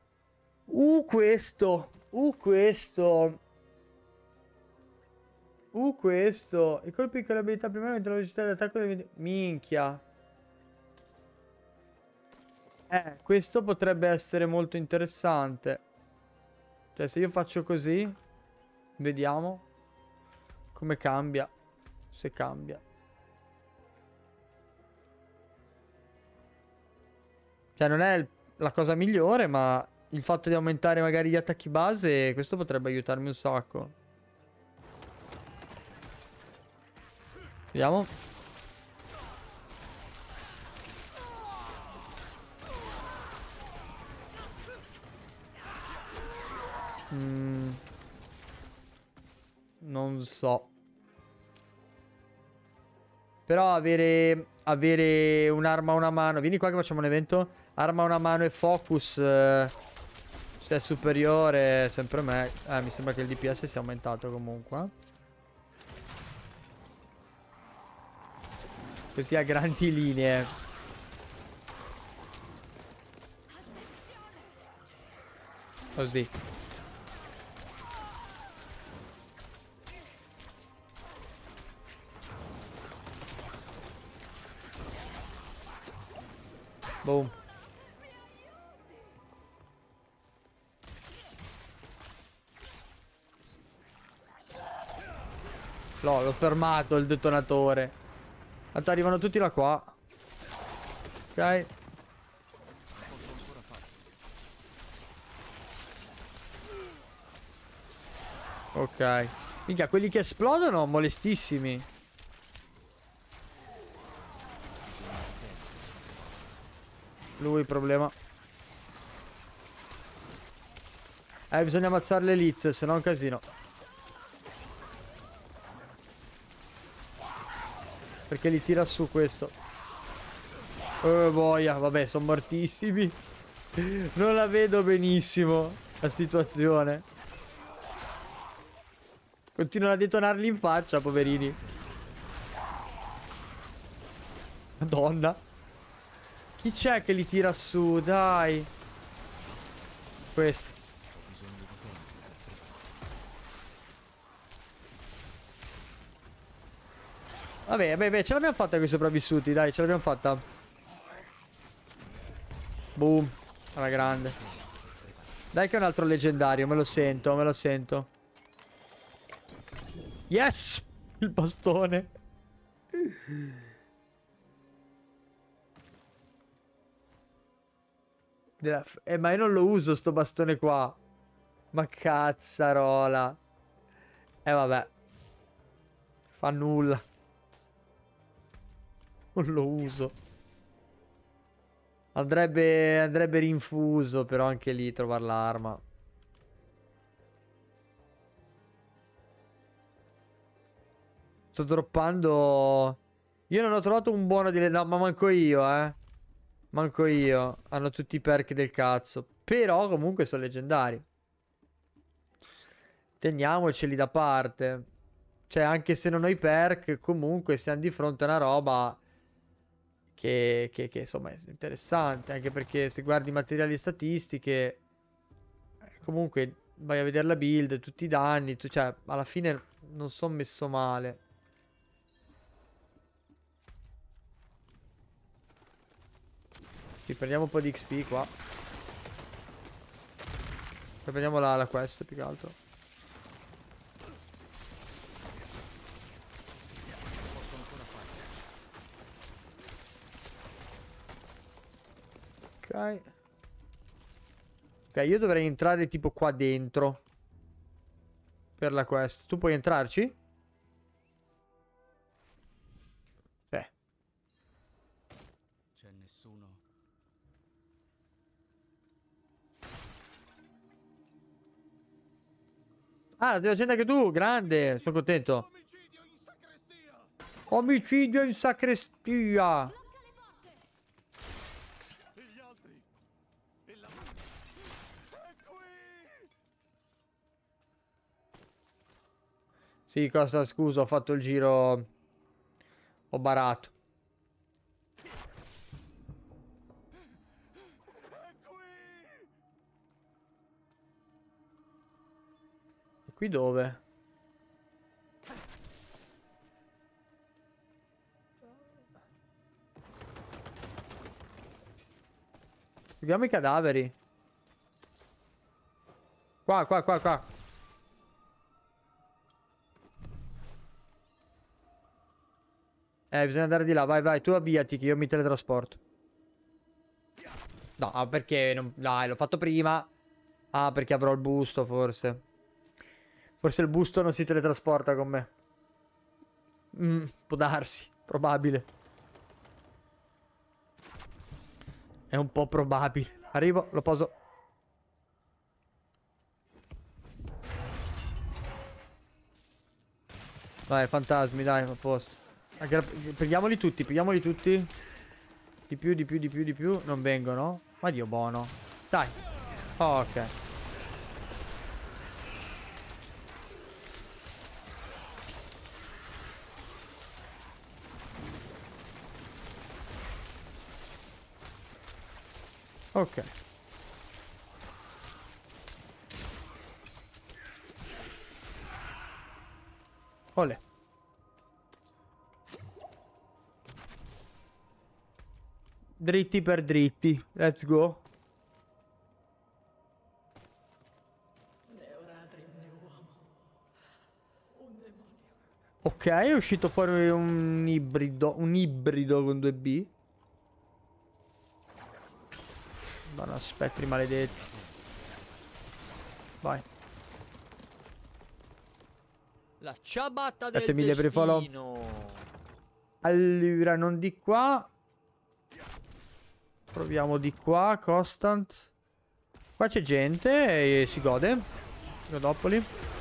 più.
Uh, questo. Uh, questo. Uh, questo. I colpi con l'abilità primaria aumentano la velocità d'attacco del... Minchia. Eh, questo potrebbe essere molto interessante. Cioè, se io faccio così, vediamo come cambia. Se cambia. Cioè, non è il- la cosa migliore, ma il fatto di aumentare magari gli attacchi base, questo potrebbe aiutarmi un sacco. Vediamo. Mm. Non so. Però avere, avere un'arma a una mano. Vieni qua che facciamo un evento. Arma a una mano e focus. Eh, se è superiore, sempre me. Eh, mi sembra che il D P S sia aumentato comunque. Così a grandi linee. Così. Boom. No, l'ho fermato il detonatore. Tanto arrivano tutti da qua. Ok. Ok. Minchia, quelli che esplodono, molestissimi. Lui il problema. Eh, bisogna ammazzare l'elite, se no è un casino. Perché li tira su questo. Oh boia, vabbè, sono mortissimi. Non la vedo benissimo la situazione. Continuano a detonarli in faccia, poverini. Madonna. Chi c'è che li tira su? Dai. Questo. Vabbè, vabbè, ce l'abbiamo fatta con i sopravvissuti, dai, ce l'abbiamo fatta. Boom. Alla grande. Dai che è un altro leggendario, me lo sento, me lo sento. Yes! Il bastone. Eh, ma io non lo uso sto bastone qua. Ma cazzarola. Eh vabbè. Fa nulla. Non lo uso. Andrebbe, andrebbe rinfuso, però anche lì trovare l'arma. Sto droppando. Io non ho trovato un buono di... No, ma manco io, eh. Manco io. Hanno tutti i perk del cazzo. Però comunque sono leggendari. Teniamoceli da parte. Cioè, anche se non ho i perk, comunque siamo di fronte a una roba che, che, che insomma è interessante. Anche perché se guardi i materiali e statistiche, comunque vai a vedere la build, tutti i danni, tu, cioè, alla fine non sono messo male. Ci prendiamo un po' di X P qua. Poi prendiamo la, la quest più che altro. Ok. Ok, io dovrei entrare tipo qua dentro. Per la quest. Tu puoi entrarci? Eh.
C'è nessuno.
Ah, devi accendere anche tu, grande, sono contento.
Omicidio in sacrestia!
Omicidio in sacrestia.
E gli altri? E la... È qui!
Sì, cosa, scusa, ho fatto il giro. Ho barato.
È qui!
E qui dove? Abbiamo i cadaveri. Qua, qua, qua, qua. Eh, bisogna andare di là. Vai, vai, tu avviati che io mi teletrasporto. No, perché non... Dai, l'ho fatto prima. Ah, perché avrò il busto, forse. Forse il busto non si teletrasporta con me. Mm, può darsi. Probabile. È un po' probabile. Arrivo, lo poso. Vai, fantasmi, dai, a posto. Prendiamoli tutti, prendiamoli tutti. Di più, di più, di più, di più. Non vengono? Ma Dio buono. Dai. Oh, ok. Ok. Olè. Dritti per dritti. Let's go. Ok, è uscito fuori un ibrido. Un ibrido con due B. Buono, spettri maledetti. Vai.
La ciabatta del
Grazie mille per il follow.
destino.
Allora, non di qua. Proviamo di qua, Constant. Qua c'è gente e si gode. Godopoli.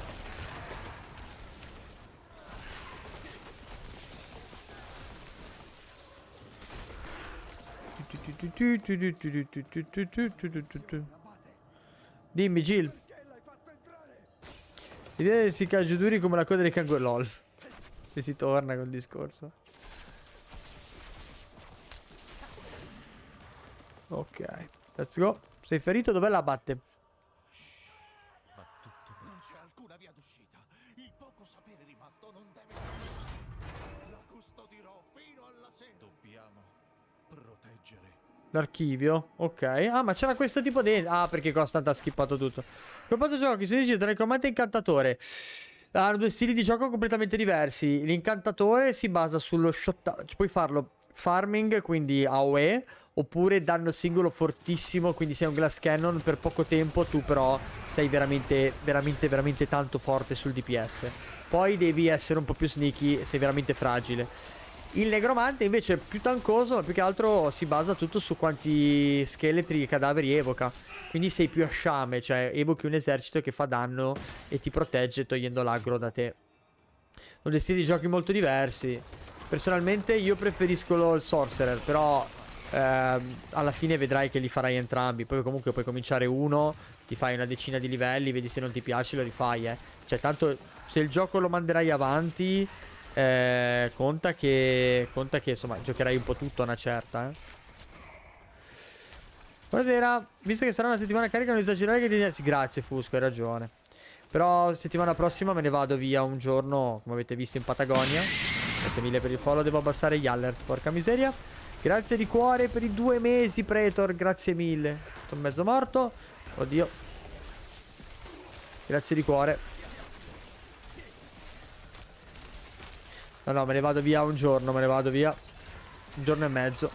Dimmi, Jill. L'idea si cagio duri come la coda dei canguri. LOL. Se si torna col discorso. Ok, let's go. Sei ferito? Dov'è la batte?
Non c'è alcuna via d'uscita. Il poco sapere rimasto non deve... La custodirò fino alla sera. Dobbiamo proteggere.
L'archivio, ok. Ah, ma c'era questo tipo di... Ah, perché Constant ha skippato tutto. Comprato giochi, si dice tra il comando e incantatore. Hanno due stili di gioco completamente diversi. L'incantatore si basa sullo shot... Cioè, puoi farlo farming, quindi A O E, oppure danno singolo fortissimo, quindi sei un glass cannon per poco tempo, tu però sei veramente, veramente, veramente tanto forte sul D P S. Poi devi essere un po' più sneaky, sei veramente fragile. Il negromante invece è più tancoso, ma più che altro si basa tutto su quanti scheletri e cadaveri evoca. Quindi sei più a sciame, cioè evochi un esercito che fa danno e ti protegge togliendo l'aggro da te. Sono dei stili di giochi molto diversi. Personalmente io preferisco lo, il Sorcerer, però ehm, alla fine vedrai che li farai entrambi. Poi comunque puoi cominciare uno, ti fai una decina di livelli, vedi se non ti piace lo rifai, eh. Cioè tanto se il gioco lo manderai avanti... Eh, conta che conta che insomma giocherai un po' tutto a una certa, eh. Buonasera, visto che sarà una settimana carica non esagerare che ti... Sì, grazie Fusco, hai ragione. Però settimana prossima me ne vado via un giorno, come avete visto, in Patagonia. Grazie mille per il follow, devo abbassare gli alert, porca miseria. Grazie di cuore per i due mesi Pretor, grazie mille. Sono mezzo morto. Oddio. Grazie di cuore. No, no, me ne vado via un giorno, me ne vado via un giorno e mezzo.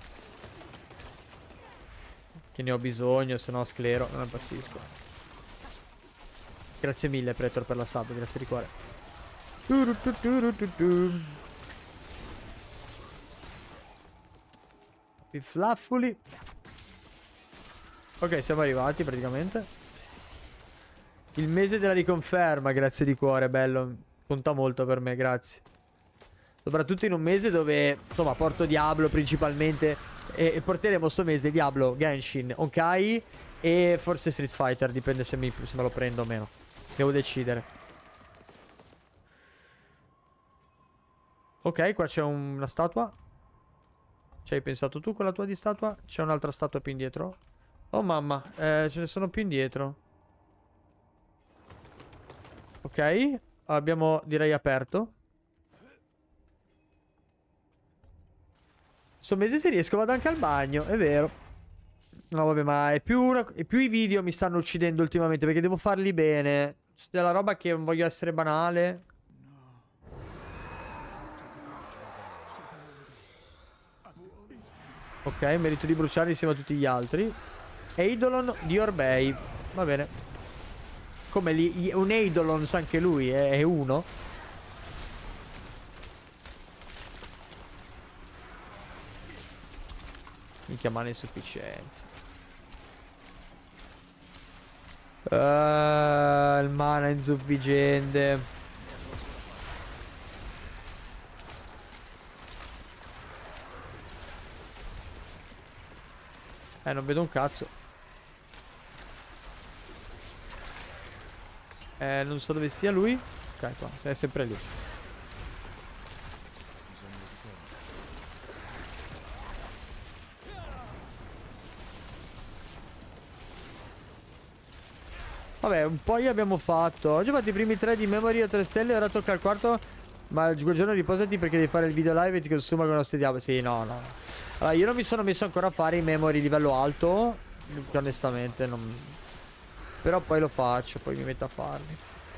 Che ne ho bisogno, se no sclero, non impazzisco. Grazie mille, Pretor, per la sub, grazie di cuore. I flaffuli. Ok, siamo arrivati praticamente. Il mese della riconferma, grazie di cuore, bello. Conta molto per me, grazie. Soprattutto in un mese dove, insomma, porto Diablo principalmente. E, e porteremo sto mese Diablo, Genshin, Honkai e forse Street Fighter. Dipende se, mi, se me lo prendo o meno. Devo decidere. Ok, qua c'è un, una statua. Ci hai pensato tu con la tua di statua? C'è un'altra statua più indietro? Oh mamma, eh, ce ne sono più indietro. Ok, abbiamo direi aperto. Sto mese se riesco vado anche al bagno, è vero. No, vabbè, ma è più, una- è più i video mi stanno uccidendo ultimamente perché devo farli bene. C'è della roba che non voglio essere banale. Ok, merito di bruciare insieme a tutti gli altri. Eidolon di Orbei. Va bene. Come lì, un Eidolons anche lui, è, è uno. Minchia, mana insufficiente. Uh, il mana insufficiente. Eh, non vedo un cazzo. Eh, non so dove sia lui. Ok, qua, è sempre lì. Vabbè, un po' gli abbiamo fatto. Oggi ho fatto i primi tre di Memory a tre stelle, ora tocca il quarto. Ma il giorno riposati perché devi fare il video live e ti consuma con lo stediamo. Sì, no, no. Allora, io non mi sono messo ancora a fare i Memory livello alto, che onestamente non... Però poi lo faccio, poi mi metto a farli.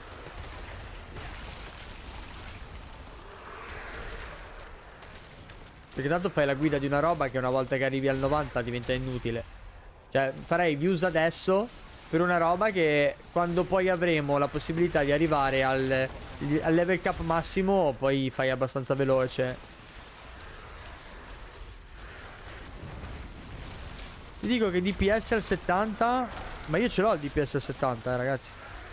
Perché tanto fai la guida di una roba che una volta che arrivi al novanta diventa inutile. Cioè, farei views adesso per una roba che quando poi avremo la possibilità di arrivare al, al level cap massimo, poi fai abbastanza veloce. Ti dico che D P S al settanta. Ma io ce l'ho il D P S al settanta, eh, ragazzi.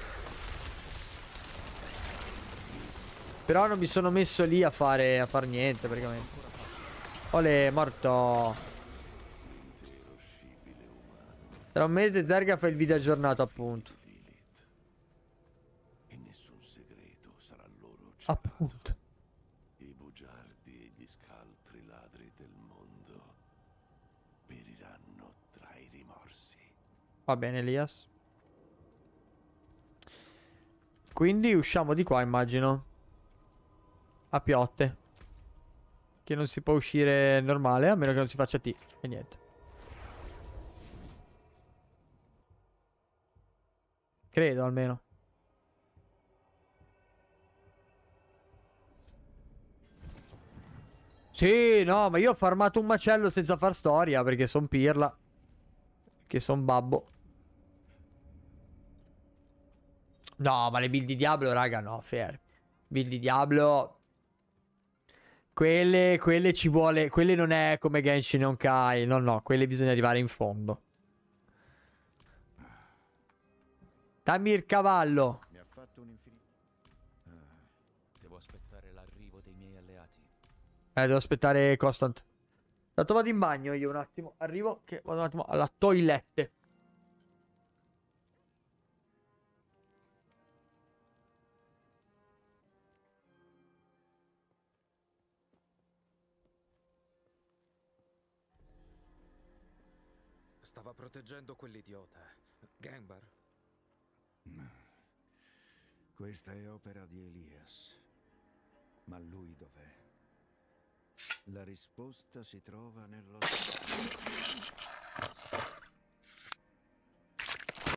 Però non mi sono messo lì a fare a far niente praticamente. Olè, morto. Tra un mese Zerga fa il video aggiornato, appunto.
E nessun segreto sarà loro celato.
Appunto.
I bugiardi e gli scaltri ladri del mondo periranno tra i rimorsi.
Va bene, Elias. Quindi usciamo di qua, immagino. A piotte. Che non si può uscire normale, a meno che non si faccia T. E niente. Credo, almeno. Sì, no, ma io ho farmato un macello senza far storia, perché son pirla. Che son babbo. No, ma le build di Diablo, raga, no, fair. Build di Diablo... Quelle, quelle ci vuole... Quelle non è come Genshin Honkai. No, no, quelle bisogna arrivare in fondo. Dammi il cavallo.
Mi ha fatto un infinito. Ah, devo aspettare l'arrivo dei miei alleati.
Eh, devo aspettare Constant. Tanto vado in bagno io un attimo. Arrivo che vado un attimo alla toilette.
Stava proteggendo quell'idiota. Gangbar?
No. Questa è opera di Elias. Ma lui dov'è? La risposta si trova nello...